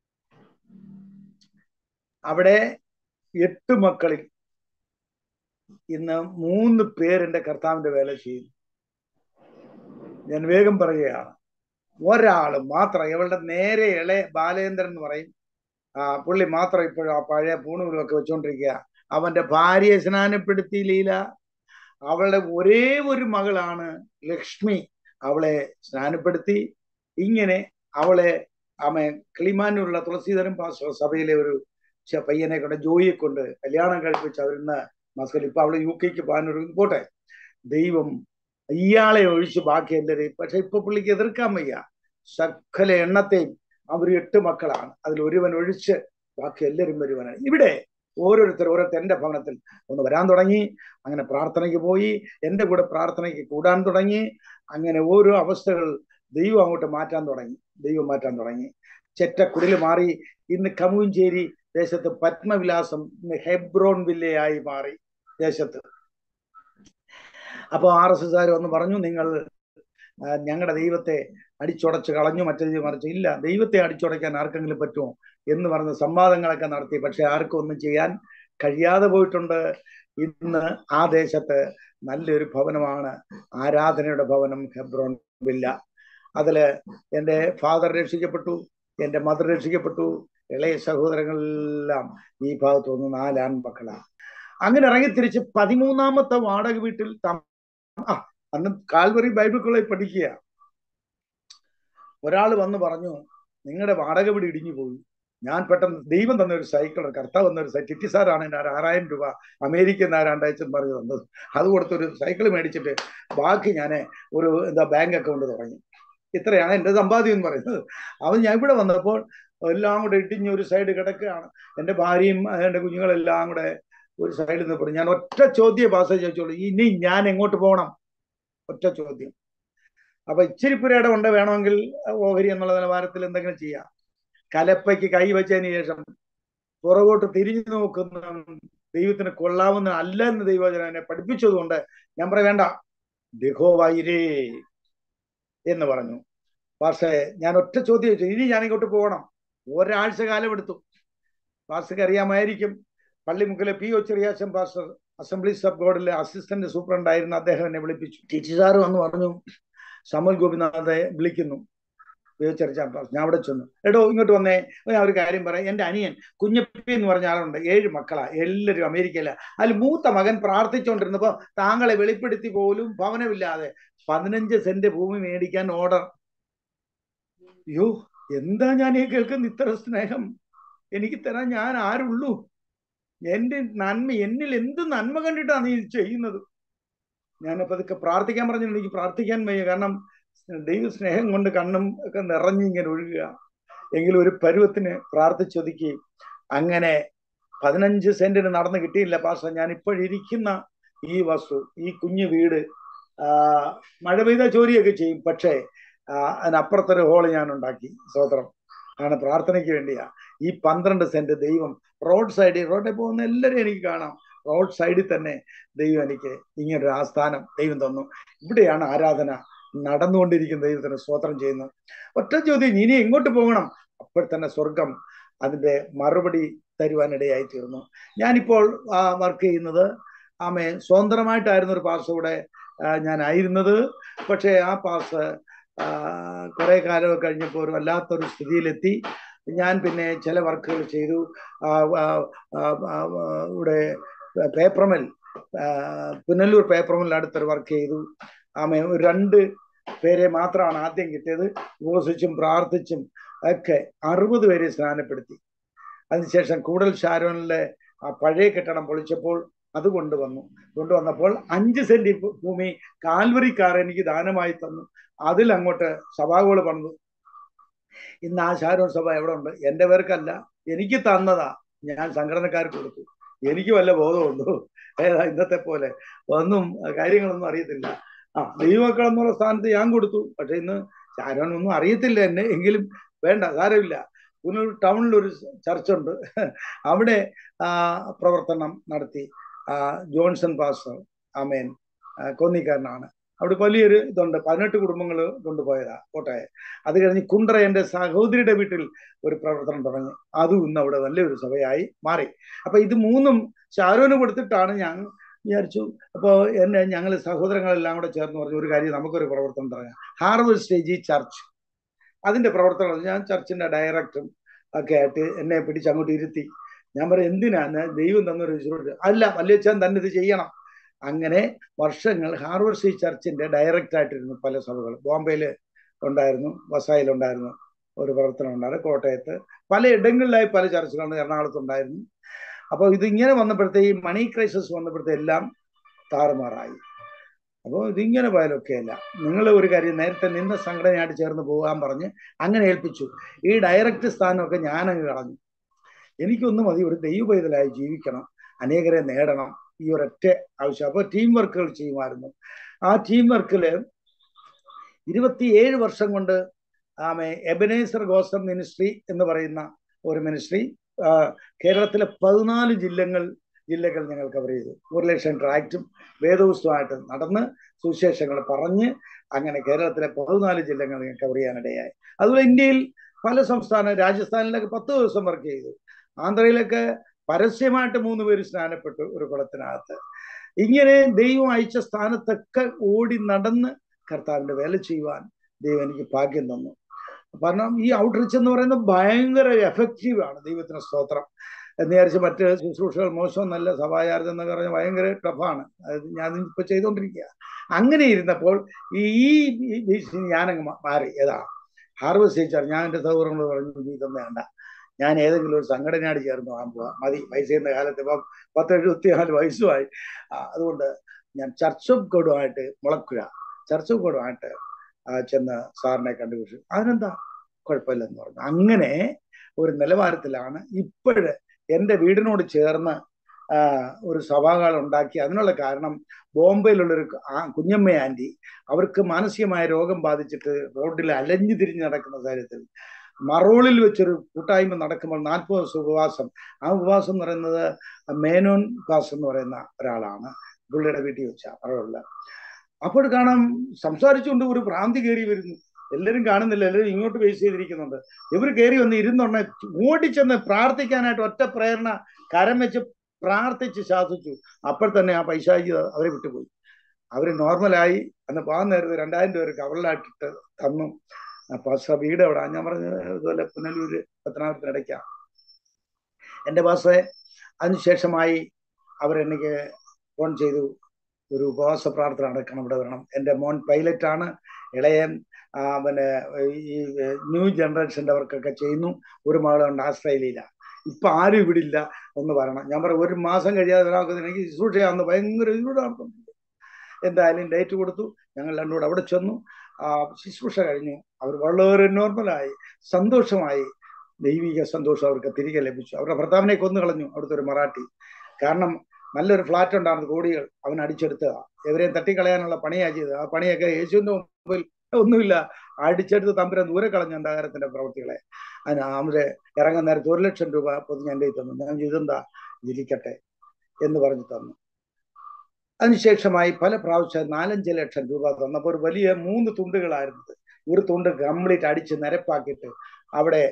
അവിടെ 8 മക്കളിൽ ഇന്ന് 3 പേരെന്റെ കർത്താവിന്റെ വേല ചെയ്യുന്നു. ഞാൻ വേഗം പറയുകയാണ്, ഒരാള് മാത്രം, ഇവളുടെ നേരെ ഇളയ ബാലേന്ദ്രൻ എന്ന് പറയും, പുള്ളി മാത്രം ഇപ്പോഴും ആ പഴയ പൂണൂലൊക്കെ വെച്ചോണ്ടിരിക്കുക. അവന്റെ ഭാര്യയെ സ്നാനപ്പെടുത്തി ലീല. അവളുടെ ഒരേ ഒരു മകളാണ് ലക്ഷ്മി, അവളെ സ്നാനപ്പെടുത്തി. ഇങ്ങനെ അവളെ കിളിമാനൂരുള്ള തുളസീധരൻ പാസ്റ്റർ സഭയിലെ ഒരു പയ്യനെ കൊണ്ട്, ജോയിയെ കൊണ്ട് കല്യാണം കഴിപ്പിച്ച് അവരിന്ന് മസ്കൽ. ഇപ്പൊ അവള് UK പോകാനൊരു പോട്ടെ. ദൈവം ഇയാളെ ഒഴിച്ച് ബാക്കി എല്ലാവരെയും, പക്ഷെ ഇപ്പൊ പുള്ളിക്ക് എതിർക്കാൻ വയ്യ. സകല എണ്ണത്തെയും അവർ 8 മക്കളാണ്, അതിൽ ഒരുവൻ ഒഴിച്ച് ബാക്കി എല്ലാവരും വരുവാനാണ്. ഇവിടെ ഓരോരുത്തർ എൻ്റെ ഭവനത്തിൽ ഒന്ന് വരാൻ തുടങ്ങി. അങ്ങനെ പ്രാർത്ഥനയ്ക്ക് പോയി, എൻ്റെ കൂടെ പ്രാർത്ഥനയ്ക്ക് കൂടാൻ തുടങ്ങി. അങ്ങനെ ഓരോ അവസ്ഥകൾ ദൈവം അങ്ങോട്ട് മാറ്റാൻ തുടങ്ങി. ചെറ്റക്കുടിൽ മാറി. ഇന്ന് കമുഞ്ചേരി ദേശത്ത് പത്മവിലാസം, ഇന്ന് ഹെബ്രോൺ വില്ലയായി മാറി ദേശത്ത്. അപ്പോൾ RSSകാർ വന്ന് പറഞ്ഞു, നിങ്ങൾ ഞങ്ങളുടെ ദൈവത്തെ അടിച്ചുടച്ച് കളഞ്ഞു, മറ്റേത് മറിച്ച്. ഇല്ല, ദൈവത്തെ അടിച്ചുടയ്ക്കാൻ ആർക്കെങ്കിലും പറ്റുമോ എന്ന് പറഞ്ഞ് സംവാദങ്ങളൊക്കെ നടത്തി. പക്ഷെ ആർക്കും ഒന്നും ചെയ്യാൻ കഴിയാതെ പോയിട്ടുണ്ട്. ഇന്ന് ആ ദേശത്ത് നല്ലൊരു ഭവനമാണ്, ആരാധനയുടെ ഭവനം, ഹെബ്രോൺ വില്ല. അതില് എൻ്റെ ഫാദർ രക്ഷിക്കപ്പെട്ടു, എൻ്റെ മദർ രക്ഷിക്കപ്പെട്ടു, ഇളയ സഹോദരങ്ങളെല്ലാം ഈ ഭാഗത്ത് വന്ന് 4 ആൺമക്കളാണ്. അങ്ങനെ ഇറങ്ങി തിരിച്ച് 13ാമത്തെ വാടക വീട്ടിൽ അന്ന് കാൽവറി ബൈബിൾ കോളേജ് പഠിക്കുക. ഒരാൾ വന്ന് പറഞ്ഞു, നിങ്ങളുടെ വാടക വീട് ഇടിഞ്ഞു പോയി. ഞാൻ പെട്ടെന്ന് ദൈവം തന്ന ഒരു സൈക്കിൾ, കർത്താവ് തന്ന ഒരു സൈക്കിൾ, ചിറ്റി സാറാണ് എൻ്റെ 6000 രൂപ അമേരിക്കയിൽ നിന്ന് രണ്ടാഴ്ച പറഞ്ഞ് തന്നത്. അത് കൊടുത്തൊരു സൈക്കിൾ മേടിച്ചിട്ട് ബാക്കി ഞാൻ ഒരു ബാങ്ക് അക്കൗണ്ട് തുടങ്ങി. ഇത്രയാണ് എൻ്റെ സമ്പാദ്യം എന്ന് പറയുന്നത്. അവൻ ഞാൻ ഇവിടെ വന്നപ്പോൾ എല്ലാം കൂടെ ഇടിഞ്ഞ് ഒരു സൈഡ് കിടക്കുകയാണ്. എൻ്റെ ഭാര്യയും എൻ്റെ കുഞ്ഞുങ്ങളെല്ലാം കൂടെ ഒരു സൈഡിൽ നിന്ന് പറഞ്ഞു. ഞാൻ ഒറ്റ ചോദ്യം പാസ് ചോദിച്ചോളൂ, ഇനി ഞാൻ എങ്ങോട്ട് പോകണം? ഒറ്റ ചോദ്യം. അപ്പൊ ഇച്ചിരി പുരയുടെ കൊണ്ട് വേണമെങ്കിൽ ഓഹരി എന്നുള്ള നിലവാരത്തിൽ എന്തെങ്കിലും ചെയ്യാം. കലപ്പയ്ക്ക് കൈ വെച്ചതിന് ശേഷം പുറകോട്ട് തിരിഞ്ഞു നോക്കുന്ന ദൈവത്തിന് കൊള്ളാവുന്ന അല്ല എന്ന് ദൈവവചനം എന്നെ പഠിപ്പിച്ചതുകൊണ്ട് ഞാൻ പറയാം, വേണ്ട, യഹോവയിരേ എന്ന് പറഞ്ഞു. പക്ഷേ ഞാൻ ഒറ്റ ചോദ്യം ചോദിച്ചു, ഇനി ഞാൻ ഇങ്ങോട്ട് പോകണം. ഒരാഴ്ച കാലം എടുത്തു. പാസ്റ്റർക്ക് അറിയാമായിരിക്കും, പള്ളിമുക്കിലെ P O Cheriyachan pastor assemblies of ഗോഡിലെ അസിസ്റ്റന്റ് സൂപ്രണ്ട് ആയിരുന്ന അദ്ദേഹം എന്നെ വിളിപ്പിച്ചു. ടീച്ചർ സാറ് വന്ന് പറഞ്ഞു, സമൽ ഗോപിനാഥെ വിളിക്കുന്നു. ഞാൻ അവിടെ ചെന്നു. എടോ ഇങ്ങോട്ട് വന്നേ, ഞാൻ ഒരു കാര്യം പറയാം. എൻ്റെ അനിയൻ കുഞ്ഞപ്പി എന്ന് പറഞ്ഞ ആളുണ്ട്, 7 മക്കളാ, എല്ലാവരും അമേരിക്കയില. അതിൽ മൂത്ത മകൻ പ്രാർത്ഥിച്ചുകൊണ്ടിരുന്നപ്പോ താങ്കളെ വെളിപ്പെടുത്തി പോലും ഭവനമില്ലാതെ 15 സെന്റ് ഭൂമി മേടിക്കാൻ ഓർഡർ. അയ്യോ, എന്താ ഞാൻ ഈ കേൾക്കുന്ന ഇത്ര സ്നേഹം? എനിക്ക് തരാൻ ഞാൻ ആരുള്ളൂ? എൻ്റെ നന്മ, എന്നിൽ എന്ത് നന്മ കണ്ടിട്ടാണ് നീ ചെയ്യുന്നത്? ഞാനപ്പോ അതൊക്കെ പ്രാർത്ഥിക്കാൻ പറഞ്ഞു. എനിക്ക് പ്രാർത്ഥിക്കാൻ വയ്യ, കാരണം ദൈവ സ്നേഹം കൊണ്ട് കണ്ണും ഒക്കെ നിറഞ്ഞിങ്ങനെ ഒഴുകുക. എങ്കിലും ഒരു പരുവത്തിന് പ്രാർത്ഥിച്ചൊതുക്കി. അങ്ങനെ 15 സെന്റിന് നടന്ന് കിട്ടിയില്ല പാസ്റ്റർ. ഞാൻ ഇപ്പോഴിരിക്കുന്ന ഈ വസ്തു, ഈ കുഞ്ഞു വീട്, മഴ പെയ്ത ചോരിയൊക്കെ ചെയ്യും, പക്ഷേ അതിനപ്പുറത്തൊരു ഹോള് ഞാൻ ഉണ്ടാക്കി. സ്തോത്രം. ആണ് പ്രാർത്ഥനയ്ക്ക് വേണ്ടിയാ. ഈ 12 സെന്റ് ദൈവം റോഡ് സൈഡിൽ പോകുന്ന എല്ലാവരും എനിക്ക് കാണാം. റോഡ് സൈഡിൽ തന്നെ ദൈവം എനിക്ക് ഇങ്ങനൊരു ആസ്ഥാനം ദൈവം തന്നു. ഇവിടെയാണ് ആരാധന നടന്നുകൊണ്ടിരിക്കുന്ന. ദൈവത്തിന് സ്തോത്രം ചെയ്യുന്നു. ഒറ്റ ചോദ്യം, ഇനി എങ്ങോട്ട് പോകണം? അപ്പോൾ തന്നെ സ്വർഗം അതിന്റെ മറുപടി തരുവാനിടയായി തീർന്നു. ഞാനിപ്പോൾ വർക്ക് ചെയ്യുന്നത് സ്വതന്ത്രമായിട്ടായിരുന്നു ഒരു പാസ് കൂടെ ഞാനായിരുന്നത്. പക്ഷേ ആ പാസ് കുറെ കാലം കഴിഞ്ഞപ്പോൾ ഒരു വല്ലാത്തൊരു സ്ഥിതിയിലെത്തി. ഞാൻ പിന്നെ ചില വർക്കുകൾ ചെയ്തു. ഇവിടെ പേപ്പർമിൽ, പുനലൂർ പേപ്പർമിൽ അടുത്തൊരു വർക്ക് ചെയ്തു. ഒരു 2 പേരെ മാത്രമാണ് ആദ്യം കിട്ടിയത്. ഉപവസിച്ചും പ്രാർത്ഥിച്ചും ഒക്കെ 60 പേരെ സ്നാനപ്പെടുത്തി. അതിനുശേഷം കൂടൽ ഷാരോനിലെ ആ പഴയ കെട്ടിടം പൊളിച്ചപ്പോൾ അത് കൊണ്ടുവന്നപ്പോൾ 5 സെന്റ് ഭൂമി കാൽവറിക്കാർ എനിക്ക് ദാനമായി തന്നു. അതിൽ അങ്ങോട്ട് സഭാകൾ പണിതു. ഇന്ന് ആ ഷാരോൺ സഭ എവിടെ ഉണ്ട്? എൻ്റെ പേർക്കല്ല, എനിക്ക് തന്നതാ. ഞാൻ സംഘടനക്കാർക്ക് കൊടുത്തു. എനിക്ക് വല്ല ബോധമുണ്ടോ? ഇന്നത്തെ പോലെ ഒന്നും കാര്യങ്ങളൊന്നും അറിയത്തില്ല. ദൈവമക്കൾ എന്നുള്ള സ്ഥാനത്ത് ഞാൻ കൊടുത്തു. പക്ഷെ ഇന്ന് ഷാരോൺ ഒന്നും അറിയത്തില്ല എന്നെ. എങ്കിലും വേണ്ട, സാരമില്ല. പുനലൂർ ടൗണിലൊരു ചർച്ചുണ്ട്, അവിടെ പ്രവർത്തനം നടത്തി. ജോൺസൺ പാസ്റ്റർ, കോന്നിക്കാരനാണ്. അവിടെ വലിയൊരു ഇതുണ്ട്. 18 കുടുംബങ്ങൾ കൊണ്ടുപോയതാ കോട്ടയം. അത് കഴിഞ്ഞ് കുണ്ട്ര എൻ്റെ സഹോദരിയുടെ വീട്ടിൽ ഒരു പ്രവർത്തനം തുടങ്ങി. അതും ഇന്ന് അവിടെ നല്ലൊരു സഭയായി മാറി. അപ്പൊ ഇത് 3ഉം ഷാരോന് കൊടുത്തിട്ടാണ് ഞാൻ വിചാരിച്ചു. അപ്പോൾ ഞങ്ങൾ സഹോദരങ്ങളെല്ലാം കൂടെ ചേർന്ന് പറഞ്ഞു, ഒരു കാര്യം, നമുക്കൊരു പ്രവർത്തനം തുടങ്ങാം. ഹാർവസ്റ്റ് സ്റ്റേജ് ചർച്ച്, അതിന്റെ പ്രവർത്തനം. ഞാൻ ചർച്ചിന്റെ ഡയറക്ടറും ഒക്കെ ആയിട്ട് എന്നെ പിടിച്ച് അങ്ങോട്ട് ഇരുത്തി. ഞാൻ പറയും, എന്തിനാണ് ദൈവം തന്നൊരു വിശ്വാസം? അല്ല, വല്യച്ഛൻ തന്നെ ഇത് ചെയ്യണം. അങ്ങനെ വർഷങ്ങൾ ഹാർവസ്റ്റ് ചർച്ചിന്റെ ഡയറക്ടറായിട്ടിരുന്നു. പല സഭകൾ ബോംബെയിൽ ഉണ്ടായിരുന്നു, വസായിലുണ്ടായിരുന്നു, ഒരു പ്രവർത്തനം ഉണ്ടായിരുന്നു, കോട്ടയത്ത്, പല ഇടങ്ങളിലായി പല ചർച്ചുകളുണ്ട്, എറണാകുളത്തുണ്ടായിരുന്നു. അപ്പോൾ ഇതിങ്ങനെ വന്നപ്പോഴത്തേ, ഈ മണി ക്രൈസിസ് വന്നപ്പോഴത്തേ എല്ലാം താറുമാറായി. അപ്പോൾ ഇതിങ്ങനെ പോയാലൊക്കെയല്ല. നിങ്ങൾ ഒരു കാര്യം, നേരത്തെ നിന്ന സംഘടനയായിട്ട് ചേർന്ന് പോകാൻ പറഞ്ഞ് അങ്ങനെ ഏൽപ്പിച്ചു. ഈ ഡയറക്റ്റ് സ്ഥാനമൊക്കെ ഞാനങ്ങ് കളഞ്ഞു. എനിക്കൊന്നും മതി, ഒരു ദൈവപൈതലായി ജീവിക്കണം, അനേകരെ നേടണം, ഈ ഒരൊറ്റ ആവശ്യം. അപ്പോൾ ടീം വർക്കുകൾ ചെയ്യുമായിരുന്നു. ആ ടീം വർക്കിൽ 27 വർഷം കൊണ്ട് എബനേസർ ഗോസ്ബൽ മിനിസ്ട്രി എന്ന് പറയുന്ന ഒരു മിനിസ്ട്രി കേരളത്തിലെ 14 ജില്ലകൾ ഞങ്ങൾ കവർ ചെയ്തു. 1 ലക്ഷം ട്രാക്റ്റും വേദപുസ്തകമായിട്ട് നടന്ന് സുവിശേഷങ്ങൾ പറഞ്ഞ് അങ്ങനെ കേരളത്തിലെ 14 ജില്ലകൾ ഞങ്ങൾ കവർ ചെയ്യാനിടയായി. അതുപോലെ ഇന്ത്യയിൽ പല സംസ്ഥാനം, രാജസ്ഥാനിലൊക്കെ 10 ദിവസം വർക്ക് ചെയ്തു. ആന്ധ്രയിലൊക്കെ പരസ്യമായിട്ട് 3 പേര് സ്നാനപ്പെട്ടു ഒരു കുളത്തിനകത്ത്. ഇങ്ങനെ ദൈവം അയച്ച സ്ഥാനത്തൊക്കെ ഓടി നടന്ന് കർത്താവിന്റെ വേല ചെയ്യുവാൻ ദൈവം എനിക്ക് ഭാഗ്യം തന്നു. കാരണം ഈ ഔട്ട്റീച്ച് എന്ന് പറയുന്നത് ഭയങ്കര എഫക്റ്റീവാണ്. ദൈവത്തിന് സ്തോത്രം എന്ന് വിചാരിച്ച് മറ്റ് ശുശ്രൂഷകൾ മോശമെന്നല്ല. സഭാചാർജ് എന്നൊക്കെ പറഞ്ഞാൽ ഭയങ്കര ടഫാണ്. അത് ഞാൻ ഇപ്പൊ ചെയ്തുകൊണ്ടിരിക്കുക. അങ്ങനെ ഇരുന്നപ്പോൾ ഈ ഞാനങ്ങ് മാറി. ഏതാ ഹാർവസ്റ്റ് ടീച്ചർ. ഞാൻ എൻ്റെ സൗകര്യങ്ങൾ പറഞ്ഞു ഇതൊന്നും വേണ്ട, ഞാൻ ഏതെങ്കിലും ഒരു സംഘടനയോട് ചേർന്ന് പോകാൻ പോവാം, മതി. പൈസ ചെയ്യുന്ന കാലത്ത് ഇപ്പം 10-74 വയസ്സുമായി. അതുകൊണ്ട് ഞാൻ ചർച്ച് ഓഫ് ഗോഡുമായിട്ട് മുളക്കുക, ചർച്ച് ഓഫ് ഗോഡുമായിട്ട് ചെന്ന് സാറിനെ കണ്ടുപിടിച്ചു. അതിനെന്താ കുഴപ്പമില്ലെന്ന് പറഞ്ഞു. അങ്ങനെ ഒരു നിലവാരത്തിലാണ് ഇപ്പോഴ് എൻ്റെ വീടിനോട് ചേർന്ന് ഒരു സഭാകൾ ഉണ്ടാക്കി. അതിനുള്ള കാരണം ബോംബെയിലുള്ളൊരു കുഞ്ഞമ്മ ആൻറ്റി, അവർക്ക് മാനസികമായ രോഗം ബാധിച്ചിട്ട് റോഡിൽ അലഞ്ഞു തിരിഞ്ഞ് നടക്കുന്ന കാര്യത്തിൽ മറോളിൽ വെച്ചൊരു കൂട്ടായ്മ നടക്കുമ്പോൾ 40 ദിവസം ഉപവാസം. ആ ഉപവാസം എന്ന് പറയുന്നത് മേനോൻ കാസ് എന്ന് പറയുന്ന ഒരാളാണ്, പുള്ളിയുടെ വീട്ടിൽ വെച്ച മറോളില്. അപ്പോൾ കാണാം സംസാരിച്ചുകൊണ്ട് ഒരു ഭ്രാന്തി കയറി വരുന്നു. എല്ലാവരും കാണുന്നില്ല, എല്ലാവരും ഇങ്ങോട്ട് ബേസ് ചെയ്തിരിക്കുന്നുണ്ട്. ഇവർ കയറി വന്ന് ഇരുന്നൊണ്ണെ ഓടിച്ചെന്ന് പ്രാർത്ഥിക്കാനായിട്ട് ഒറ്റ പ്രേരണ കരം വെച്ച് പ്രാർത്ഥിച്ച് ശാസിച്ചു. അപ്പോൾ തന്നെ ആ പൈശാചി അവരെ വിട്ടുപോയി. അവർ നോർമലായി. അന്ന് പോകാൻ നേരത്ത് 2000 രൂപ കവറിലാക്കിട്ട് തന്നു. പാസ്റ്റർ വീട് എവിടെ? ഞാൻ പറഞ്ഞു ഇതുപോലെ പുനലൂര് പത്തനാപുരത്തിനിടയ്ക്കാണ് എൻ്റെ പാസ്റ്ററെ. അതിനുശേഷമായി അവരെനിക്ക് ഫോൺ ചെയ്തു, ഒരു ഉപവാസ പ്രാർത്ഥന നടക്കണം, ഇവിടെ വരണം. എൻ്റെ മോൻ പൈലറ്റാണ്, ഇളയൻ പിന്നെ ഈ ന്യൂ ജനറേഷൻ്റെ അവർക്കൊക്കെ ചെയ്യുന്നു. ഒരു മകളുണ്ട് ഓസ്ട്രേലിയയിലാണ്. ഇപ്പം ആരും ഇവിടെ ഇല്ല, ഒന്ന് വരണം. ഞാൻ പറഞ്ഞു 1 മാസം കഴിയാതെ ഒരാൾക്ക് എനിക്ക് ശുശ്രൂഷ ചെയ്യാമെന്ന് ഭയങ്കര ഇതിലൂടെ നടത്തുന്നു. എന്തായാലും ഡേറ്റ് കൊടുത്തു. ഞങ്ങൾ രണ്ടുകൂടെ അവിടെ ചെന്നു. ശുശ്രൂഷ കഴിഞ്ഞു. അവർ വളരെ നോർമലായി, സന്തോഷമായി. ദൈവിക സന്തോഷം അവർക്ക് തിരികെ ലഭിച്ചു. അവരുടെ ഭർത്താവിനെ കൊന്നു കളഞ്ഞു അവിടുത്തെ ഒരു മറാഠി. കാരണം നല്ലൊരു ഫ്ലാറ്റ് ഉണ്ടായിരുന്നു, കോടികൾ അവൻ അടിച്ചെടുത്തതാ. എവരെയും തട്ടിക്കളയാനുള്ള പണിയാണ് ചെയ്തത്. ആ പണിയൊക്കെ യേശുവിന്റെ മുമ്പിൽ ഒന്നുമില്ല. അടിച്ചെടുത്ത് തമ്പുരാൻ ദൂരെ കളഞ്ഞു അന്ധകാരത്തിന്റെ പ്രവൃത്തികളെ. അവര് ഇറങ്ങുന്ന നേരത്തെ 1 ലക്ഷം രൂപ പൊതിഞ്ഞ് എൻ്റെ തന്നു. ഞാൻ ഇതെന്താ, ഇരിക്കട്ടെ എന്ന് പറഞ്ഞു തന്നു. അതിനുശേഷമായി പല പ്രാവശ്യം 4-5 ലക്ഷം രൂപ തന്നപ്പോൾ ഒരു വലിയ 3 തുണ്ടുകളായിരുന്നത്. ഒരു തുണ്ട് കംപ്ലീറ്റ് അടിച്ച് നിരപ്പാക്കിയിട്ട് അവിടെ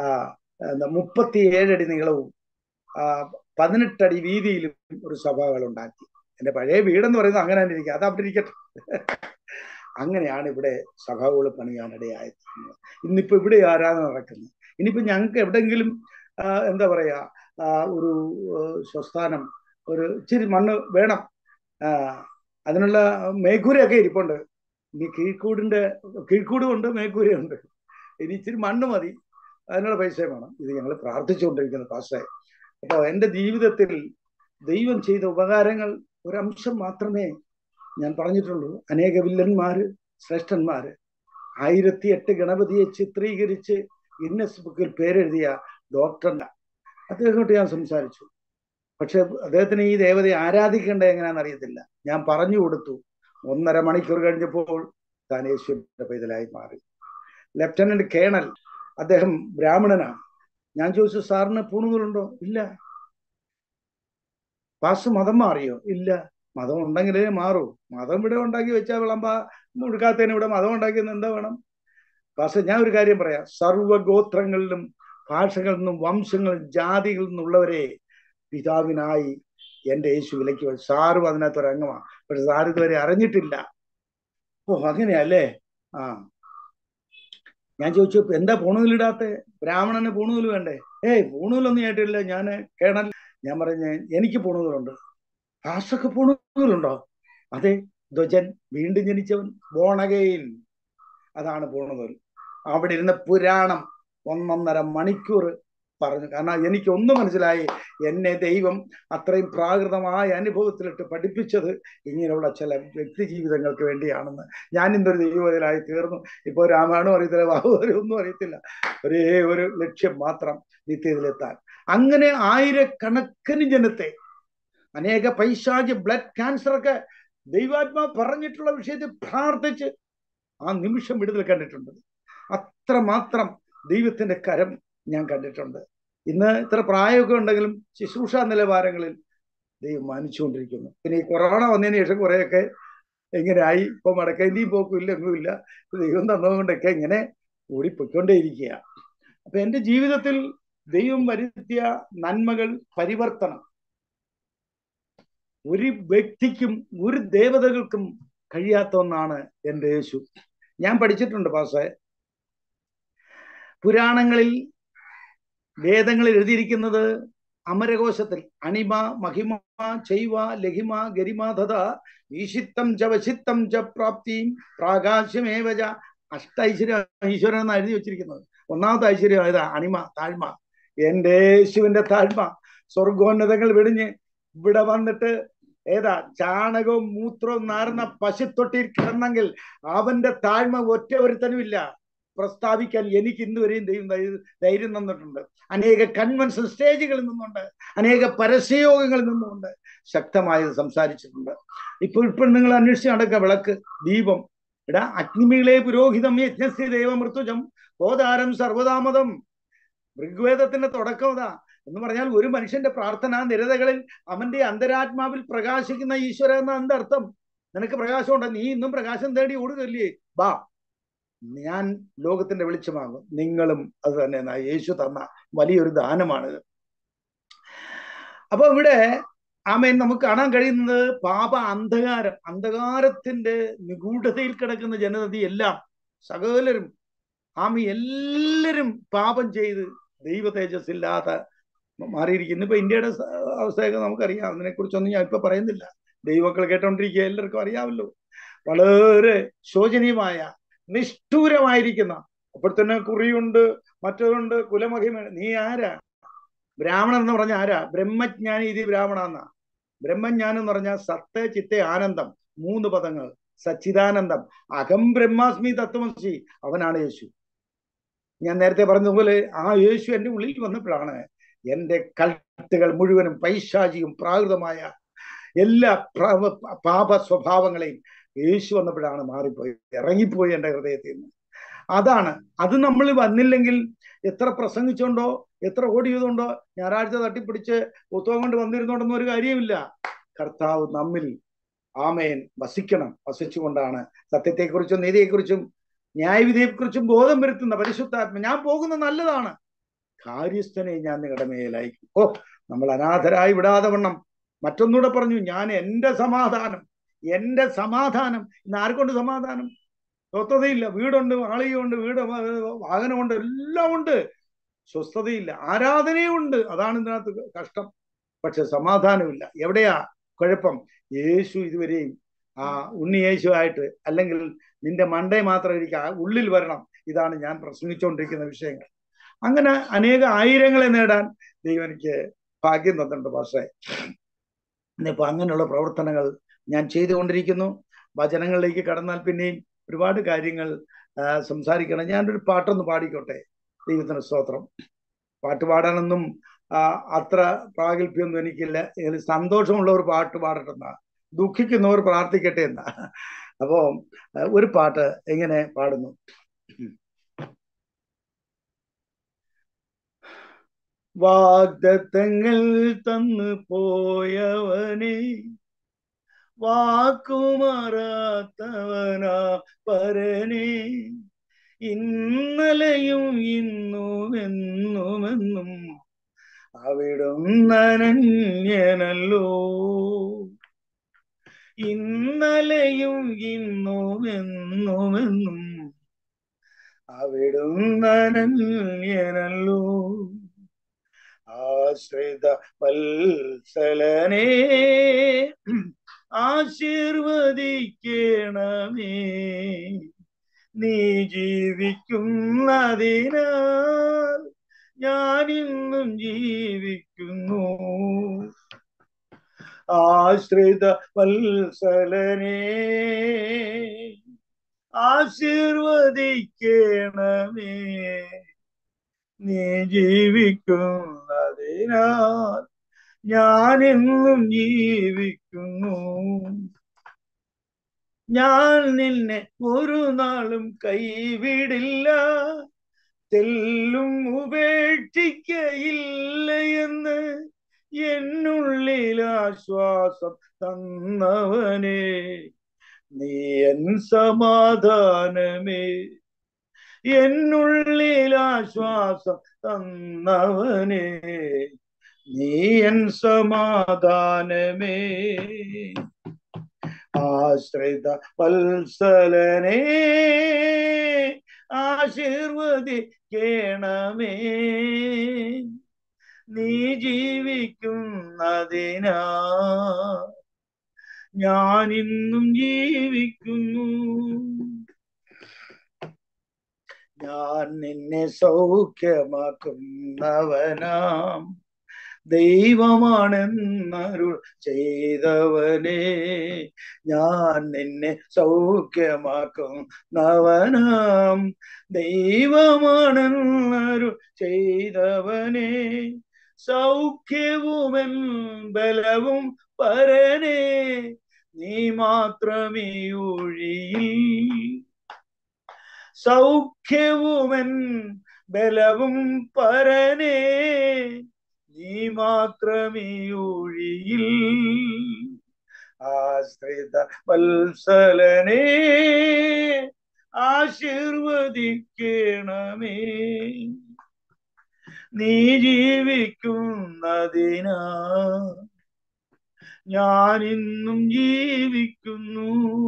37 അടി നീളവും 18 അടി വീതിയിലും ഒരു സഭകൾ ഉണ്ടാക്കി. എൻ്റെ പഴയ വീടെന്ന് പറയുന്നത് അങ്ങനെ തന്നെ ഇരിക്കുക, അത് അവിടെ ഇരിക്കട്ടെ. അങ്ങനെയാണ് ഇവിടെ സഭകൾ പണിയാനിടയായത്. ഇന്നിപ്പോ ഇവിടെ ആരാധന നടക്കുന്നത്. ഇനിയിപ്പോ ഞങ്ങൾക്ക് എവിടെങ്കിലും എന്താ പറയാ ഒരു സ്വസ്ഥാനം, ഒരു ഇച്ചിരി മണ്ണ് വേണം. അതിനുള്ള മേൽക്കൂരയൊക്കെ ഇരിപ്പുണ്ട്. ഇനി കീഴ്ക്കൂടുണ്ട്, മേൽക്കൂരയുണ്ട്. ഇനി ഇച്ചിരി മണ്ണ് മതി, അതിനുള്ള പൈസ വേണം. ഇത് ഞങ്ങൾ പ്രാർത്ഥിച്ചുകൊണ്ടിരിക്കുന്നു പാസ്റ്ററെ. അപ്പോൾ എൻ്റെ ജീവിതത്തിൽ ദൈവം ചെയ്ത ഉപകാരങ്ങൾ ഒരംശം മാത്രമേ ഞാൻ പറഞ്ഞിട്ടുള്ളൂ. അനേക വില്ലന്മാര്, ശ്രേഷ്ഠന്മാര്, 1008 ഗണപതിയെ ചിത്രീകരിച്ച് ഗിന്നസ് ബുക്കിൽ പേരെഴുതിയ ഡോക്ടറിന്റെ അദ്ദേഹത്തോട്ട് ഞാൻ സംസാരിച്ചു. പക്ഷെ അദ്ദേഹത്തിന് ഈ ദേവതയെ ആരാധിക്കേണ്ടത് എങ്ങനെയാണെന്ന് അറിയത്തില്ല. ഞാൻ പറഞ്ഞു കൊടുത്തു. 1.5 മണിക്കൂർ കഴിഞ്ഞപ്പോൾ താൻ യേശുവിന്റെ പൈതലായി മാറി. ലഫ്റ്റനന്റ് കേണൽ, അദ്ദേഹം ബ്രാഹ്മണനാണ്. ഞാൻ ചോദിച്ചു, സാറിന് പൂണുകളുണ്ടോ? ഇല്ല. പാസ് മതം മാറിയോ? ഇല്ല. മതം ഉണ്ടെങ്കിലേ മാറൂ. മതം ഇവിടെ ഉണ്ടാക്കി വെച്ചാൽ വിളമ്പാ മുഴുക്കാത്തതിന് ഇവിടെ മതം ഉണ്ടാക്കിയെന്ന് എന്താ വേണം? പാസ് ഞാൻ ഒരു കാര്യം പറയാം. സർവ്വഗോത്രങ്ങളിലും ഭാഷകളിൽ നിന്നും വംശങ്ങളിലും ജാതികളിൽ നിന്നുള്ളവരെ പിതാവിനായി എൻ്റെ യേശു വിലയ്ക്ക് വെച്ചു. സാറും അതിനകത്തൊരു അംഗമാണ്. പക്ഷെ സാർ ഇതുവരെ അറിഞ്ഞിട്ടില്ല. ഓ അങ്ങനെയല്ലേ? ഞാൻ ചോദിച്ചു, എന്താ പൂണൂലിടാത്ത? ബ്രാഹ്മണന് പൂണൂല് വേണ്ടേ? പൂണൂലൊന്നും കേട്ടില്ല. ഞാൻ കേണൽ. ഞാൻ പറഞ്ഞ് എനിക്ക് പൂണൂലുണ്ട്. ഭാഷക്ക് പൂണൂലുണ്ടോ? അതെ, ധ്വജൻ, വീണ്ടും ജനിച്ചവൻ, ബോൺ അഗെയിൻ, അതാണ് പൂണൂൽ. അവിടെ ഇരുന്ന പുരാണം 1.5 മണിക്കൂർ പറഞ്ഞു. കാരണം എനിക്കൊന്നും മനസ്സിലായി. എന്നെ ദൈവം അത്രയും പ്രാകൃതമായ അനുഭവത്തിലിട്ട് പഠിപ്പിച്ചത് ഇങ്ങനെയുള്ള ചില വ്യക്തി ജീവിതങ്ങൾക്ക് വേണ്ടിയാണെന്ന്. ഞാൻ ഇന്നൊരു ദൈവത്തിലായി തീർന്നു. ഇപ്പോൾ രാമായണം അറിയത്തില്ല, ബാഹുബലി ഒന്നും അറിയത്തില്ല. ഒരേ ഒരു ലക്ഷ്യം മാത്രം, നിത്യത്തിലെത്താൻ. അങ്ങനെ ആയിരക്കണക്കിന് ജനത്തെ, അനേക പൈശാചി ബ്ലഡ് ക്യാൻസർ ഒക്കെ ദൈവാത്മാ പറഞ്ഞിട്ടുള്ള വിഷയത്തിൽ പ്രാർത്ഥിച്ച് ആ നിമിഷം വിടുതൽ കണ്ടിട്ടുണ്ട്. അത്രമാത്രം ദൈവത്തിന്റെ കരം ഞാൻ കണ്ടിട്ടുണ്ട്. ഇന്ന് ഇത്ര പ്രായമൊക്കെ ഉണ്ടെങ്കിലും ശുശ്രൂഷ നിലവാരങ്ങളിൽ ദൈവം മാനിച്ചുകൊണ്ടിരിക്കുന്നു. പിന്നെ ഈ കൊറോണ വന്നതിന് ശേഷം കുറേയൊക്കെ ഇങ്ങനെ ആയി. ഇപ്പൊ മടക്കൈന്റെയും പോക്കും ഇല്ല, ഒന്നുമില്ല. ദൈവം തന്നതുകൊണ്ടൊക്കെ ഇങ്ങനെ ഓടിപ്പൊയ്ക്കൊണ്ടേയിരിക്കുക. അപ്പൊ എൻ്റെ ജീവിതത്തിൽ ദൈവം വരുത്തിയ നന്മകൾ, പരിവർത്തനം ഒരു വ്യക്തിക്കും ഒരു ദേവതകൾക്കും കഴിയാത്ത ഒന്നാണ് എൻ്റെ യേശു. ഞാൻ പഠിച്ചിട്ടുണ്ട് പാസ്സേ. പുരാണങ്ങളിൽ വേദങ്ങളിൽ എഴുതിയിരിക്കുന്നത് അമരകോശത്തിൽ അണിമ മഹിമ ചൈവ ലഹിമ ഗരിമ തഥ ഈശിത്തം ച വശിത്തം ച പ്രാപ്തിയും പ്രാകാശ്യമേവച അഷ്ടൈശ്വര്യം ഈശ്വരൻ എന്ന് എഴുതി വെച്ചിരിക്കുന്നത്. ഒന്നാമത്തെ ഐശ്വര്യം ഏതാ? അണിമ, താഴ്മ. എൻ്റെ യേശുവിന്റെ താഴ്മ. സ്വർഗോന്നതങ്ങൾ വെടിഞ്ഞ് ഇവിടെ വന്നിട്ട് ഏതാ ചാണകവും മൂത്രവും നാറുന്ന പശുത്തൊട്ടിയിൽ കിടന്നെങ്കിൽ അവന്റെ താഴ്മ ഒറ്റ ഒരുത്തനുമില്ല പ്രസ്താവിക്കാൻ എനിക്ക് ഇന്ന് വരെയും ധൈര്യം തന്നിട്ടുണ്ട്. അനേക കൺവെൻഷൻ സ്റ്റേജുകളിൽ നിന്നുണ്ട്, അനേക പരസ്യയോഗങ്ങളിൽ നിന്നുകൊണ്ട് ശക്തമായത് സംസാരിച്ചിട്ടുണ്ട്. ഇപ്പോൾ നിങ്ങൾ അന്വേഷിച്ച് നടക്കുക. വിളക്ക്, ദീപം, ഇടാ അഗ്നിമീളെ പുരോഹിതം യജ്ഞസ്യ ദേവമൃത്യുജം ഗോദാരം സർവതാമതം. ഋഗ്വേദത്തിന്റെ തുടക്കം ഇതാ എന്ന് പറഞ്ഞാൽ ഒരു മനുഷ്യന്റെ പ്രാർത്ഥന നിരതകളിൽ അവന്റെ അന്തരാത്മാവിൽ പ്രകാശിക്കുന്ന ഈശ്വര എന്ന എന്താ അർത്ഥം? നിനക്ക് പ്രകാശമുണ്ട്, നീ ഇന്നും പ്രകാശം തേടി ഓടുകല്ലേ, ബാ ഞാൻ ലോകത്തിന്റെ വെളിച്ചമാകും. നിങ്ങളും അത് തന്നെ യേശു തന്ന വലിയൊരു ദാനമാണിത്. അപ്പൊ ഇവിടെ ആമേൻ നമുക്ക് കാണാൻ കഴിയുന്നത് പാപ അന്ധകാരം, അന്ധകാരത്തിന്റെ നിഗൂഢതയിൽ കിടക്കുന്ന ജനതതി എല്ലാം സകലരും എല്ലാവരും പാപം ചെയ്ത് ദൈവ തേജസ് ഇല്ലാതെ മാറിയിരിക്കുന്നു. ഇപ്പൊ ഇന്ത്യയുടെ അവസ്ഥയൊക്കെ നമുക്കറിയാം. അതിനെക്കുറിച്ചൊന്നും ഞാൻ ഇപ്പൊ പറയുന്നില്ല. ദൈവമക്കൾ കേട്ടോണ്ടിരിക്കുക, എല്ലാവർക്കും അറിയാമല്ലോ. വളരെ ശോചനീയമായ നിഷ്ഠൂരമായിരിക്കുന്ന, അപ്പോൾ തന്നെ കുറിയുണ്ട്, മറ്റതുണ്ട്, കുലമഹിമ. നീ ആരാ? ബ്രാഹ്മണൻ എന്ന് പറഞ്ഞ ആരാ? ബ്രഹ്മജ്ഞാനി ഇത് ബ്രാഹ്മണ എന്നാ. ബ്രഹ്മജ്ഞാനം എന്ന് പറഞ്ഞാൽ സത്ത് ചിത്തെ ആനന്ദം, 3 പദങ്ങൾ. സച്ചിദാനന്ദം, അഹം ബ്രഹ്മാസ്മി തത്വമസി, അവനാണ് യേശു. ഞാൻ നേരത്തെ പറഞ്ഞതുപോലെ ആ യേശു എൻ്റെ ഉള്ളിൽ വന്നപ്പോഴാണ് എൻ്റെ കൽട്ടുകൾ മുഴുവനും പൈശാചിയും പ്രാകൃതമായ എല്ലാ പാപ സ്വഭാവങ്ങളെയും യേശു വന്നപ്പോഴാണ് മാറിപ്പോയി, ഇറങ്ങിപ്പോയി എൻ്റെ ഹൃദയത്തിൽ നിന്ന്. അതാണ് അത്. നമ്മൾ വന്നില്ലെങ്കിൽ എത്ര പ്രസംഗിച്ചോണ്ടോ എത്ര ഓടി ചെയ്തുകൊണ്ടോ ഞായറാഴ്ച തട്ടിപ്പിടിച്ച് പുസ്തകം കൊണ്ട് വന്നിരുന്നോണ്ടൊന്നും ഒരു കാര്യമില്ല. കർത്താവ് നമ്മിൽ ആമേൻ വസിക്കണം. വസിച്ചുകൊണ്ടാണ് സത്യത്തെക്കുറിച്ചും നീതിയെക്കുറിച്ചും ന്യായവിധിയെക്കുറിച്ചും ബോധം വരുത്തുന്ന പരിശുദ്ധാത്മ. ഞാൻ പോകുന്നത് നല്ലതാണ്, കാര്യസ്ഥനെ ഞാൻ നിങ്ങളുടെ മേലയക്കും. ഓ, നമ്മൾ അനാഥരായി വിടാതെ വണ്ണം. മറ്റൊന്നുകൂടെ പറഞ്ഞു, ഞാൻ എൻ്റെ സമാധാനം ഇന്ന് ആർക്കൊണ്ട് സമാധാനം? സ്വസ്ഥതയില്ല. വീടുണ്ട്, ആളിയുണ്ട്, വാഹനമുണ്ട്, എല്ലാം ഉണ്ട്, സ്വസ്ഥതയില്ല. ആരാധനയുണ്ട്, അതാണ് ഇതിനകത്ത് കഷ്ടം. പക്ഷെ സമാധാനമില്ല. എവിടെയാ കുഴപ്പം? യേശു ഇതുവരെയും ആ ഉണ്ണി യേശു ആയിട്ട്, അല്ലെങ്കിൽ നിന്റെ മണ്ടേ മാത്രം ഇരിക്കുക, ഉള്ളിൽ വരണം. ഇതാണ് ഞാൻ പ്രസംഗിച്ചുകൊണ്ടിരിക്കുന്ന വിഷയങ്ങൾ. അങ്ങനെ അനേക ആയിരങ്ങളെ നേടാൻ ദൈവം എനിക്ക് ഭാഗ്യം തന്നിട്ടുണ്ട്. പക്ഷേ ഇന്നിപ്പോൾ അങ്ങനെയുള്ള പ്രവർത്തനങ്ങൾ ഞാൻ ചെയ്തുകൊണ്ടിരിക്കുന്നു. വചനങ്ങളിലേക്ക് കടന്നാൽ പിന്നെയും ഒരുപാട് കാര്യങ്ങൾ സംസാരിക്കണം. ഞാനൊരു പാട്ടൊന്ന് പാടിക്കോട്ടെ. ദൈവത്തിന് സ്തോത്രം. പാട്ട് പാടാനൊന്നും അത്ര പ്രാഗൽഭ്യമൊന്നും എനിക്കില്ല. സന്തോഷമുള്ളവർ പാട്ട് പാടട്ടെന്നാ, ദുഃഖിക്കുന്നവർ പ്രാർത്ഥിക്കട്ടെ എന്നാ. അപ്പോ ഒരു പാട്ട് എങ്ങനെ പാടുന്നു? വാഗ്ദത്തങ്ങൾ തന്നു പോയവനെ, വാക്കുമാറാത്തവനാ പരനെ, ഇന്നലെയും ഇന്നും എന്നുമെന്നും അവിടുന്ന് അനന്യനല്ലോ. ഇന്നലെയും ഇന്നും എന്നുമെന്നും അവിടുന്ന് അനന്യനല്ലോ. ആശ്രിത വത്സലനെ ആശീർവദിക്കണമേ, നീ ജീവിക്കുന്നതിനാൽ ഞാനിന്നും ജീവിക്കുന്നു. ആശ്രിത വത്സലനെ ആശീർവദിക്കണമേ, നീ ജീവിക്കുന്നതിനാൽ ഞാനെന്നും ജീവിക്കുന്നു. ഞാൻ നിന്നെ ഒരു നാളും കൈവിടില്ല, തെല്ലും ഉപേക്ഷിക്കയില്ല എന്ന് എന്നുള്ളിൽ ആശ്വാസം തന്നവനെ, നീ എൻ സമാധാനമേ. എന്നുള്ളിൽ ആശ്വാസം തന്നവനെ, നീ എൻ സമാധാനമേ. ആശ്രിത വത്സലനെ ആശീർവദിക്കണമേ. നീ ജീവിക്കുന്നതിനാ ഞാൻ ഇന്നും ജീവിക്കുന്നു. ഞാൻ നിന്നെ സൗഖ്യമാക്കുന്നവനാം ദൈവമാണെന്നരുൾ ചെയ്തവനെ. ഞാൻ നിന്നെ സൗഖ്യമാക്കുന്നവനാം ദൈവമാണെന്നരുൾ ചെയ്തവനെ. സൗഖ്യവുമെൻ ബലവും പരനേ, നീ മാത്രമീ ഊഴിയിൽ. സൗഖ്യവുമെൻ ബലവും പരനേ, നീ മാത്രമീ ഊഴിയിൽ. ആശ്രിത വത്സലനേ, ആശീർവദിക്കണമേ. നീ ജീവിക്കുന്നതിനാ ഞാൻ ഇന്നും ജീവിക്കുന്നു.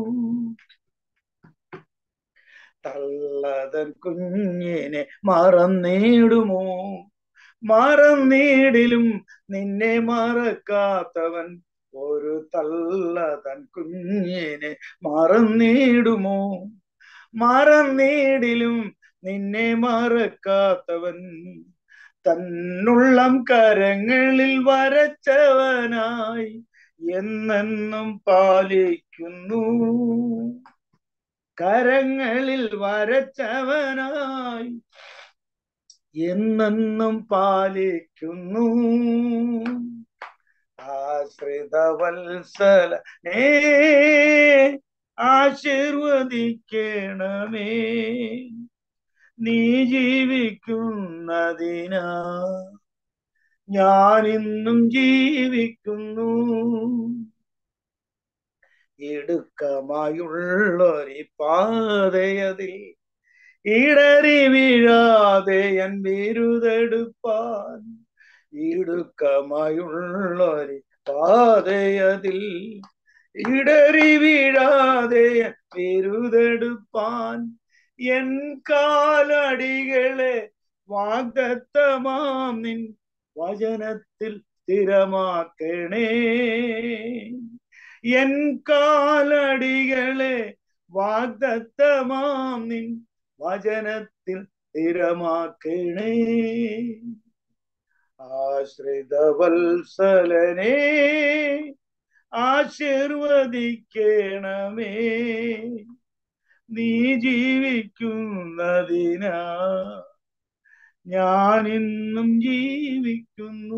തള്ളതൻ കുഞ്ഞിനെ മറന്നിടുമോ? മറന്നിടിലും നിന്നെ മറക്കാത്തവൻ ഒരു തള്ളതൻ കുഞ്ഞിനെ മറന്നിടുമോ? മറന്നിടിലും നിന്നെ മറക്കാത്തവൻ തന്നുള്ളം കരങ്ങളിൽ വരച്ചവനായി എന്നെന്നും പാലിക്കുന്നു. കരങ്ങളിൽ വരച്ചവനായി എന്നെന്നും പാലിക്കുന്നു. ആശ്രിത വത്സലനേ, ആശീർവദിക്കണമേ. നീ ജീവിക്കുന്നതിനാ ഞാൻ ഇന്നും ജീവിക്കുന്നു. ഇടുക്കമായുള്ളൊരു പാതയതിൽ ഇടറി വീഴാതെ എൻ ബിരുദെടുപ്പാൻ. ഇടുക്കമായുള്ളൊരു പാതയതിൽ ഇടറി വീഴാതെ എൻ ബിരുദെടുപ്പാൻ. എൻ കാലടികളെ വാഗ്ദത്തമാം നിൻ വചനത്തിൽ സ്ഥിരമാക്കണേ. എൻ കാലടികളെ വാഗ്ദത്തമാം നിൻ വചനത്തിൽ സ്ഥിരമാക്കണേ. ആശ്രിത വത്സലനേ, ആശീർവദിക്കണമേ. നീ ജീവിക്കുന്നതിനാ ഞാൻ ഇന്നും ജീവിക്കുന്നു.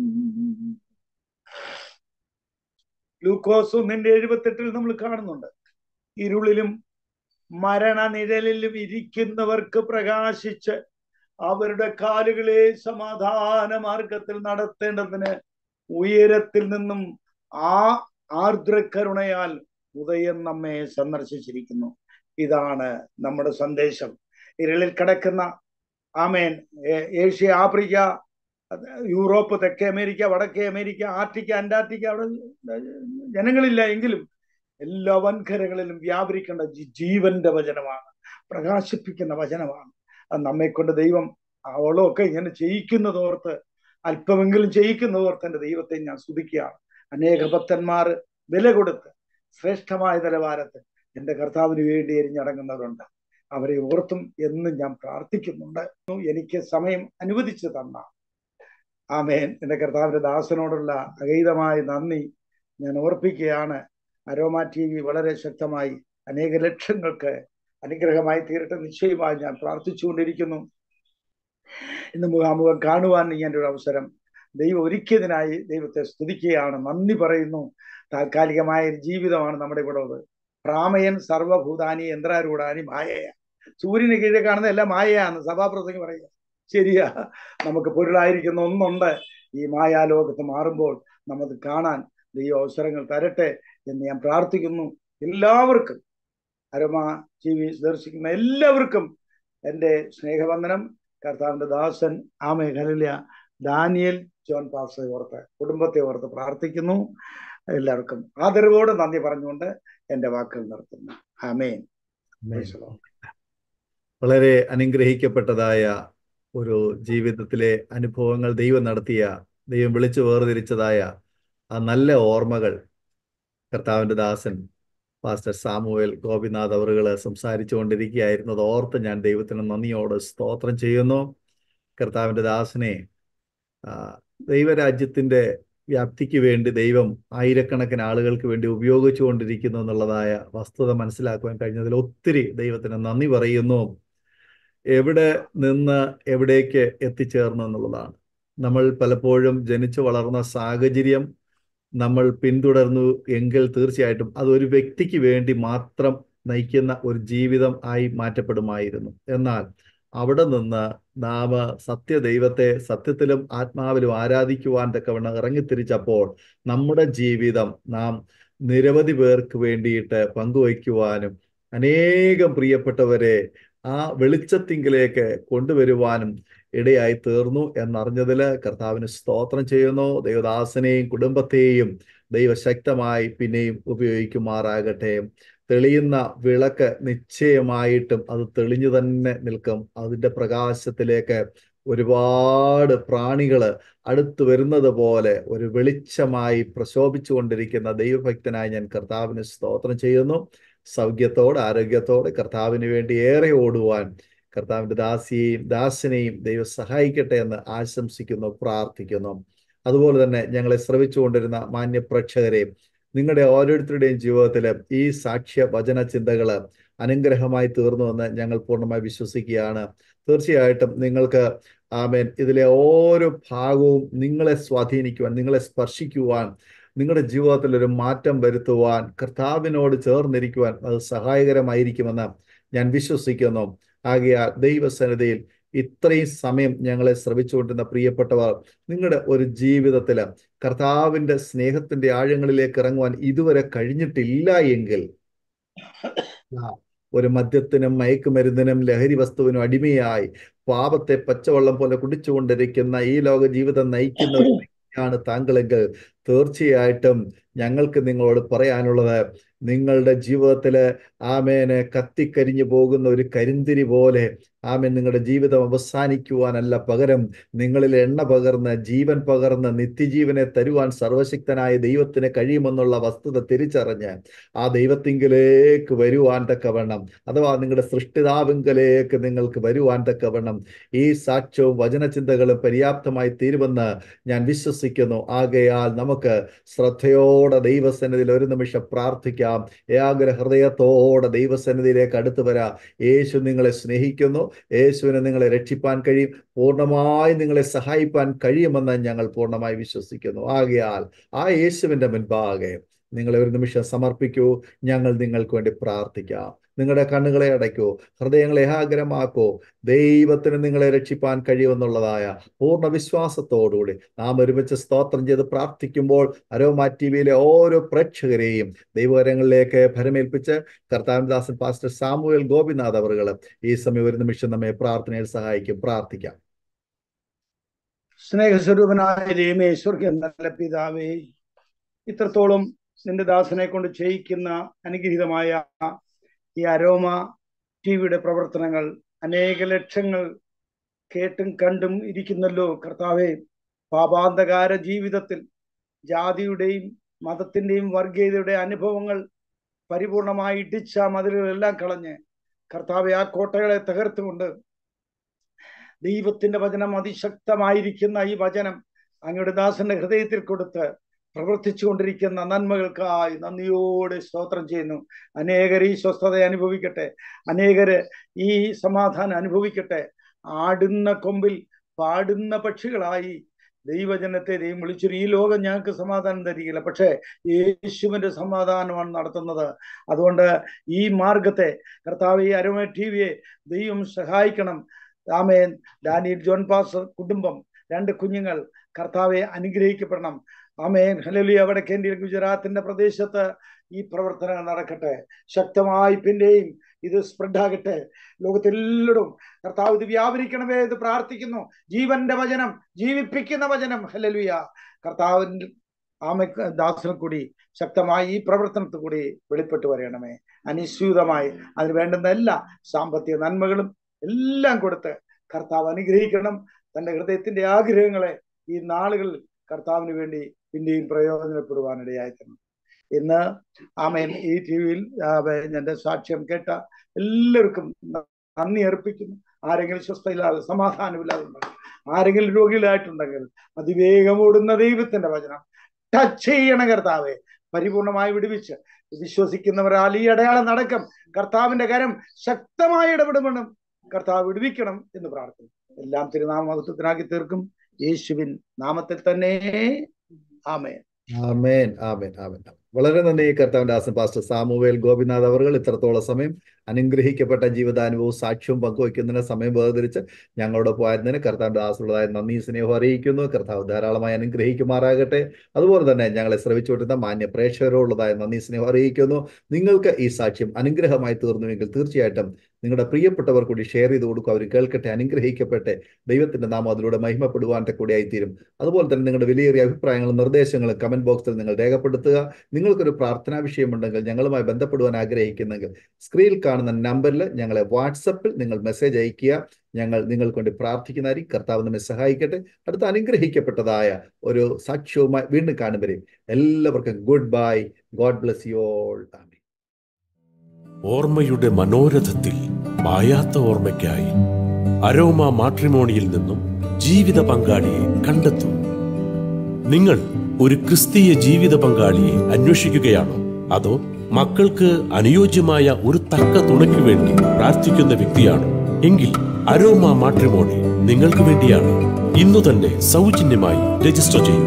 ലൂക്കോസ് 1:78 നമ്മൾ കാണുന്നുണ്ട്. ഇരുളിലും മരണനിഴലിലും ഇരിക്കുന്നവർക്ക് പ്രകാശിച്ച് അവരുടെ കാലുകളെ സമാധാന മാർഗത്തിൽ നടത്തേണ്ടതിന് ഉയരത്തിൽ നിന്നും ആ ആർദ്രകരുണയാൽ ഉദയം നമ്മെ സന്ദർശിച്ചിരിക്കുന്നു. ഇതാണ് നമ്മുടെ സന്ദേശം. ഇരുളിൽ കിടക്കുന്ന ആമേൻ ഏഷ്യ, ആഫ്രിക്ക, യൂറോപ്പ്, തെക്കേ അമേരിക്ക, വടക്കേ അമേരിക്ക, ആർട്ടിക്ക, അന്റാർട്ടിക്ക, അവിടെ ജനങ്ങളില്ല എങ്കിലും എല്ലാ വൻകരകളിലും വ്യാപരിക്കേണ്ട ജീവന്റെ വചനമാണ്, പ്രകാശിപ്പിക്കുന്ന വചനമാണ്. അത് നമ്മെ കൊണ്ട് ദൈവം അവളൊക്കെ ഇങ്ങനെ ചെയ്യിക്കുന്നതോർത്ത്, അല്പമെങ്കിലും ചെയ്യിക്കുന്നതോർത്ത് എൻ്റെ ദൈവത്തെ ഞാൻ സ്തുതിക്കുകയാണ്. അനേക ഭക്തന്മാർ വില കൊടുത്ത് ശ്രേഷ്ഠമായ നിലവാരത്തിൽ എൻ്റെ കർത്താവിന് വേണ്ടി എരിഞ്ഞടങ്ങുന്നവരുണ്ട്. അവരെ ഓർത്തും എന്നും ഞാൻ പ്രാർത്ഥിക്കുന്നുണ്ട്. എനിക്ക് സമയം അനുവദിച്ചു തന്ന ആമേൻ എൻ്റെ കർത്താവിൻ്റെ ദാസനോടുള്ള അഗൈതമായ നന്ദി ഞാൻ ഓർപ്പിക്കുകയാണ്. അരോമ TV വളരെ ശക്തമായി അനേക ലക്ഷങ്ങൾക്ക് അനുഗ്രഹമായി തീരട്ടെ നിശ്ചയമായി ഞാൻ പ്രാർത്ഥിച്ചുകൊണ്ടിരിക്കുന്നു. ഇന്ന് മുഖാമുഖം കാണുവാൻ ഇങ്ങനെ ഒരു അവസരം ദൈവം ഒരുക്കിയതിനായി ദൈവത്തെ സ്തുതിക്കുകയാണ്, നന്ദി പറയുന്നു. താൽക്കാലികമായ ഒരു ജീവിതമാണ് നമ്മുടെ ഇവിടെ ഉള്ളത്. പ്രാമയൻ സർവഭൂതാനി യന്ത്രാരൂഢാനി മായയ. സൂര്യന് കീഴെ കാണുന്ന എല്ലാം മായയാന്ന് സഭാപ്രസംഗം പറയുക. ശരിയാ, നമുക്ക് പൊരുളായിരിക്കുന്ന ഒന്നുണ്ട്. ഈ മായാലോകത്ത് മാറുമ്പോൾ നമുക്ക് കാണാൻ ദൈവ അവസരങ്ങൾ തരട്ടെ എന്ന് ഞാൻ പ്രാർത്ഥിക്കുന്നു. എല്ലാവർക്കും അരോമ TV ദർശിക്കുന്ന എല്ലാവർക്കും എൻ്റെ സ്നേഹവന്ദനം. കർത്താവിൻ്റെ ദാസൻ ഹല്ലേലൂയ ഡാനിയൽ ജോൺ പാസ്റ്ററെ ഓർത്ത്, കുടുംബത്തെ ഓർത്ത് പ്രാർത്ഥിക്കുന്നു. എല്ലാവർക്കും ആദരവോടെ നന്ദി പറഞ്ഞുകൊണ്ട് എൻ്റെ വാക്കുകൾ നിർത്തുന്നു. ആമേൻ. വളരെ അനുഗ്രഹിക്കപ്പെട്ടതായ ഒരു ജീവിതത്തിലെ അനുഭവങ്ങൾ ദൈവം വിളിച്ചു വേർതിരിച്ചതായ ആ നല്ല ഓർമ്മകൾ കർത്താവിൻ്റെ ദാസൻ പാസ്റ്റർ സാമുവേൽ ഗോപിനാഥ് അവറുകൾ സംസാരിച്ചു കൊണ്ടിരിക്കുകയായിരുന്നത് ഓർത്ത് ഞാൻ ദൈവത്തിന് നന്ദിയോട് സ്തോത്രം ചെയ്യുന്നു. കർത്താവിൻ്റെ ദാസനെ ദൈവരാജ്യത്തിൻ്റെ വ്യാപ്തിക്ക് വേണ്ടി ദൈവം ആയിരക്കണക്കിന് ആളുകൾക്ക് വേണ്ടി ഉപയോഗിച്ചു കൊണ്ടിരിക്കുന്നു എന്നുള്ളതായ വസ്തുത മനസ്സിലാക്കുവാൻ കഴിഞ്ഞതിൽ ഒത്തിരി ദൈവത്തിന് നന്ദി പറയുന്നു. എവിടെ നിന്ന് എവിടേക്ക് എത്തിച്ചേർന്നു എന്നുള്ളതാണ്. നമ്മൾ പലപ്പോഴും ജനിച്ചു വളർന്ന സാഹചര്യം നമ്മൾ പിന്തുടർന്നു എങ്കിൽ തീർച്ചയായിട്ടും അതൊരു വ്യക്തിക്ക് വേണ്ടി മാത്രം നയിക്കുന്ന ഒരു ജീവിതം ആയി മാറ്റപ്പെടുമായിരുന്നു. എന്നാൽ അവിടെ നിന്ന് നാം സത്യദൈവത്തെ സത്യത്തിലും ആത്മാവിലും ആരാധിക്കുവാൻ തക്കവണ്ണം ഇറങ്ങിത്തിരിച്ചപ്പോൾ നമ്മുടെ ജീവിതം നാം നിരവധി പേർക്ക് വേണ്ടിയിട്ട് പങ്കുവയ്ക്കുവാനും അനേകം പ്രിയപ്പെട്ടവരെ ആ വെളിച്ചത്തിങ്കിലേക്ക് കൊണ്ടുവരുവാനും ഇടയായി തീർന്നു എന്നറിഞ്ഞതിൽ കർത്താവിന് സ്തോത്രം ചെയ്യുന്നു. ദൈവദാസനെയും കുടുംബത്തെയും ദൈവശക്തമായി പിന്നെയും ഉപയോഗിക്കുമാറാകട്ടെ. തെളിയുന്ന വിളക്ക് നിശ്ചയമായിട്ടും അത് തെളിഞ്ഞു തന്നെ നിൽക്കും. അതിൻ്റെ പ്രകാശത്തിലേക്ക് ഒരുപാട് പ്രാണികൾ അടുത്തു വരുന്നത് പോലെ ഒരു വെളിച്ചമായി പ്രശോഭിച്ചുകൊണ്ടിരിക്കുന്ന ദൈവഭക്തനായി ഞാൻ കർത്താവിന് സ്തോത്രം ചെയ്യുന്നു. സൗഖ്യത്തോടെ ആരോഗ്യത്തോടെ കർത്താവിന് വേണ്ടി ഏറെ ഓടുവാൻ കർത്താവിൻ്റെ ദാസനെയും ദൈവം സഹായിക്കട്ടെ എന്ന് ആശംസിക്കുന്നു, പ്രാർത്ഥിക്കുന്നു. അതുപോലെ തന്നെ ഞങ്ങളെ ശ്രവിച്ചുകൊണ്ടിരുന്ന മാന്യ പ്രേക്ഷകരെയും നിങ്ങളുടെ ഓരോരുത്തരുടെയും ജീവിതത്തിൽ ഈ സാക്ഷ്യ വചന ചിന്തകൾ അനുഗ്രഹമായി തീർന്നുവെന്ന് ഞങ്ങൾ പൂർണ്ണമായി വിശ്വസിക്കുകയാണ്. തീർച്ചയായിട്ടും നിങ്ങൾക്ക് ആമേൻ ഇതിലെ ഓരോ ഭാഗവും നിങ്ങളെ സ്വാധീനിക്കുവാൻ, നിങ്ങളെ സ്പർശിക്കുവാൻ, നിങ്ങളുടെ ജീവിതത്തിൽ ഒരു മാറ്റം വരുത്തുവാൻ, കർത്താവിനോട് ചേർന്നിരിക്കുവാൻ അത് സഹായകരമായിരിക്കുമെന്ന് ഞാൻ വിശ്വസിക്കുന്നു. ആകയാൽ ദൈവസന്നിധിയിൽ ഇത്രയും സമയം ഞങ്ങളെ ശ്രവിച്ചുകൊണ്ടിരുന്ന പ്രിയപ്പെട്ടവർ, നിങ്ങളുടെ ഒരു ജീവിതത്തിൽ കർത്താവിൻ്റെ സ്നേഹത്തിൻ്റെ ആഴങ്ങളിലേക്ക് ഇറങ്ങുവാൻ ഇതുവരെ കഴിഞ്ഞിട്ടില്ല എങ്കിൽ ഒരു മദ്യത്തിനും മയക്കുമരുന്നിനും ലഹരി വസ്തുവിനും അടിമയായി പാപത്തെ പച്ചവെള്ളം പോലെ കുടിച്ചുകൊണ്ടിരിക്കുന്ന ഈ ലോക ജീവിതം നയിക്കുന്ന ഒരു വ്യക്തിയാണ് താങ്കളെങ്കിൽ തീർച്ചയായിട്ടും ഞങ്ങൾക്ക് നിങ്ങളോട് പറയാനുള്ളത്, നിങ്ങളുടെ ജീവിതത്തിൽ ആമേന് കത്തിക്കരിഞ്ഞു പോകുന്ന ഒരു കരിന്തിരി പോലെ ആമേൻ നിങ്ങളുടെ ജീവിതം അവസാനിക്കുവാനല്ല, പകരം നിങ്ങളിൽ എണ്ണ പകർന്ന് ജീവൻ പകർന്ന് നിത്യജീവനെ തരുവാൻ സർവശക്തനായ ദൈവത്തിന് കഴിയുമെന്നുള്ള വസ്തുത തിരിച്ചറിഞ്ഞ് ആ ദൈവത്തിങ്കിലേക്ക് വരുവാൻ തക്കവണ്ണം, അഥവാ നിങ്ങളുടെ സൃഷ്ടിതാവിങ്കലേക്ക് നിങ്ങൾക്ക് വരുവാൻ തക്കവണ്ണം ഈ സാക്ഷ്യവും വചനചിന്തകളും പര്യാപ്തമായി തീരുമെന്ന് ഞാൻ വിശ്വസിക്കുന്നു. ആകയാൽ നമുക്ക് ശ്രദ്ധയോടെ ദൈവസന്നിധിയിൽ ഒരു നിമിഷം പ്രാർത്ഥിക്കാം. ഏകാഗ്ര ഹൃദയത്തോടെ ദൈവസന്നിധിയിലേക്ക് അടുത്തു വരാം. യേശു നിങ്ങളെ സ്നേഹിക്കുന്നു. യേശുവിനെ നിങ്ങളെ രക്ഷിപ്പാൻ കഴിയും. പൂർണ്ണമായി നിങ്ങളെ സഹായിപ്പാൻ കഴിയുമെന്ന് ഞങ്ങൾ പൂർണ്ണമായി വിശ്വസിക്കുന്നു. ആകയാൽ ആ യേശുവിൻ്റെ മുൻപാകെ നിങ്ങളെ ഒരു നിമിഷം സമർപ്പിക്കൂ. ഞങ്ങൾ നിങ്ങൾക്ക് വേണ്ടി പ്രാർത്ഥിക്കാം. നിങ്ങളുടെ കണ്ണുകളെ അടയ്ക്കൂ, ഹൃദയങ്ങളെ ഏകാഗ്രമാക്കൂ. ദൈവത്തിന് നിങ്ങളെ രക്ഷിപ്പാൻ കഴിയുമെന്നുള്ളതായ പൂർണ്ണ വിശ്വാസത്തോടുകൂടി നാം ഒരുമിച്ച് സ്തോത്രം ചെയ്ത് പ്രാർത്ഥിക്കുമ്പോൾ അരോമ ടിവിയിലെ ഓരോ പ്രേക്ഷകരെയും ദൈവകരങ്ങളിലേക്ക് ഭരമേൽപ്പിച്ച് കർത്താവിൻ ദാസൻ പാസ്റ്റർ സാമുവേൽ ഗോപിനാഥ് അവറുകൾ ഈ സമയം ഒരു നിമിഷം നമ്മെ പ്രാർത്ഥനയിൽ സഹായിക്കും. പ്രാർത്ഥിക്കാം. സ്നേഹസ്വരൂപനായ ദൈവമേ, സ്വർഗ്ഗ നല്ല പിതാവേ, ഇത്രത്തോളം നിന്റെ ദാസനെ കൊണ്ട് ചെയ്യിക്കുന്ന അനുഗ്രഹീതമായ ഈ അരോമ ടിവിയുടെ പ്രവർത്തനങ്ങൾ അനേക ലക്ഷങ്ങൾ കേട്ടും കണ്ടും ഇരിക്കുന്നല്ലോ കർത്താവേ. പാപാന്തകാര ജീവിതത്തിൽ ജാതിയുടെയും മതത്തിന്റെയും വർഗീയതയുടെ അനുഭവങ്ങൾ പരിപൂർണമായി ഇടിച്ച മതിലുകളെല്ലാം കളഞ്ഞ് കർത്താവെ ആ കോട്ടകളെ തകർത്തുകൊണ്ട് ദൈവത്തിന്റെ വചനം അതിശക്തമായിരിക്കുന്ന ഈ വചനം അങ്ങയുടെ ദാസന്റെ ഹൃദയത്തിൽ കൊടുത്ത് പ്രവർത്തിച്ചു കൊണ്ടിരിക്കുന്ന നന്മകൾക്കായി നന്ദിയോടെ സ്തോത്രം ചെയ്യുന്നു. അനേകർ ഈ സ്വസ്ഥത അനുഭവിക്കട്ടെ, അനേകര് ഈ സമാധാനം അനുഭവിക്കട്ടെ. ആടുന്ന കൊമ്പിൽ പാടുന്ന പക്ഷികളായി ദൈവജനത്തെ ദൈവം വിളിച്ചൊരു ഈ ലോകം ഞങ്ങൾക്ക് സമാധാനം തരികയില്ല, പക്ഷേ യേശുവിന്റെ സമാധാനമാണ് നടത്തുന്നത്. അതുകൊണ്ട് ഈ മാർഗത്തെ കർത്താവ്, ഈ അരോമ ടിവിയെ ദൈവം സഹായിക്കണം. ആമേൻ. ഡാനിയൽ ജോൺ പാസ്റ്റർ കുടുംബം, 2 കുഞ്ഞുങ്ങൾ കർത്താവെ അനുഗ്രഹിക്കപ്പെടണം. ആമേൻ. ഹല്ലേലൂയ. വടക്കേ ഇന്ത്യയിൽ ഗുജറാത്തിന്റെ പ്രദേശത്ത് ഈ പ്രവർത്തനങ്ങൾ നടക്കട്ടെ. ശക്തമായി പിന്നെയും ഇത് സ്പ്രെഡ് ആകട്ടെ. ലോകത്തെല്ലായിടും കർത്താവ് ഇത് വ്യാപരിക്കണമേ എന്ന് പ്രാർത്ഥിക്കുന്നു. ജീവന്റെ വചനം, ജീവിപ്പിക്കുന്ന വചനം, ഹല്ലേലൂയ, കർത്താവിന്റെ ദാസനം കൂടി ശക്തമായി ഈ പ്രവർത്തനത്തിൽ കൂടി വെളിപ്പെട്ട് വരണമേ. അനുസ്യൂതമായി അതിന് വേണ്ടുന്ന എല്ലാ സാമ്പത്തിക നന്മകളും എല്ലാം കൊടുത്ത് കർത്താവ് അനുഗ്രഹിക്കണം. തൻ്റെ ഹൃദയത്തിന്റെ ആഗ്രഹങ്ങളെ ഈ നാളുകളിൽ കർത്താവിന് വേണ്ടി പിന്നെയും പ്രയോജനപ്പെടുവാനിടയായിത്തരണം. ഇന്ന് ആമേൻ ഈ ടി-വിയിൽ എൻ്റെ സാക്ഷ്യം കേട്ട എല്ലാവർക്കും നന്ദി അർപ്പിക്കുന്നു. ആരെങ്കിലും സ്വസ്ഥയില്ലാതെ സമാധാനമില്ലാതെ ഉണ്ടെങ്കിൽ, ആരെങ്കിലും രോഗികളായിട്ടുണ്ടെങ്കിൽ അതിവേഗം ഓടുന്ന ദൈവത്തിന്റെ വചനം ടച്ച് ചെയ്യണം കർത്താവെ, പരിപൂർണമായി വിടുവിച്ച് വിശ്വസിക്കുന്നവരാൽ ഈ അടയാളം നടക്കും. കർത്താവിന്റെ കരം ശക്തമായി ഇടപെടുമെന്നും കർത്താവ് വിടുവിക്കണം എന്ന് പ്രാർത്ഥിക്കുന്നു. എല്ലാം തിരുനാമത്വത്തിനാക്കി തീർക്കും യേശുവിൻ നാമത്തിൽ തന്നെ. ആമേൻ. ആമേൻ. ആമേൻ. ആമേൻ. വളരെ നന്ദി കർത്താവിന്റെ ദാസൻ പാസ്റ്റർ സാമുവേൽ ഗോപിനാഥ് അവർ ഇത്രത്തോളം സമയം അനുഗ്രഹിക്കപ്പെട്ട ജീവിതാനുഭവവും സാക്ഷ്യവും പങ്കുവയ്ക്കുന്നതിന് സമയം വേർതിരിച്ച് ഞങ്ങളോടൊപ്പം ആയിരുന്നതിന് കർത്താവിന്റെ ദാസനുള്ളതായ നന്ദി സ്നേഹം അറിയിക്കുന്നു. കർത്താവ് ധാരാളമായി അനുഗ്രഹിക്കുമാറാകട്ടെ. അതുപോലെ തന്നെ ഞങ്ങളെ ശ്രവിച്ചുകൊണ്ടിരുന്ന മാന്യ പ്രേക്ഷകരോടുള്ളതായ നന്ദി സ്നേഹം അറിയിക്കുന്നു. നിങ്ങൾക്ക് ഈ സാക്ഷ്യം അനുഗ്രഹമായി തീർന്നുവെങ്കിൽ തീർച്ചയായിട്ടും നിങ്ങളുടെ പ്രിയപ്പെട്ടവർ കൂടി ഷെയർ ചെയ്ത് കൊടുക്കുക. അവർ കേൾക്കട്ടെ, അനുഗ്രഹിക്കട്ടെ, ദൈവത്തിന്റെ നാമം അതിലൂടെ മഹിമപ്പെടുവാൻ്റെ കൂടിയായി തീരും. അതുപോലെ തന്നെ നിങ്ങളുടെ വിലയേറിയ അഭിപ്രായങ്ങളും നിർദ്ദേശങ്ങളും കമന്റ് ബോക്സിൽ നിങ്ങൾ രേഖപ്പെടുത്തുക. നിങ്ങൾക്കൊരു പ്രാർത്ഥനാ വിഷയമുണ്ടെങ്കിൽ, ഞങ്ങളുമായി ബന്ധപ്പെടുവാൻ ആഗ്രഹിക്കുന്നെങ്കിൽ, സ്ക്രീനിൽ കാണുന്ന നമ്പറിൽ ഞങ്ങളെ വാട്സപ്പിൽ നിങ്ങൾ മെസ്സേജ് അയക്കുക. ഞങ്ങൾ നിങ്ങൾക്ക് വേണ്ടി പ്രാർത്ഥിക്കുന്നതായിരിക്കും. കർത്താവ് നമ്മെ സഹായിക്കട്ടെ. അടുത്ത അനുഗ്രഹിക്കപ്പെട്ടതായ ഒരു സാക്ഷ്യവുമായി വീണ്ടും കാണുമ്പോഴേക്കും എല്ലാവർക്കും good bye. God bless you all. ഓർമ്മയുടെ മനോരഥത്തിൽ മായാത്ത ഓർമ്മയ്ക്കായി അരോമ മാട്രിമോണിയിൽ നിന്നും ജീവിത പങ്കാളിയെ കണ്ടെത്തൂ. നിങ്ങൾ ഒരു ക്രിസ്തീയ ജീവിത പങ്കാളിയെ അന്വേഷിക്കുകയാണോ? അതോ മക്കൾക്ക് അനുയോജ്യമായ ഒരു തക്ക തുണയ്ക്ക് വേണ്ടി പ്രാർത്ഥിക്കുന്ന വ്യക്തിയാണോ? എങ്കിൽ അരോമ മാട്രിമോണി നിങ്ങൾക്ക് വേണ്ടിയാണ്. ഇന്നു തന്നെ സൗജന്യമായി രജിസ്റ്റർ ചെയ്യൂ.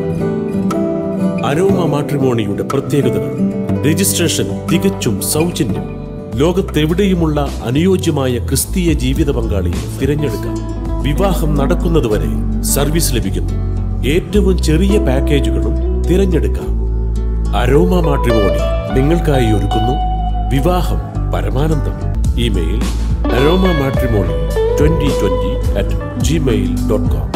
അരോമ മാട്രിമോണിയുടെ പ്രത്യേകതകൾ: രജിസ്ട്രേഷൻ തികച്ചും സൗജന്യം. ലോകത്തെവിടെയുമുള്ള അനുയോജ്യമായ ക്രിസ്തീയ ജീവിത പങ്കാളിയെ തിരഞ്ഞെടുക്കാം. വിവാഹം നടക്കുന്നതുവരെ സർവീസ് ലഭിക്കുന്നു. ഏറ്റവും ചെറിയ പാക്കേജുകളും തിരഞ്ഞെടുക്കാം. അരോമ മാട്രിമോണി നിങ്ങൾക്കായി ഒരുക്കുന്നു വിവാഹം പരമാനന്ദം. Email aroma matrimony2020@gmail.com